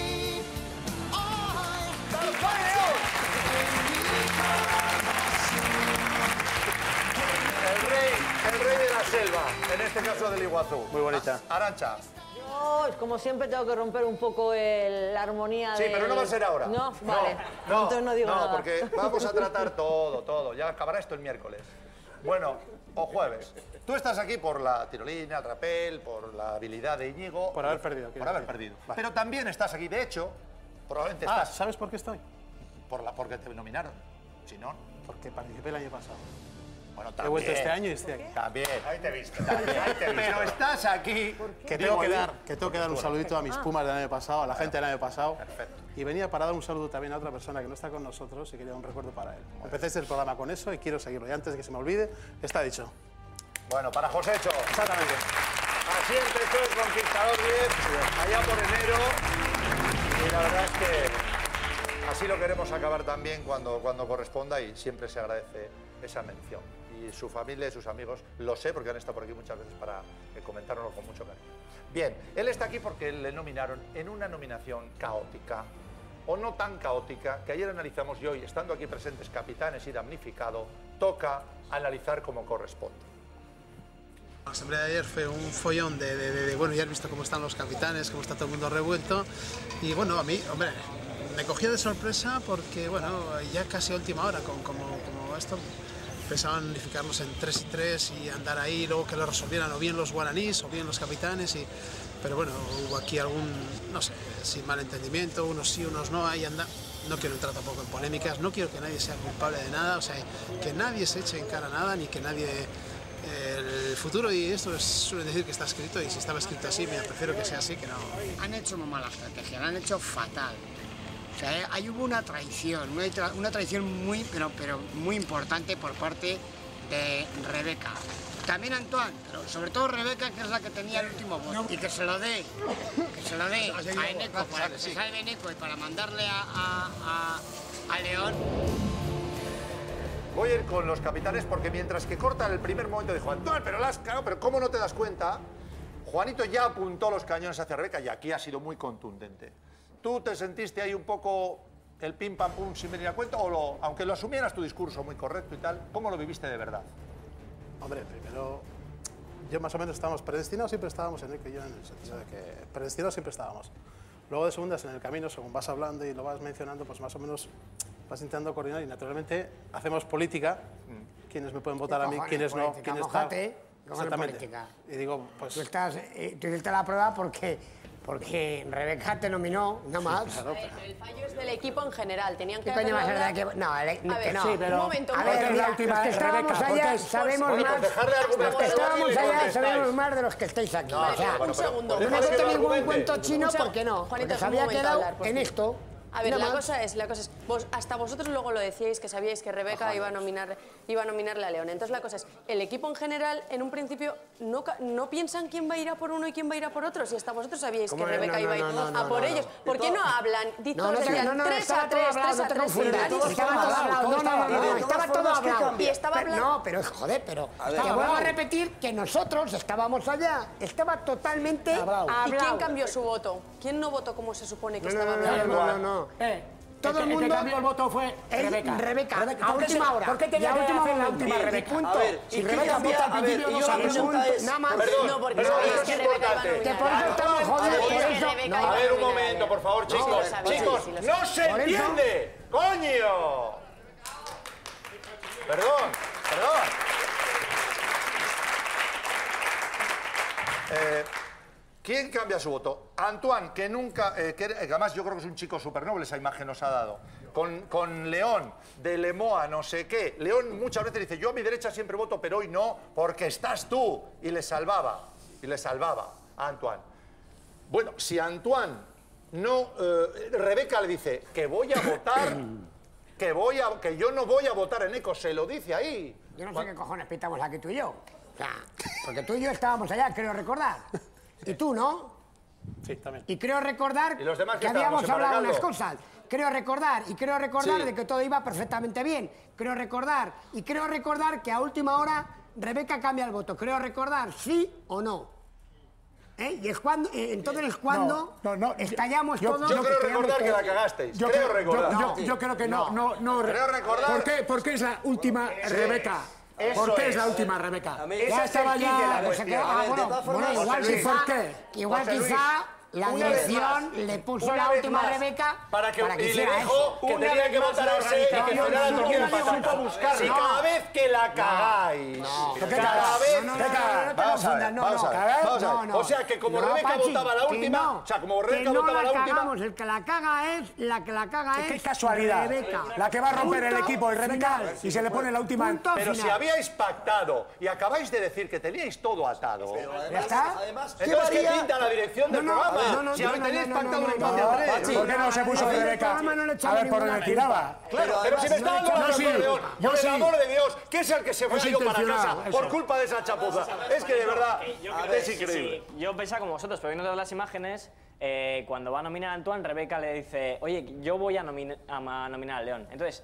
El rey de la selva, en este caso del Iguazú. Muy bonita. Arancha. Yo, como siempre, tengo que romper un poco la armonía Sí, pero no va a ser ahora. No, vale. Entonces no digo nada. No, porque vamos a tratar todo. Ya acabará esto el miércoles. Bueno, o jueves. Tú estás aquí por la tirolina, el rapel, por la habilidad de Íñigo. Por haber perdido. Por haber perdido. Vale. Pero también estás aquí, de hecho, probablemente estás... ¿sabes por qué estoy? Porque te nominaron. Si no... Porque participé el año pasado. Bueno, He también. vuelto este año y estoy aquí. También. Ahí te he visto. Pero estás aquí... Que tengo que dar un saludito a mis Pumas del año pasado, a la gente del año pasado. Perfecto. Y venía para dar un saludo también a otra persona que no está con nosotros y quería un recuerdo para él. Empecé el programa con eso y quiero seguirlo. Y antes de que se me olvide, está dicho. Bueno, para Josécho. Exactamente. Así empezó el Conquistador 10, allá por enero. Y la verdad es que así lo queremos acabar también cuando corresponda y siempre se agradece esa mención. Y su familia y sus amigos, lo sé porque han estado por aquí muchas veces para comentarlo con mucho cariño. Bien, él está aquí porque le nominaron en una nominación caótica, o no tan caótica, que ayer analizamos y hoy, estando aquí presentes capitanes y damnificado, toca analizar como corresponde. La asamblea de ayer fue un follón bueno, ya has visto cómo están los capitanes, cómo está todo el mundo revuelto. Y bueno, a mí, hombre, me cogió de sorpresa porque, bueno, ya casi a última hora, como esto, pensaban unificarnos en 3 y 3 y andar ahí, luego que lo resolvieran o bien los guaraníes o bien los capitanes. Pero bueno, hubo aquí algún, no sé, sin malentendimiento, unos sí, unos no, ahí anda. No quiero entrar tampoco en polémicas, no quiero que nadie sea culpable de nada, o sea, que nadie se eche en cara nada, ni que nadie... El futuro y esto suelen decir que está escrito y si estaba escrito así, mira, prefiero que sea así que no. Han hecho muy mala estrategia, la han hecho fatal. O sea, ahí hubo una traición, una traición muy, pero muy importante por parte de Rebeca. También Antoine, pero sobre todo Rebeca, que es la que tenía el último voto. Y que se lo dé a Eneco, para que se salve Eneco y para mandarle a León. Voy a ir con los capitanes porque mientras que corta en el primer momento dijo Antoine, pero la has cagado, pero ¿cómo no te das cuenta? Juanito ya apuntó los cañones hacia Rebeca y aquí ha sido muy contundente. ¿Tú te sentiste ahí un poco el pim pam pum sin venir a cuento o aunque lo asumieras tu discurso muy correcto y tal, ¿cómo lo viviste de verdad? Hombre, primero, yo más o menos estábamos predestinados, siempre estábamos en el que yo, en el sentido de que predestinados siempre estábamos. Luego de segundas en el camino, según vas hablando y lo vas mencionando, pues más o menos vas intentando coordinar y naturalmente hacemos política. Quienes me pueden votar a mí, quienes no, quienes tal. Exactamente. Política. Y digo, pues... Tú hiciste la prueba porque Porque Rebeca te nominó, nada más. Pero el fallo es del equipo en general. Tenían que ¿Qué coño va a ser del equipo? No, que no. Sí, pero un momento. A ver, mira, los que estábamos allá sabemos más. Los que estábamos allá sabemos más de los que estáis aquí. O sea, un segundo. no me meto ningún cuento chino porque no. Juanito, Porque se había quedado en esto. A ver, la cosa es, hasta vosotros luego lo decíais que sabíais que Rebeca iba a nominarle a León. Entonces la cosa es, el equipo en general, en un principio, no piensan quién va a ir a por uno y quién va a ir a por otro. Si hasta vosotros sabíais que Rebeca iba a ir a por ellos. ¿Por qué no hablan? Todos decían 3 a 3, 3 a 3. Estaba todo hablado. Y estaba hablando. No, pero joder, pero te vuelvo a repetir que nosotros estábamos allá. Estaba totalmente hablado. ¿Y quién cambió su voto? ¿Quién no votó como se supone que estaba hablando? No. Todo el mundo. El que cambió el voto fue Rebeca. Rebeca, a última hora. ¿Por qué tenía que hacer la última Rebeca? Punto. A ver, Si Rebeca vota al principio, no sabe. Nada más. No, porque sabéis que Rebeca iba a Que por eso estamos jodidos. A ver, un momento, por favor, chicos. Chicos, ¡no se entiende! ¡Coño! Perdón. ¿Quién cambia su voto? Antoine, que nunca, que además yo creo que es un chico súper noble, esa imagen nos ha dado. Con León, de Lemoa, no sé qué. León muchas veces dice, yo a mi derecha siempre voto, pero hoy no, porque estás tú. Y le salvaba a Antoine. Bueno, si Antoine no... Rebeca le dice que voy a votar, que yo no voy a votar en ECO, se lo dice ahí. Yo no sé qué cojones pitamos aquí tú y yo. O sea, porque tú y yo estábamos allá, creo recordar. Y tú, ¿no? Sí, también. Y creo recordar ¿Y los demás que habíamos hablado unas cosas. Creo recordar de que todo iba perfectamente bien. Creo recordar que a última hora Rebeca cambia el voto. Creo recordar, ¿sí o no? Y es cuando, entonces es cuando estallamos todos. Yo creo recordar que la cagasteis. Yo creo creo que no. Creo recordar. ¿Por qué es la última Rebeca? ¿Por qué es la última Rebeca? Ya estaba ya... Igual quizá la dirección le puso la última Rebeca para que hiciera le dijo que tenía que votar a ese y que fuera todo un empate. Si cada vez que la cagáis, cada vez... Vamos a ver. O sea, que como Rebeca votaba la última... O sea, como Rebeca votaba la última... El que la caga es... Qué casualidad. La que va a romper el equipo es Rebeca y se le pone la última... Pero si habíais pactado y acabáis de decir que teníais todo atado... ¿Ya está? Entonces, ¿qué pinta la dirección del programa? Si tenéis pactado un empate a 3. ¿Por qué no se puso Rebeca? A ver por dónde tiraba. Claro, pero si me está dando la razón, León, por el amor de Dios, que es el que se fue yo para casa por culpa de esa chapuza. Es que de verdad es increíble. Yo pensaba como vosotros, pero viendo todas las imágenes, cuando va a nominar a Antoine, Rebeca le dice, oye, yo voy a nominar a León. Entonces,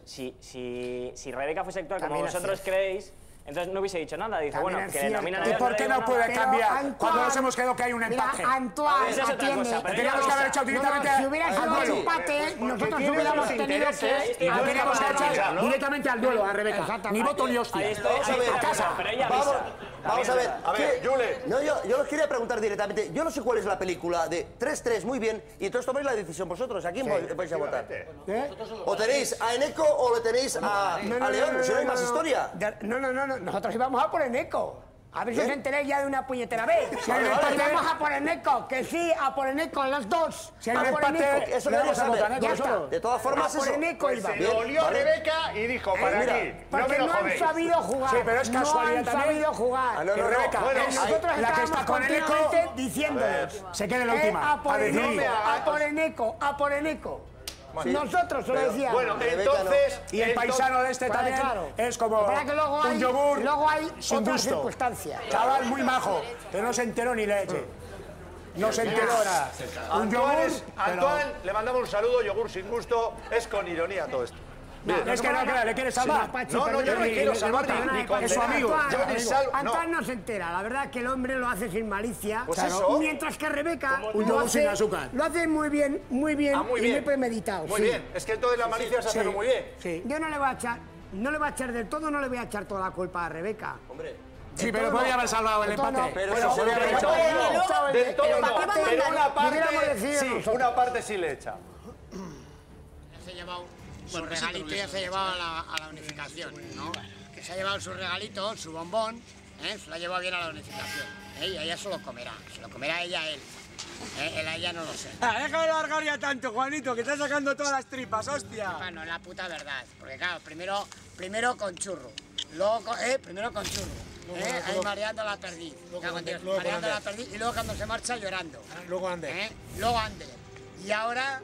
si Rebeca fuese a actuar como vosotros creéis, entonces no hubiese dicho nada. Dice, bueno, que nominan a León. ¿Y por qué no puede cambiar cuando nos hemos quedado que hay un empate? Antoine atiende. Teníamos que haber echado directamente si hubiera sido un empate, nosotros hubiéramos tenido que... Teníamos que echar directamente al duelo a Rebeca. Ni voto ni hostia. A casa. Vamos a ver. A ver, Jule. No, yo os quería preguntar directamente. Yo no sé cuál es la película de 3-3, muy bien, y entonces tomáis la decisión vosotros. ¿A quién vais a votar? ¿O tenéis a Eneco o le tenéis a León? Si no hay más historia. No. Nosotros íbamos a por Eneco. A ver si os enteréis ya de una puñetera vez. Vamos a por Eneco, que sí, a por Eneco, las dos. Si hay un empate, eso le vamos a votar. Ya está. De todas formas, a por Eneco iba. Se lo olió Rebeca y dijo, para aquí, porque no han sabido jugar. Sí, pero es casualidad también. No han sabido jugar. Rebeca, nosotros la que está con Eneco, diciéndoles. Se quede la última. A por Eneco. Sí. Nosotros se lo decíamos. Bueno, entonces... Y el paisano de este también es como un yogur luego hay sin otras gusto. Circunstancias. Chaval muy majo, que no se enteró ni leche. No se enteró nada. Un yogur... Antoine, le mandamos un saludo, yogur sin gusto. Es con ironía todo esto. Es que no, le quiere salvar. No, yo no le quiero salvar ni con es su amigo. Antoine no se entera. La verdad es que el hombre lo hace sin malicia. Pues eso. Mientras que Rebeca lo hace muy bien y muy premeditado. Muy bien. Es que entonces la malicia se hace muy bien. Sí. Yo no le voy a echar del todo, no le voy a echar toda la culpa a Rebeca. Hombre. Sí, pero podría haber salvado el empate. Pero del todo no. Pero una parte sí le echa. Se ha llevado su regalito, ya se ha llevado a la unificación, ¿no? Que se ha llevado su regalito, su bombón, se lo ha llevado bien a la unificación. Y ella se lo comerá ella él. Ella no lo sé. Deja de largar ya tanto, Juanito, que estás sacando todas las tripas, hostia. Bueno, la puta verdad. Porque claro, primero con churro. Luego primero con churro. Ahí mareando la perdiz. Mareando la perdiz y luego cuando se marcha llorando. Luego Ander. Luego Ander. Y ahora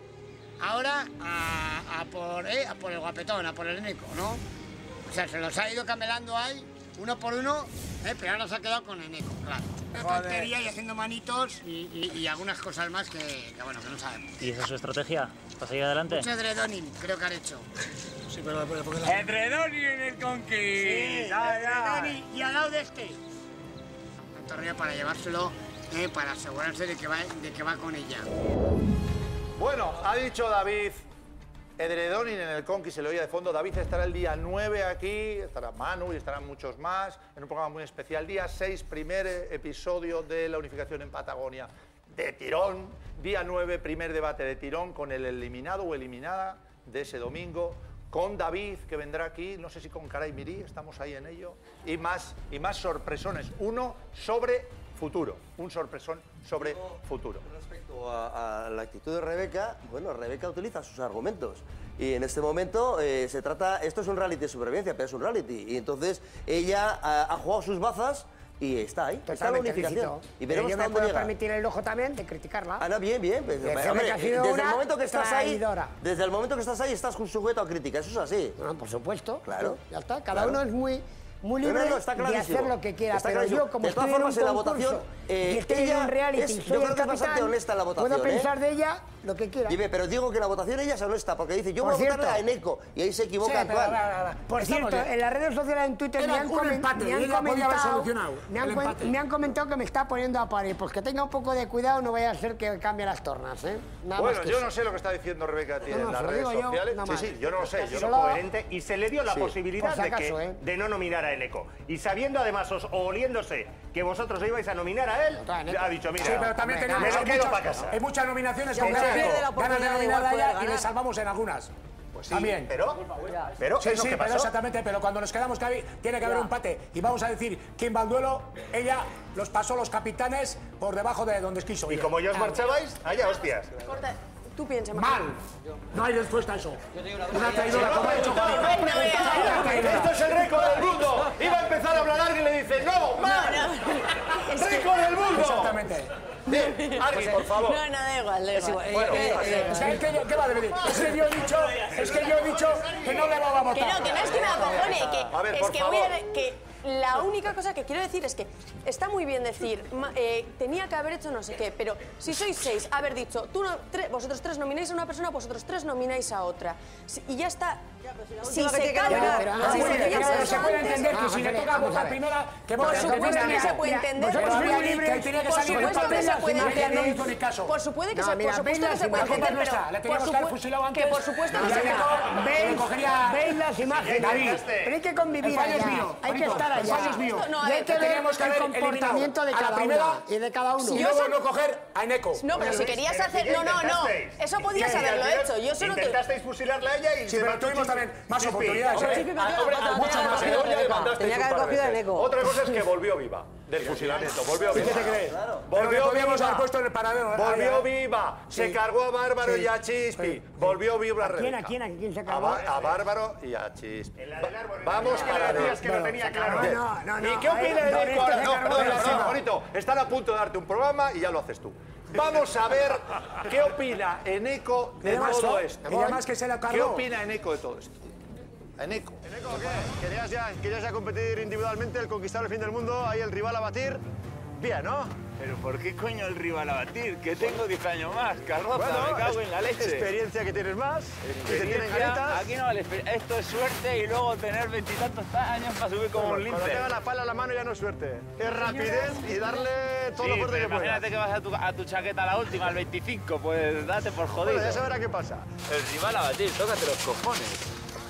a por el guapetón, a por el Eneco, ¿no? O sea, se los ha ido camelando ahí, uno por uno, pero ahora se ha quedado con Eneco, claro. Tontería y haciendo manitos y algunas cosas más que bueno, que no sabemos. ¿Y esa es su estrategia? ¿Para seguir adelante? Mucho edredoning, creo que han hecho. Sí, pero edredoning en el Conquist. Sí, edredoning y al lado de este. Un torneo para llevárselo, para asegurarse de que va con ella. Bueno, ha dicho David, edredoning en el Conquist, se le oía de fondo. David estará el día 9 aquí, estará Manu y estarán muchos más, en un programa muy especial. Día 6, primer episodio de la unificación en Patagonia de tirón. Día 9, primer debate de tirón con el eliminado o eliminada de ese domingo. Con David, que vendrá aquí, no sé si con Caray Mirí, estamos ahí en ello. Y más sorpresones. Uno sobre futuro, un sorpresón sobre futuro. Respecto a la actitud de Rebeca, bueno, Rebeca utiliza sus argumentos. Y en este momento se trata, esto es un reality de supervivencia, pero es un reality. Y entonces ella ha jugado sus bazas y está ahí, está la unificación. Y veremos yo hasta me dónde puedo llega. permitir el ojo también de criticarla. Ana, bien. Pues, hombre, desde el momento que estás ahí, estás sujeto a crítica, eso es así. No, por supuesto. Claro. Ya está, cada uno es muy libre de hacer lo que quiera, pero yo como de todas estoy formas, en un la votación, y estoy en un reality, yo creo que es bastante honesta en la votación. Puedo pensar de ella lo que quiera. Dime, pero digo que la votación ella es honesta, porque dice, yo voy a votarle a Eneco, y ahí se equivoca actual. Por cierto, en las redes sociales, en Twitter, me han comentado que me está poniendo a parir, pues que tenga un poco de cuidado, no vaya a ser que cambie las tornas, Bueno, yo no sé lo que está diciendo Rebeca en las redes sociales. Sí, yo no lo sé. Yo coherente y se le dio la posibilidad de no nominar a Eneco. Y sabiendo además o oliéndose que vosotros le ibais a nominar a él, ha dicho, mira, sí, pero también tenemos me lo quedo para casa. Hay muchas nominaciones con ganas de nominarla a ella y le salvamos en algunas. Pues sí, también. Pero sí, ¿es lo que pasó? pero exactamente, pero cuando nos quedamos que tiene que haber un empate y vamos a decir quién va al duelo, ella los pasó los capitanes por debajo de donde quiso. Y como ya os marchabais, allá hostias. Tú piensas mal. No hay respuesta a eso. Una traidora, como ha hecho Esto es el récord del mundo. Iba a empezar a hablar alguien y le dice, no, mal. ¡Récord del mundo! Exactamente. Alguien, por favor. No, da igual. Bueno, ¿qué va a decir? Es que yo he dicho que no le vamos a votar. Que no es que me acojone, A ver, es por que favor. la única cosa que quiero decir es que está muy bien decir, tenía que haber hecho no sé qué, pero si sois 6, haber dicho, vosotros 3 nomináis a una persona, vosotros 3 nomináis a otra. Y ya está. Si se cambia, se puede entender que si le toca votar primera, que vote. Por supuesto que se puede entender. Por supuesto que se puede entender. No hizo ni caso. Por supuesto que se puede entender, le teníamos que haber fusilado antes. Que por supuesto que se puede. Veis las imágenes, David. Pero hay que convivir allá. Hay que estar allá. Y hay que ver el comportamiento de cada una y de cada uno. Y luego no coger a Eneco. No, pero si querías hacer... No. Eso podías haberlo hecho. Yo solo intentasteis fusilarla a ella y sí, pero tuvimos también más oportunidades. Tenía que haber cogido a Eneco. Otra cosa es que volvió viva del fusilamiento. Volvió viva. ¿Qué te crees? Volvió podíamos viva. haber puesto en el paradero. Volvió viva. Se cargó a Bárbaro y a Chispi. Volvió viva Rebeca. ¿A quién se cargó? A Bárbaro y a Chispi. Vamos para días que lo tenía claro. ¿Y qué opina Eneco? No, bonito. Están a punto de darte un programa y ya lo haces tú. Vamos a ver qué opina Eneco de todo esto. ¿Qué opina Eneco de todo esto? Eneco. ¿Eneco qué? ¿Querías ya competir individualmente, el conquistar el fin del mundo, ahí el rival a batir? Bien, ¿no? Pero ¿por qué coño el rival a batir? Que tengo 10 años más, carroza, me cago en la leche. Experiencia que tienes más, que te tienen ganitas. Aquí no vale esto es suerte y luego tener 20 y tantos años para subir como un lince. Cuando tengas la pala en la mano ya no es suerte. Es rapidez y darle todo lo fuerte que puedas. Imagínate que vas a tu chaqueta la última, al 25, pues date por jodido. Bueno, ya se verá qué pasa. El rival a batir, tócate los cojones.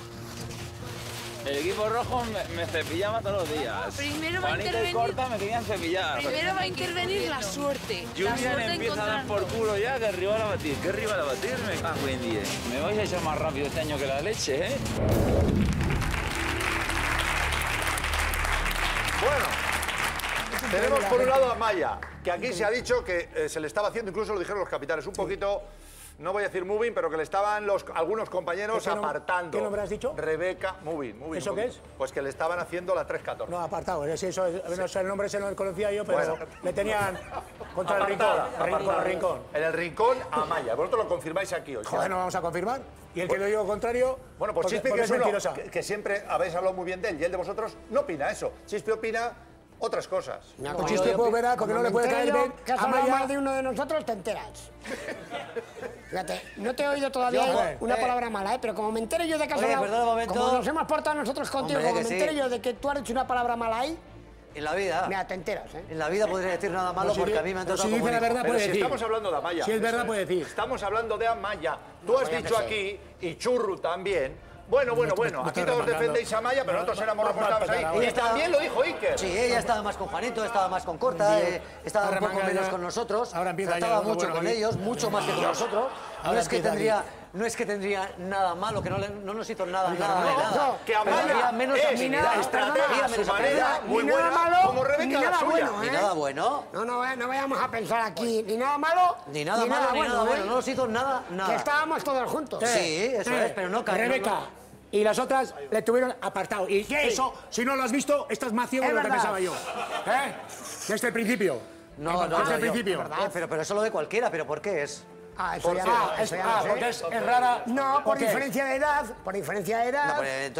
El equipo rojo me cepillaba todos los días. Primero va a Juanito intervenir. y Corta me querían cepillar. Primero va a intervenir la suerte. Julián empieza a dar por culo ya, que rival a batir. ¿Qué rival a batir? Me cago en 10. Me vais a echar más rápido este año que la leche, ¿eh? Bueno, Tenemos por un lado a Maya, que aquí se ha dicho que se le estaba haciendo, incluso lo dijeron los capitanes, un poquito, no voy a decir moving, pero que le estaban algunos compañeros apartando. ¿Qué nombre has dicho? Rebeca, moving. ¿Eso qué es? Pues que le estaban haciendo la 3-14. No, apartado. No sé, el nombre ese no lo conocía yo, pero bueno, le tenían contra el rincón. En el rincón a Maya. Vosotros lo confirmáis aquí hoy. Joder, no vamos a confirmar. Y el que lo digo contrario. Bueno, pues Chispi, que es uno que siempre habéis hablado muy bien de él, y él de vosotros no opina eso. Chispi opina otras cosas. Pues Chispi puede ver, porque no le puede caer bien que has hablado mal de uno de nosotros, te enteras. Fíjate, no te he oído todavía una palabra mala, pero como me entere yo de que has hablado, como nos hemos portado nosotros contigo, como me entere yo de que tú has dicho una palabra mala ahí, en la vida. Mira, te enteras, ¿eh? En la vida podría decir nada malo porque a mí me han tratado como la verdad, pero puede si decir. estamos hablando de Amaya. Si es verdad, puede decir. Estamos hablando de Amaya. Tú has dicho aquí, y Churru también. Bueno, aquí todos defendéis a Amaya, pero nosotros éramos los que estábamos ahí. Y también lo dijo Iker. Sí, ella estaba más con Juanito, estaba más con Corta, estaba un poco menos con nosotros. Trataba mucho con ellos, mucho más que con nosotros. No es que tendría nada malo, que no nos hizo nada. Que Amaya menos es estratega a su manera, muy buena, como Rebeca la suya. Ni nada bueno. No vayamos a pensar aquí, ni nada malo, ni nada bueno. No nos hizo nada. Que estábamos todos juntos. Sí, eso es, pero no Rebeca. Y las otras le tuvieron apartado. Y eso, si no lo has visto, estás más ciego de lo que pensaba yo. Desde el principio. Desde el principio. Pero eso lo de cualquiera, ¿pero por qué es? Eso ya porque es rara. No, por diferencia de edad. Por diferencia de edad.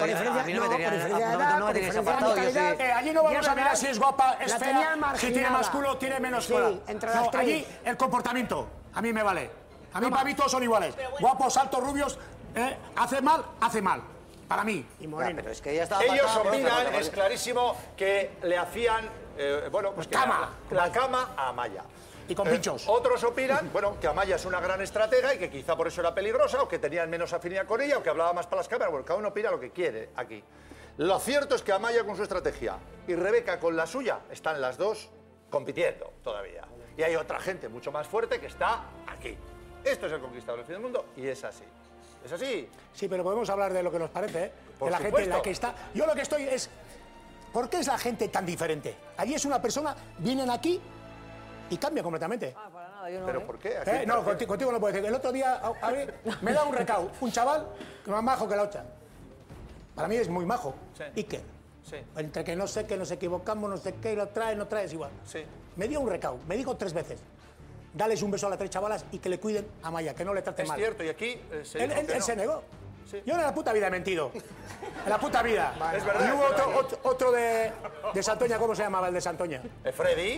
No me tenías apartado. Allí no vamos a mirar si es guapa, es fea, si tiene más culo, tiene menos culo. Allí el comportamiento. A mí me vale. A mí, para mí, todos son iguales. Guapos, altos, rubios. Hace mal. Para mí. Y moreno. Pero es que ella estaba ellos opinan, es clarísimo, que le hacían, pues la cama a Amaya. Y con pinchos. Otros opinan, que Amaya es una gran estratega y que quizá por eso era peligrosa, o que tenían menos afinidad con ella, o que hablaba más para las cámaras. Bueno, cada uno opina lo que quiere aquí. Lo cierto es que Amaya con su estrategia y Rebeca con la suya están las dos compitiendo todavía. Y hay otra gente mucho más fuerte que está aquí. Esto es el conquistador del fin del mundo y es así. ¿Es así? Sí, pero podemos hablar de lo que nos parece, de la gente en la que está. Yo lo que estoy es, ¿por qué es la gente tan diferente? Allí es una persona, vienen aquí y cambia completamente. Para nada, yo no. ¿Pero por qué? No, contigo no puedo decir. El otro día, a ver, me da un recao, un chaval más majo que la otra. Para mí es muy majo. Sí. Iker. Sí. Entre que no sé, que nos equivocamos, no sé qué, lo trae, no trae, es igual. Sí. Me dio un recao, me dijo 3 veces. Dales un beso a las 3 chavalas y que le cuiden a Maya, que no le traten mal. Es cierto, y aquí él se negó. Sí. Yo en la puta vida he mentido. En la puta vida. Es verdad. Y hubo otro de Santoña, ¿cómo se llamaba el de Santoña? ¿Freddy?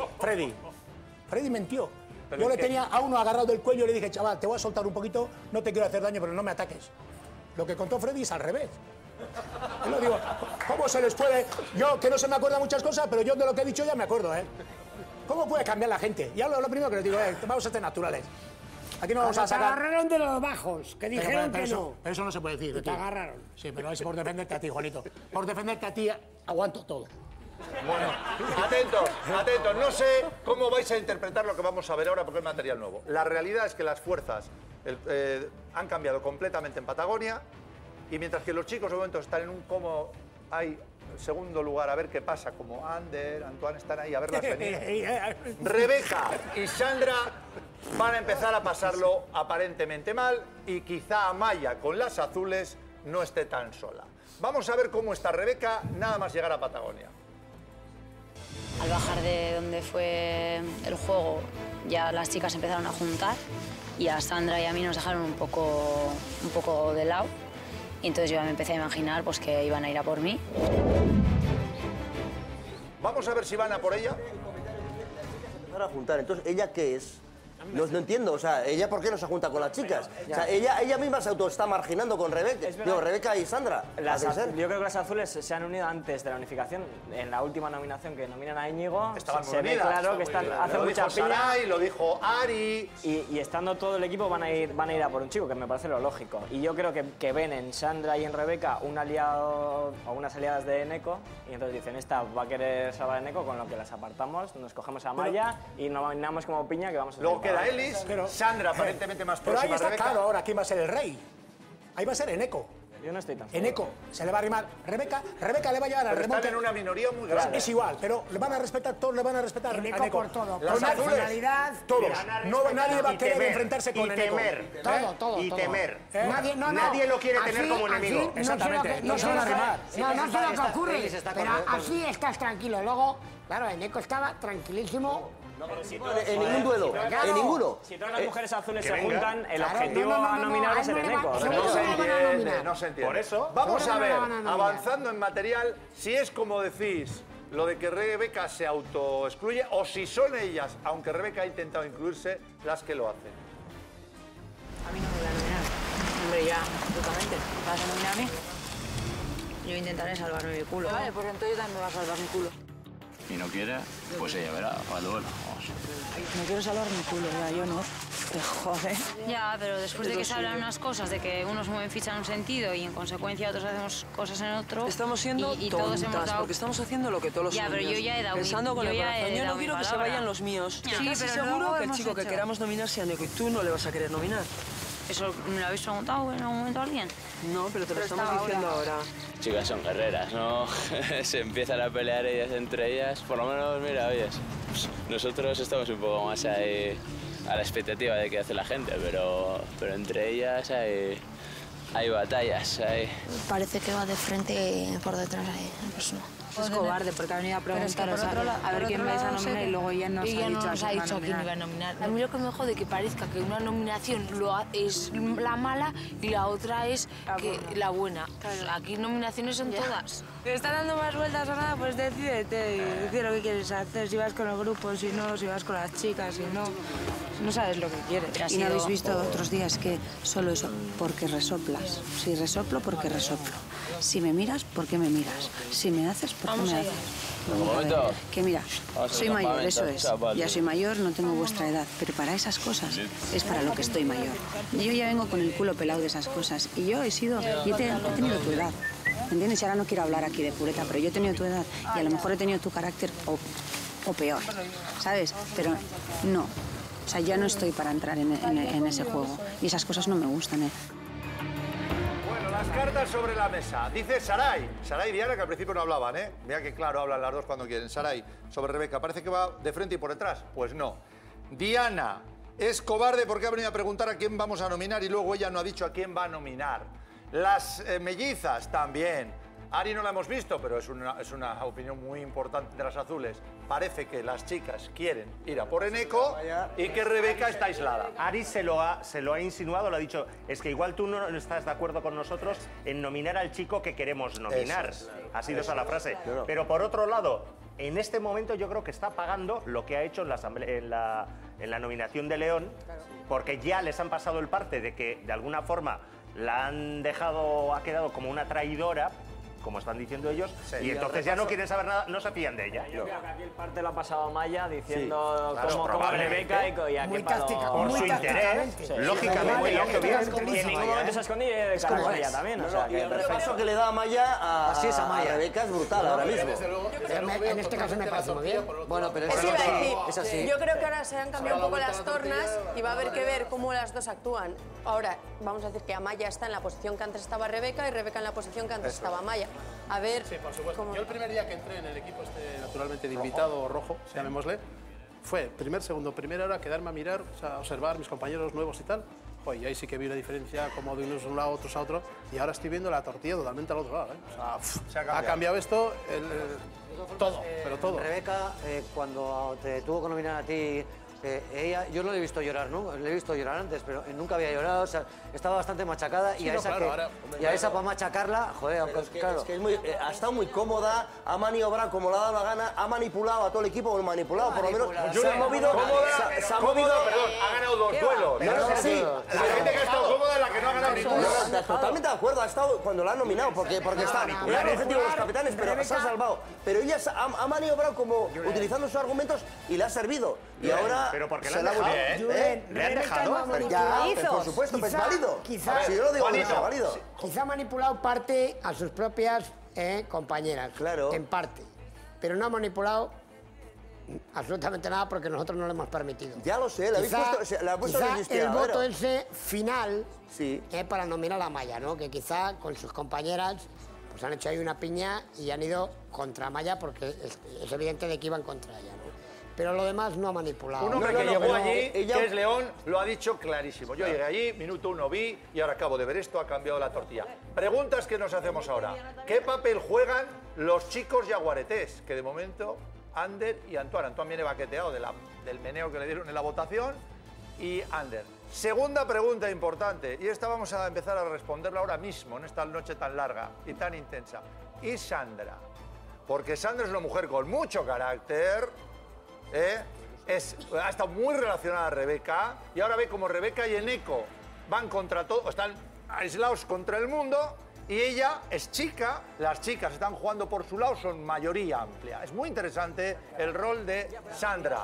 Freddy mintió. Yo le tenía a uno agarrado del cuello y le dije, chaval, te voy a soltar un poquito, no te quiero hacer daño, pero no me ataques. Lo que contó Freddy es al revés. Yo lo digo, ¿cómo se les puede...? Yo, que no se me acuerda muchas cosas, pero yo de lo que he dicho ya me acuerdo, ¿eh? ¿Cómo puede cambiar la gente? Ya lo primero que les digo, vamos a ser naturales. Aquí no vamos a sacar... Te agarraron de los bajos, que dijeron que no. Pero eso no se puede decir. Te agarraron. Sí, pero es por defenderte a ti, Juanito. Por defenderte a ti, aguanto todo. Bueno, atentos. No sé cómo vais a interpretar lo que vamos a ver ahora porque es material nuevo. La realidad es que las fuerzas han cambiado completamente en Patagonia y mientras que los chicos de momento están en un como hay segundo lugar a ver qué pasa, como Ander, Antoine están ahí a verlas venir. Rebeca y Sandra van a empezar a pasarlo aparentemente mal y quizá Amaya con las azules no esté tan sola. Vamos a ver cómo está Rebeca nada más llegar a Patagonia. Al bajar de donde fue el juego, ya las chicas empezaron a juntar y a Sandra y a mí nos dejaron un poco de lado. Y entonces yo ya me empecé a imaginar pues, que iban a ir a por mí. Vamos a ver si van a por ella. Empezar a juntar. Entonces, ¿ella qué es? No entiendo, o sea, ¿ella por qué no se junta con las chicas? O sea, ella misma se está marginando con Rebeca. Digo, Rebeca y Sandra. Yo creo que las azules se han unido antes de la unificación. En la última nominación que nominan a Íñigo, se ve claro que están, hacen mucha piña. Saray, lo dijo Ari. Y estando todo el equipo van a ir a por un chico, que me parece lo lógico. Y yo creo que ven en Sandra y en Rebeca un aliado o unas aliadas de Eneco, y entonces dicen, esta va a querer salvar a Eneco, con lo que las apartamos, nos cogemos a Maya y nominamos como piña que vamos a... Luego queda Elis, Sandra aparentemente más próxima a Rebeca. Pero ahí está claro ahora quién va a ser el rey. Ahí va a ser Eneco. Yo no estoy tan seguro. Eneco se le va a arrimar. Rebeca le va a llevar al remonte. Están en una minoría muy grande. Es igual, pero le van a respetar, todos le van a respetar a Eneco. por todo. Con personalidad, todos. Nadie va a querer enfrentarse con Eneco. Todo. Y temer. Nadie lo quiere tener como enemigo. Exactamente, no se van a arrimar. No sé lo que ocurre, pero así estás tranquilo. Luego, claro, Eneco estaba tranquilísimo. En ningún duelo, en ninguno. Si todas las mujeres azules se juntan, el objetivo a nominar es el Eneco. No se entiende. Por eso. Vamos a ver, avanzando en material, si es como decís, lo de que Rebeca se autoexcluye, o si son ellas, aunque Rebeca ha intentado incluirse, las que lo hacen. A mí no me voy a nominar. Hombre, ya, totalmente. ¿Vas a nominar a mí? Yo intentaré salvarme mi culo. Vale, pues entonces yo también me voy a salvar mi culo. Y no quiere, pues ella verá. Vale, bueno, vamos. No quiero salvar mi culo, ya, yo no. Te jode. Ya, pero después de que se hablan unas cosas, de que unos mueven ficha en un sentido y en consecuencia otros hacemos cosas en otro. Estamos siendo y todos hemos dado... porque estamos haciendo lo que todos los Ya, pero yo ya he dado pensando con el corazón. Yo no quiero que se vayan los míos. Ya. Sí, Sí, pero pero seguro luego que el hemos chico que hecho- queramos nominar sea Eneco y tú no le vas a querer nominar. ¿Eso me lo habéis preguntado en algún momento a alguien? No, pero te lo estamos diciendo ahora. Chicas son guerreras, ¿no? Se empiezan a pelear ellas entre ellas. Por lo menos, mira, oyes, pues nosotros estamos un poco más ahí a la expectativa de qué hace la gente, pero entre ellas hay batallas. Parece que va de frente por detrás ahí, pues no. Es cobarde porque ha venido a preguntaros a ver quién vais a nominar y luego ya nos ha dicho a quién iba a nominar. A mí lo que me jode es que parezca que una nominación es la mala y la otra es la buena. Aquí nominaciones son todas. Te están dando más vueltas a nada, pues decídete y decide lo que quieres hacer. Si vas con el grupo, si no, si vas con las chicas, si no. No sabes lo que quieres. Y no habéis visto otros días que solo eso, porque resoplas. Si resoplo, porque resoplo. Si me miras, ¿por qué me miras? Si me haces, ¿por qué me haces? Un momento. Que mira, Vamos al soy mayor, campamento, eso es. chaval. Ya soy mayor, no tengo vuestra edad, pero para esas cosas es para lo que estoy mayor. Yo ya vengo con el culo pelado de esas cosas y yo he tenido tu edad. ¿Entiendes? Y ahora no quiero hablar aquí de pureta, pero yo he tenido tu edad y a lo mejor he tenido tu carácter o peor, ¿sabes? Pero no. O sea, ya no estoy para entrar en ese juego y esas cosas no me gustan, ¿eh? Bueno, las cartas sobre la mesa. Dice Saray y Diana, que al principio no hablaban, ¿eh? Mira que claro, hablan las dos cuando quieren. Saray, sobre Rebeca, parece que va de frente y por detrás. Pues no. Diana es cobarde porque ha venido a preguntar a quién vamos a nominar y luego ella no ha dicho a quién va a nominar. Las mellizas también. Ari no la hemos visto, pero es una opinión muy importante de las azules. Parece que las chicas quieren ir a por Eneco y que Rebeca está aislada. Ari se lo ha insinuado, lo ha dicho, es que igual tú no estás de acuerdo con nosotros en nominar al chico que queremos nominar. Ha sido esa la frase. Pero por otro lado, en este momento yo creo que está pagando lo que ha hecho en la nominación de León, porque ya les han pasado el parte de que de alguna forma la han dejado, ha quedado como una traidora, como están diciendo ellos, y entonces ya no quieren saber nada, no se fían de ella. Yo creo que aquí el parte lo ha pasado Maya diciendo claro, cómo Rebeca y a qué palo... Por su interés, lógicamente, y en ningún momento se ha escondido de cara a ella también. O sea, Y el repaso que le da a Maya a Rebeca es brutal ahora mismo. En este caso me parece muy bien. Bueno, pero Eso iba a decir. es así. Yo creo que ahora se han cambiado un poco las tornas y va a haber que ver cómo las dos actúan. Ahora, vamos a decir que Amaya está en la posición que antes estaba Rebeca y Rebeca en la posición que antes estaba Amaya. A ver... Sí, por supuesto. cómo... Yo el primer día que entré en el equipo naturalmente de invitado rojo, llamémosle, fue primera hora quedarme a mirar, o sea, a observar mis compañeros nuevos y tal. Joder, y ahí sí que vi una diferencia como de unos a un lado, otros a otro, y ahora estoy viendo la tortilla totalmente al otro lado. O sea, ha cambiado esto, todo, pero todo. Rebeca, cuando te tuvo que nominar a ti, ella, yo no le he visto llorar, ¿no? Le he visto llorar antes, pero nunca había llorado, o sea, estaba bastante machacada y a esa para machacarla, joder, claro. Es que ha estado muy cómoda, ha maniobrado como le ha dado la gana, ha manipulado a todo el equipo, manipulado por lo menos, se ha movido, perdón, ha ganado 2 duelos. Claro que sí. La gente que ha estado cómoda es la que no ha ganado ninguno. Totalmente de acuerdo, ha estado cuando la han nominado, porque está en el objetivo de los capitanes, pero se ha salvado. Pero ella ha maniobrado como utilizando sus argumentos y le ha servido. Y ahora pero porque se la ha dejado. ¿Le han dejado? Ya, por supuesto, pues válido. Si yo lo digo, es válido. Quizá ha manipulado parte a sus propias compañeras. Claro. En parte. Pero no ha manipulado absolutamente nada porque nosotros no lo hemos permitido. Ya lo sé, le habéis puesto el voto ese final es para nominar a Maya, ¿no? Que quizá con sus compañeras pues han hecho ahí una piña y han ido contra Maya porque es evidente de que iban contra ella, ¿no? Pero lo demás no ha manipulado. Un hombre que llegó allí, que es León, lo ha dicho clarísimo. Yo llegué allí, minuto 1 vi y ahora acabo de ver esto, ha cambiado la tortilla. Preguntas que nos hacemos ahora. ¿Qué papel juegan los chicos yaguaretés? Que de momento, Ander y Antoine. Antoine viene baqueteado del meneo que le dieron en la votación y Ander. Segunda pregunta importante, y esta vamos a empezar a responderla ahora mismo, en esta noche tan larga y tan intensa. ¿Y Sandra? Porque Sandra es una mujer con mucho carácter, ha estado muy relacionada a Rebeca, y ahora ve como Rebeca y Eneco van contra todo, están aislados contra el mundo, y ella es chica, las chicas están jugando por su lado, son mayoría amplia. Es muy interesante el rol de Sandra.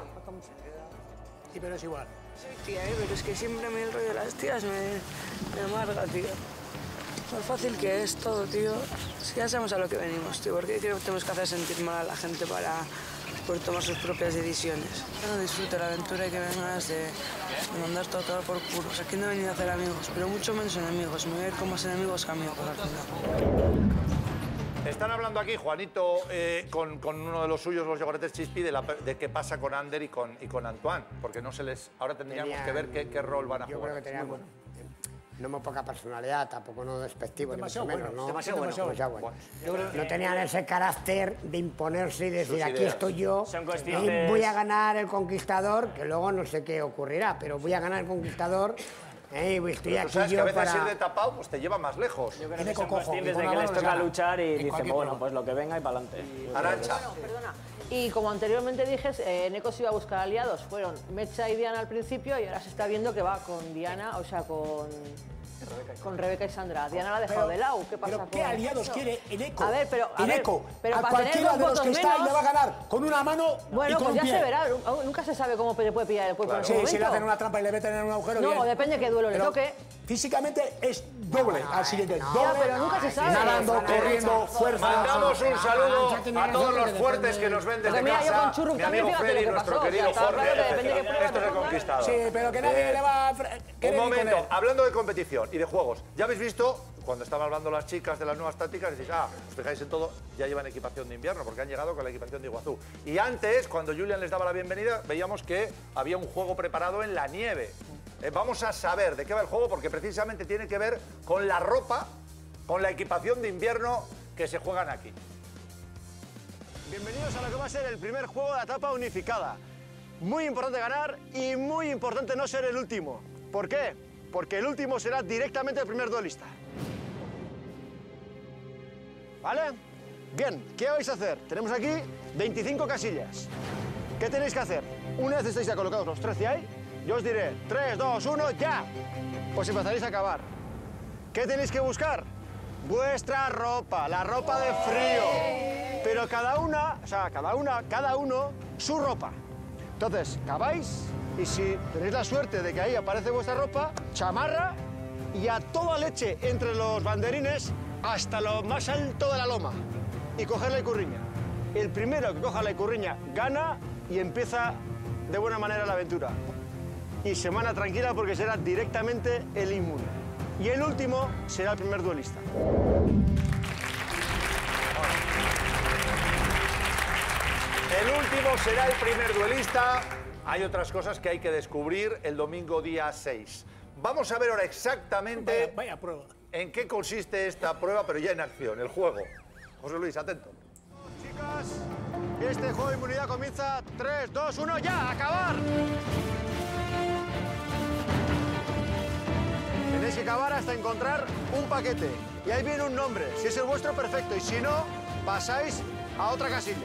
Sí, pero es igual. Soy tía, pero es que siempre a mí el rollo de las tías me amarga, tío. Lo fácil que es todo, tío. Es que ya sabemos a lo que venimos, tío. ¿Por qué tenemos que hacer sentir mal a la gente para poder tomar sus propias decisiones? Yo no disfruto la aventura y que vengas de mandar todo por culo. O sea, aquí no he venido a hacer amigos, pero mucho menos enemigos. Me voy a ir con más enemigos que amigos al final. Están hablando aquí, Juanito, con uno de los suyos, los yaguaretés Chispi, de qué pasa con Ander y con Antoine, porque no se les... Ahora tendríamos que ver qué rol van a jugar. Yo creo que tenían, no muy poca personalidad, tampoco no despectivo, ni mucho menos, ¿no? Demasiado bueno. No tenían ese carácter de imponerse y decir, aquí estoy yo, voy a ganar el Conquistador, que luego no sé qué ocurrirá, pero voy a ganar el Conquistador. Estoy aquí sabes yo que a veces para... ir de tapado pues te lleva más lejos. Yo creo que son conscientes de que les toca luchar y dicen, bueno, pues lo que venga y para adelante. Arantxa. Bueno, perdona. Y como anteriormente dije, Eneco se iba a buscar aliados. Fueron Mecha y Diana al principio y ahora se está viendo que va con Diana, o sea, con Rebeca y Sandra. Diana la ha dejado de lado. ¿Qué pasa? ¿Pero qué aliados quiere Eneco? A ver, pero Eneco, pero a para cualquiera tener de los que está menos, le va a ganar con una mano bueno, y con pues un ya pie. se verá. Nunca se sabe cómo puede pillar el cuerpo en ese Sí, momento. si le hacen una trampa y le meten en un agujero. No, bien. depende qué duelo le toque. Físicamente es doble al siguiente. Ya, Doble, pero nunca se sabe. nadando, corriendo, fuerza. Mandamos un saludo a todos los fuertes que nos ven desde mira, yo casa. con Churrup Mi también, amigo fíjate Freddy, lo que nuestro pasó. querido O sea, Jorge, claro que depende de qué Esto es el Conquistador. Sí, pero que nadie le va a querer Un momento, imponer. hablando de competición y de juegos, ya habéis visto, cuando estaban hablando las chicas de las nuevas tácticas, decís, os fijáis en todo, ya llevan equipación de invierno, porque han llegado con la equipación de Iguazú. Y antes, cuando Julián les daba la bienvenida, veíamos que había un juego preparado en la nieve. Vamos a saber de qué va el juego, porque precisamente tiene que ver con la ropa, con la equipación de invierno que se juegan aquí. Bienvenidos a lo que va a ser el primer juego de la etapa unificada. Muy importante ganar y muy importante no ser el último. ¿Por qué? Porque el último será directamente el primer duelista. ¿Vale? Bien, ¿qué vais a hacer? Tenemos aquí 25 casillas. ¿Qué tenéis que hacer? Una vez estéis ya colocados los 13 ahí, yo os diré 3, 2, 1, ¡ya! Pues empezaréis a cavar. ¿Qué tenéis que buscar? Vuestra ropa, la ropa de frío. Pero cada uno, su ropa. Entonces, caváis y si tenéis la suerte de que ahí aparece vuestra ropa, chamarra y a toda leche entre los banderines hasta lo más alto de la loma y coger la icurriña. El primero que coja la icurriña gana y empieza de buena manera la aventura. Y semana tranquila porque será directamente el inmune. Y el último será el primer duelista. El último será el primer duelista. Hay otras cosas que hay que descubrir el domingo día 6. Vamos a ver ahora exactamente Vaya prueba. en qué consiste esta prueba, pero ya en acción, el juego. José Luis, atento. Chicas, este juego de inmunidad comienza 3, 2, 1, ¡ya! ¡A acabar! Tenéis que cavar hasta encontrar un paquete. Y ahí viene un nombre. Si es el vuestro, perfecto. Y si no, pasáis a otra casilla.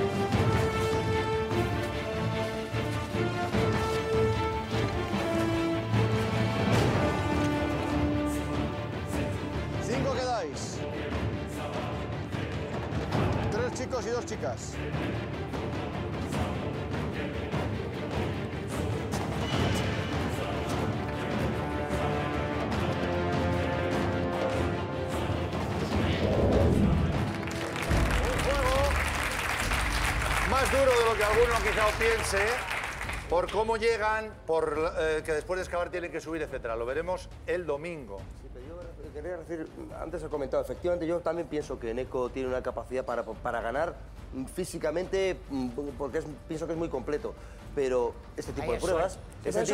Cinco quedáis. 3 chicos y 2 chicas. Más duro de lo que alguno quizá piense por cómo llegan, por que después de excavar tienen que subir, etcétera. Lo veremos el domingo. Sí, pero yo quería decir, antes he comentado, efectivamente yo también pienso que Eneco tiene una capacidad para ganar físicamente, porque pienso que es muy completo. Pero este tipo de pruebas, tienes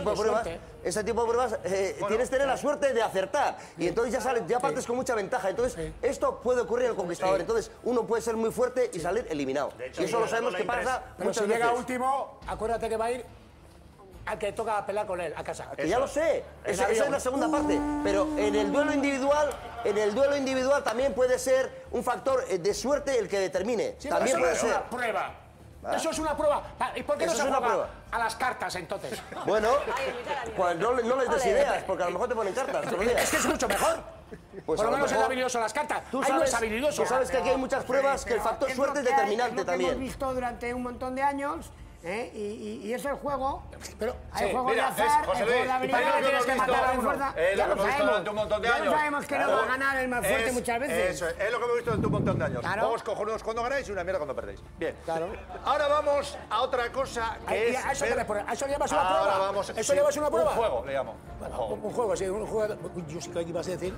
que tener la suerte de acertar. Y entonces ya partes con mucha ventaja. Entonces, esto puede ocurrir en el Conquistador. Entonces, uno puede ser muy fuerte y salir eliminado. Y eso lo sabemos que pasa pero si llega último, acuérdate que va a ir al que toca pelear con él, a casa. Que ya lo sé, esa es la segunda parte. Pero en el duelo individual también puede ser un factor de suerte el que determine. Sí, también puede ser. Una prueba. Eso es una prueba. ¿Y por qué no se juega a las cartas, entonces? Bueno, pues no les des ideas, porque a lo mejor te ponen cartas. Es que es mucho mejor. Pues por lo menos es habilidoso las cartas. Tú sabes que aquí hay muchas pruebas que el factor suerte es determinante también. Hemos visto durante un montón de años. Y es el juego, pero hay juego de mira, azar, José el juego Luis, de habilidad, ¿para qué lo tienes que hemos matar a la visto? fuerza. Lo Ya que lo hemos visto sabemos. durante un montón de Ya años. lo sabemos que no va a ganar el más fuerte muchas veces. Eso es lo que hemos visto durante un montón de años. Claro. Juegos cojonudos cuando ganáis y una mierda cuando perdéis. Bien. Claro. Ahora vamos a otra cosa que es... ¿A eso le llamas una Ahora prueba? vamos... ¿Eso le llamas una prueba? Un juego, le llamo. Un juego, sí, un juego. Yo sí que aquí ibas a decir.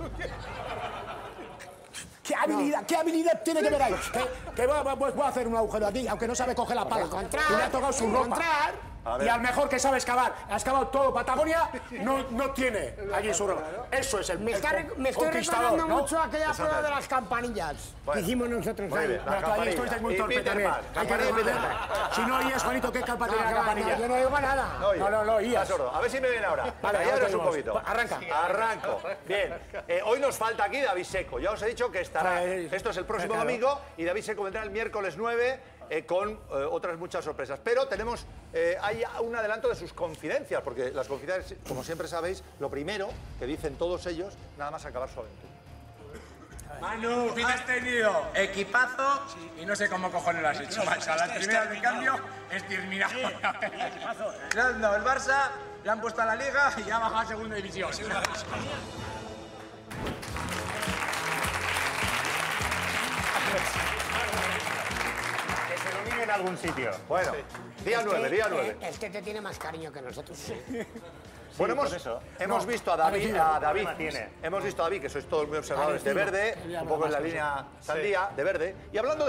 ¿Qué habilidad tiene que ver ahí? Que voy a hacer un agujero aquí, aunque no sabe coger la pala. Y le ha tocado su ropa. Y al mejor que sabe excavar, ha excavado todo Patagonia, no tiene allí su ropa. Eso es Me estoy recordando mucho aquella prueba de las campanillas que hicimos nosotros ahí. Ahí estoy muy torpe también. Hay que recordarme. Si no oías, Juanito, ¿qué campa tiene la campanilla? Yo no digo nada. No oías. A ver si me ven ahora. Vale, Callaros un poquito. Arranca. Arranco. Bien. Hoy nos falta aquí David Seco. Ya os he dicho que estará... Esto es el próximo domingo y David Seco vendrá el miércoles 9 con otras muchas sorpresas. Pero tenemos... hay un adelanto de sus confidencias, porque las confidencias, como siempre sabéis, lo primero que dicen todos ellos, nada más acabar su aventura. Manu, has tenido equipazo y no sé cómo cojones lo has hecho, macho. A las primeras de cambio, exterminado. No, el Barça le han puesto a la Liga y ha bajado a segunda división. Que se nomine en algún sitio. Bueno, día 9. Es que te tiene más cariño que nosotros. Bueno, hemos visto a David, hemos visto a David, que sois todos muy observadores, de verde, un poco en la línea sandía, de verde. Y hablando de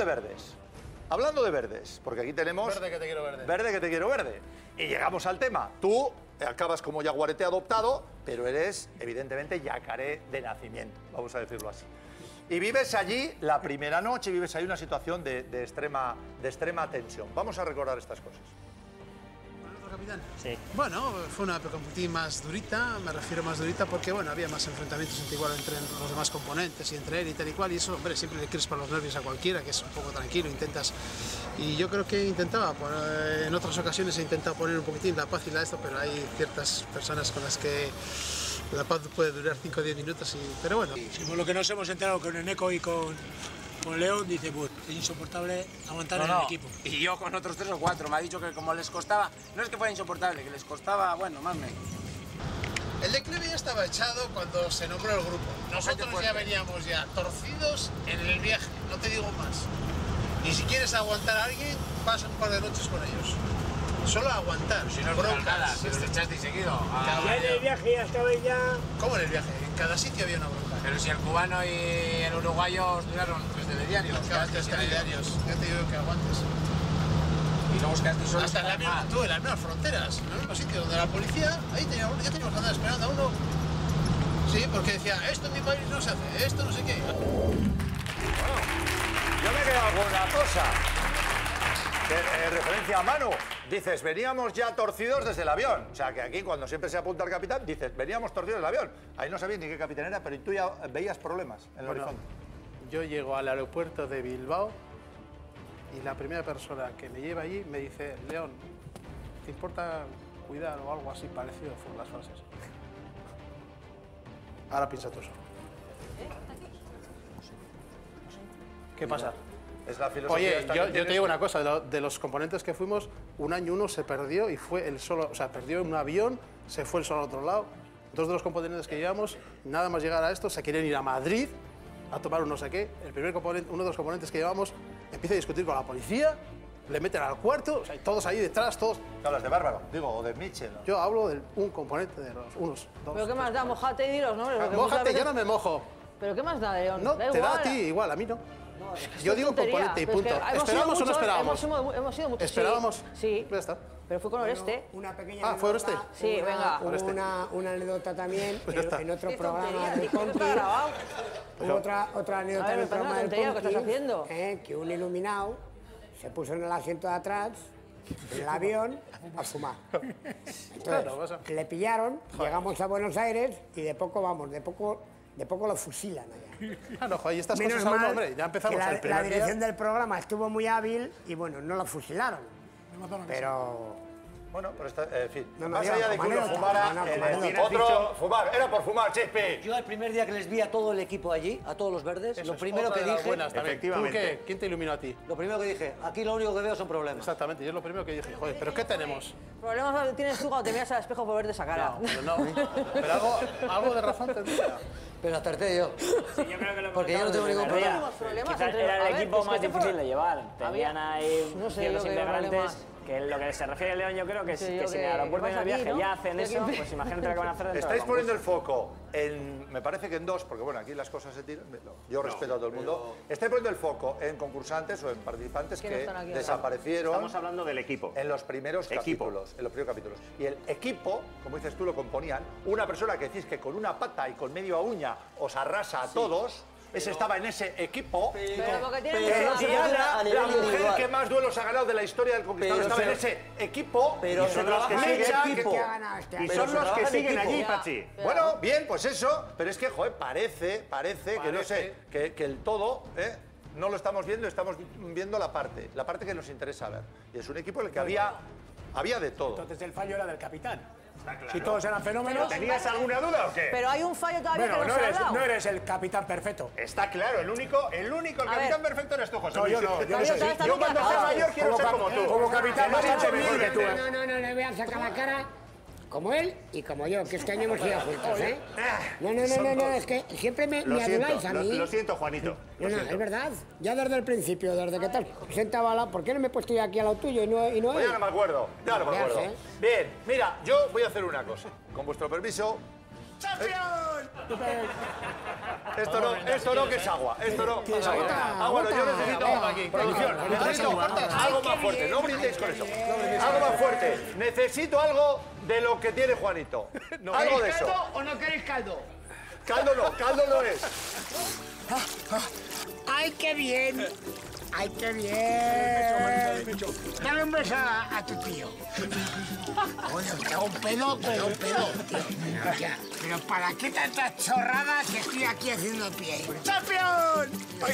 verdes, porque aquí tenemos... Verde que te quiero verde. Verde que te quiero verde. Y llegamos al tema. Tú acabas como yaguarete adoptado, pero eres, evidentemente, yacaré de nacimiento, vamos a decirlo así. Y vives allí la primera noche, vives ahí una situación de extrema tensión. Vamos a recordar estas cosas. Capitán. Sí. Bueno, fue una época un poquitín más durita, me refiero más durita porque, bueno, había más enfrentamientos igual entre los demás componentes y entre él y tal y cual, y eso, hombre, siempre le crispa los nervios a cualquiera, que es un poco tranquilo, intentas... Y yo creo que intentaba, en otras ocasiones he intentado poner un poquitín la paz y la esto, pero hay ciertas personas con las que la paz puede durar 5 o 10 minutos, pero bueno. Sí, por lo que nos hemos enterado con Eneco y con León, dice, pues es insoportable aguantar en el equipo. Y yo con otros 3 o 4, me ha dicho que como les costaba, no es que fuera insoportable, que les costaba, bueno, más menos. El declive ya estaba echado cuando se nombró el grupo. Nosotros ya veníamos ya torcidos en el viaje, no te digo más. Y si quieres aguantar a alguien, pasa un par de noches con ellos. Solo aguantar. Si no es nada, si los echasteis seguido. Ya en el viaje ya estabais ya... ¿Cómo en el viaje? En cada sitio había una bronca. Pero si el cubano y el uruguayo os duraron 3 telediarios. Claro, 3 telediarios. Ya te digo que aguantes. Y luego os quedasteis solos. Hasta en las mismas fronteras, en el mismo sitio donde la policía, ahí ya teníamos que andar esperando a uno. Sí, porque decía, esto en mi país no se hace, esto no sé qué. Bueno, yo me he quedado con una cosa. Referencia a Manu, dices, veníamos ya torcidos desde el avión. O sea, que aquí cuando siempre se apunta al capitán, dices, veníamos torcidos del avión. Ahí no sabías ni qué capitán era, pero tú ya veías problemas en el horizonte. Yo llego al aeropuerto de Bilbao y la primera persona que me lleva allí me dice, León, ¿te importa cuidar o algo así parecido por las frases? Ahora piensa tú solo. ¿Qué pasa? Es la filosofía. Oye, yo te digo una cosa, de los componentes que fuimos, un año uno se perdió y fue el solo, o sea, perdió en un avión, se fue el solo al otro lado. 2 de los componentes que llevamos, nada más llegar a esto, se querían ir a Madrid a tomar un no sé qué. El primer componente, uno de los componentes que llevamos empieza a discutir con la policía le meten al cuarto, o sea, todos ahí detrás, todos... ¿Hablas de Bárbaro? Digo, o de Mitchell. ¿No? Yo hablo de un componente de los unos, dos... ¿Pero qué más da? Mojate y di los nombres. Mójate, yo no me mojo. ¿Pero qué más da, León? No, da te igual. da a ti igual, a mí no. Yo digo tontería. componente y punto. ¿Esperábamos o no esperábamos? Hemos sido muchos. ¿Esperábamos? Sí. Ya está. Pero fue con Oreste. Una pequeña Ah, ¿fue Oreste? Sí, venga. Una anécdota también en otro Qué programa tontería, de tío, Conti. está grabado. Hubo otra anécdota A ver, en el programa una del tontería, Conti. ¿qué estás haciendo? Que un iluminado se puso en el asiento de atrás del avión a fumar. Entonces, le pillaron, llegamos a Buenos Aires y de poco lo fusilan allá. Ah, no, joder, y estas Menos cosas aún, mal hombre, ya empezamos que el primer la dirección día. del programa estuvo muy hábil y bueno, no lo fusilaron. Pero... Bueno, pero está, en fin, No, más yo, allá de que uno fumara, otro fumar. Era por fumar, Chispi. Yo el primer día que les vi a todo el equipo allí, a todos los verdes, Eso lo es primero otra que de las dije... buenas también. ¿Tú qué? ¿Quién te iluminó a ti? Lo primero que dije, aquí lo único que veo son problemas. Exactamente, yo es lo primero que dije. Joder, ¿pero qué tenemos? Problemas tienes tú cuando te miras al espejo por verte esa cara. Pero no, pero algo de razón tendría. Pero acerté yo. Porque yo no tengo ningún problema. Quizás era el equipo más difícil de llevar. Tenían ahí no sé, ciertos yo que integrantes que lo que se refiere a León yo creo que, que si en el aeropuerto y en el viaje ya hacen eso, pues imagínate lo que van a hacer dentro Estáis del poniendo el foco en, me parece que en dos, porque bueno, aquí las cosas se tiran, yo respeto a todo el mundo. Estáis poniendo el foco en concursantes o en participantes que desaparecieron. Estamos hablando del equipo. En los primeros capítulos. Y el equipo, como dices tú, lo componían una persona que decís que con una pata y con media uña os arrasa a todos. Ese estaba en ese equipo. a nivel la mujer individual. que más duelos ha ganado de la historia del Conquistador estaba en ese equipo. Pero y son los que siguen allí, Pachi. Bueno, bien, pues eso. Pero es que, joder, parece que no sé, que el todo, no lo estamos viendo, estamos viendo la parte que nos interesa ver. Y es un equipo en el que había de todo. Entonces el fallo era del capitán. Claro. Si todos eran fenómenos... ¿Tenías alguna duda o qué? Pero hay un fallo todavía que no se ha hablado. No eres el capitán perfecto. Está claro, el único capitán perfecto eres tú, José Luis. No, yo no soy. Yo cuando sea mayor quiero ser como tú. Como capitán bastante mejor que tú. No, le voy a sacar la cara como él y como yo, que este año hemos ido juntos, ¿eh? No, es que siempre me aduláis a mí. Lo siento, Juanito. No, es verdad. Ya desde el principio, desde que tal sentaba al lado, ¿por qué no me he puesto yo aquí al lado tuyo y no él? Pues ya no me acuerdo, Bien, mira, yo voy a hacer una cosa. Con vuestro permiso. ¡Champion! Esto no, que es agua. Esto no. Bueno, yo necesito producción. Necesito algo más fuerte. No brindéis con eso. Algo más fuerte. Necesito algo de lo que tiene Juanito. Algo de eso. ¿Caldo o no queréis caldo? Caldo no es. ¡Ay, qué bien! ¡Ay, qué bien! Dale un beso a tu tío. Oye, te hago un pedo, tío. Pero ¿para qué tantas chorradas que estoy aquí haciendo pie? ¡Champion!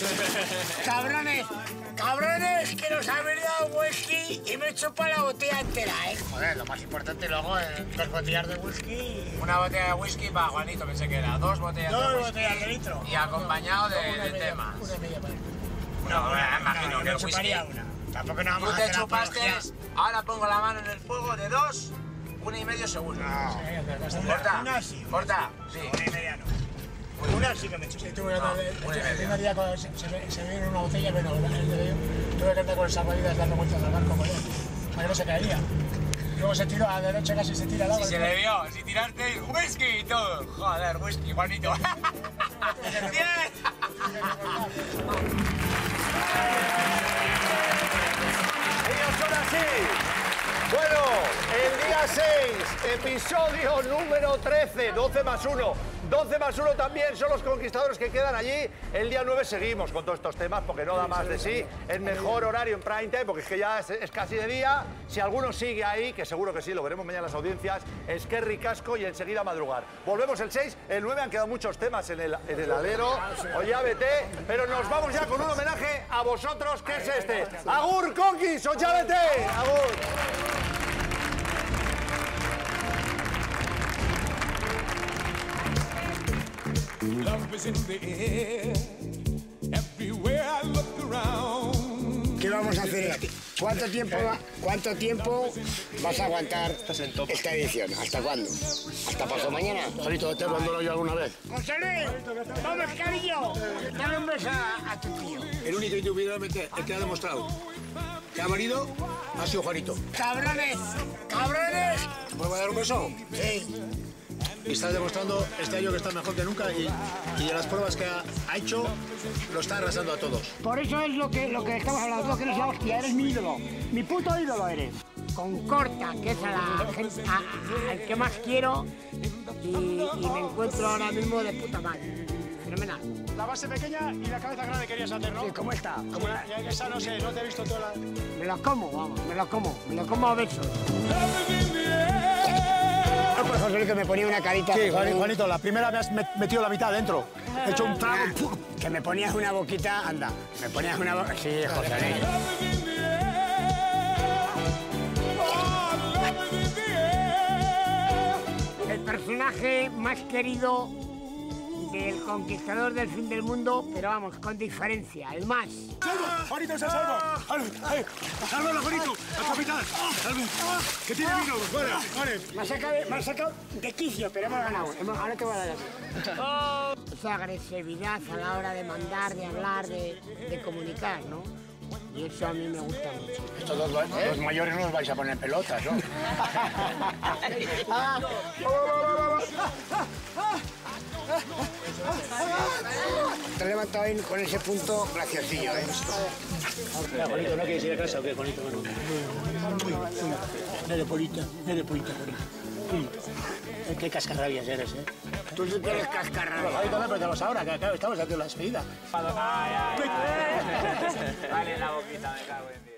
¡Cabrones, que nos habéis dado whisky y me he chupado la botella entera, eh! Joder, lo más importante luego es 2 botellas de whisky. Una botella de whisky para Juanito, pensé que era. 2 botellas de whisky. 2 botellas de litro. Y acompañado de temas. Una media para No, imagino que el whisky... Tampoco nos vamos Tú a te hacer chupaste, apología. ahora pongo la mano en el fuego de 2, 1,5 segundos. Corta. Sí. 1,5 no. Una sí que me he hecho. Sí, tuve el primer día se me vino una botella, pero tuve que andar con el salvavidas dando vueltas al barco con él, para que no se caería. Luego se tiró a la derecha, casi se tira al agua. Si se le vio, si tiraste whisky y todo. Joder, whisky, Juanito. ¡Bien! Ellos son así. Bueno, el día 6, episodio número 13, 12 más 1. 12 más 1 también son los conquistadores que quedan allí. El día 9 seguimos con todos estos temas porque no da más de sí. El mejor horario en prime time, porque es que ya es casi de día. Si alguno sigue ahí, que seguro que sí, lo veremos mañana en las audiencias, es Kerry Casco y enseguida madrugar. Volvemos el 6, el 9 han quedado muchos temas en el alero. O ya vete, pero nos vamos ya con un homenaje a vosotros, que es este. ¡Agur, Conquis! ¡O ya vete! ¡Agur! ¿Qué vamos a hacer aquí? ¿Cuánto tiempo vas a aguantar esta edición? ¿Hasta cuándo? ¿Hasta pasado mañana? Solito, ¿te he abandonado yo alguna vez? ¡José Luis! ¡Vamos, cariño! Dale un beso a tu tío. El único individualmente, el que ha demostrado que ha valido ha sido Juanito. ¡Cabrones! ¡Cabrones! ¿Puedo dar un beso? Sí. Y está demostrando este año que está mejor que nunca y en las pruebas que ha hecho lo está arrasando a todos. Por eso es lo que estamos hablando, que eres la hostia, eres mi ídolo. Mi puto ídolo eres. Con Corta, que es al que más quiero y me encuentro ahora mismo de puta madre. Fenomenal. La base pequeña y la cabeza grande querías hacer, ¿no? Sí, ¿cómo está? ¿Cómo esa no sé, no te he visto toda la... Me lo como, vamos, me lo como a besos. No, pues José Luis, que me ponía una carita... Sí, Juanito, la primera me has metido la mitad dentro. He hecho un trago... Que me ponías una boquita, anda. Me ponías una boquita... Sí, José Luis. El personaje más querido del conquistador del fin del mundo, pero vamos, con diferencia, el más. ¡Salvo! ¡Juanito se salva! ¡Sálvalo, Juanito! ¡Al capitán! ¡Que tiene vino! ¡Fuera! Me ha sacado de quicio, pero hemos ganado. Ahora te voy a dar a ti. Esa agresividad a la hora de mandar, de hablar, de comunicar, ¿no? Y eso a mí me gusta mucho. Estos dos mayores no os vais a poner pelotas, ¿no? Te has levantado ahí con ese punto graciosillo, ¿eh? Juanito, ¿no quieres ir a casa o qué, Juanito? Nere polita, Juanito. Qué cascarrabias eres, ¿eh? Tú sí que eres cascarrabias. Juanito, no, pero estamos ahora, que estamos haciendo la despedida. Vale, la boquita, me cago en Dios.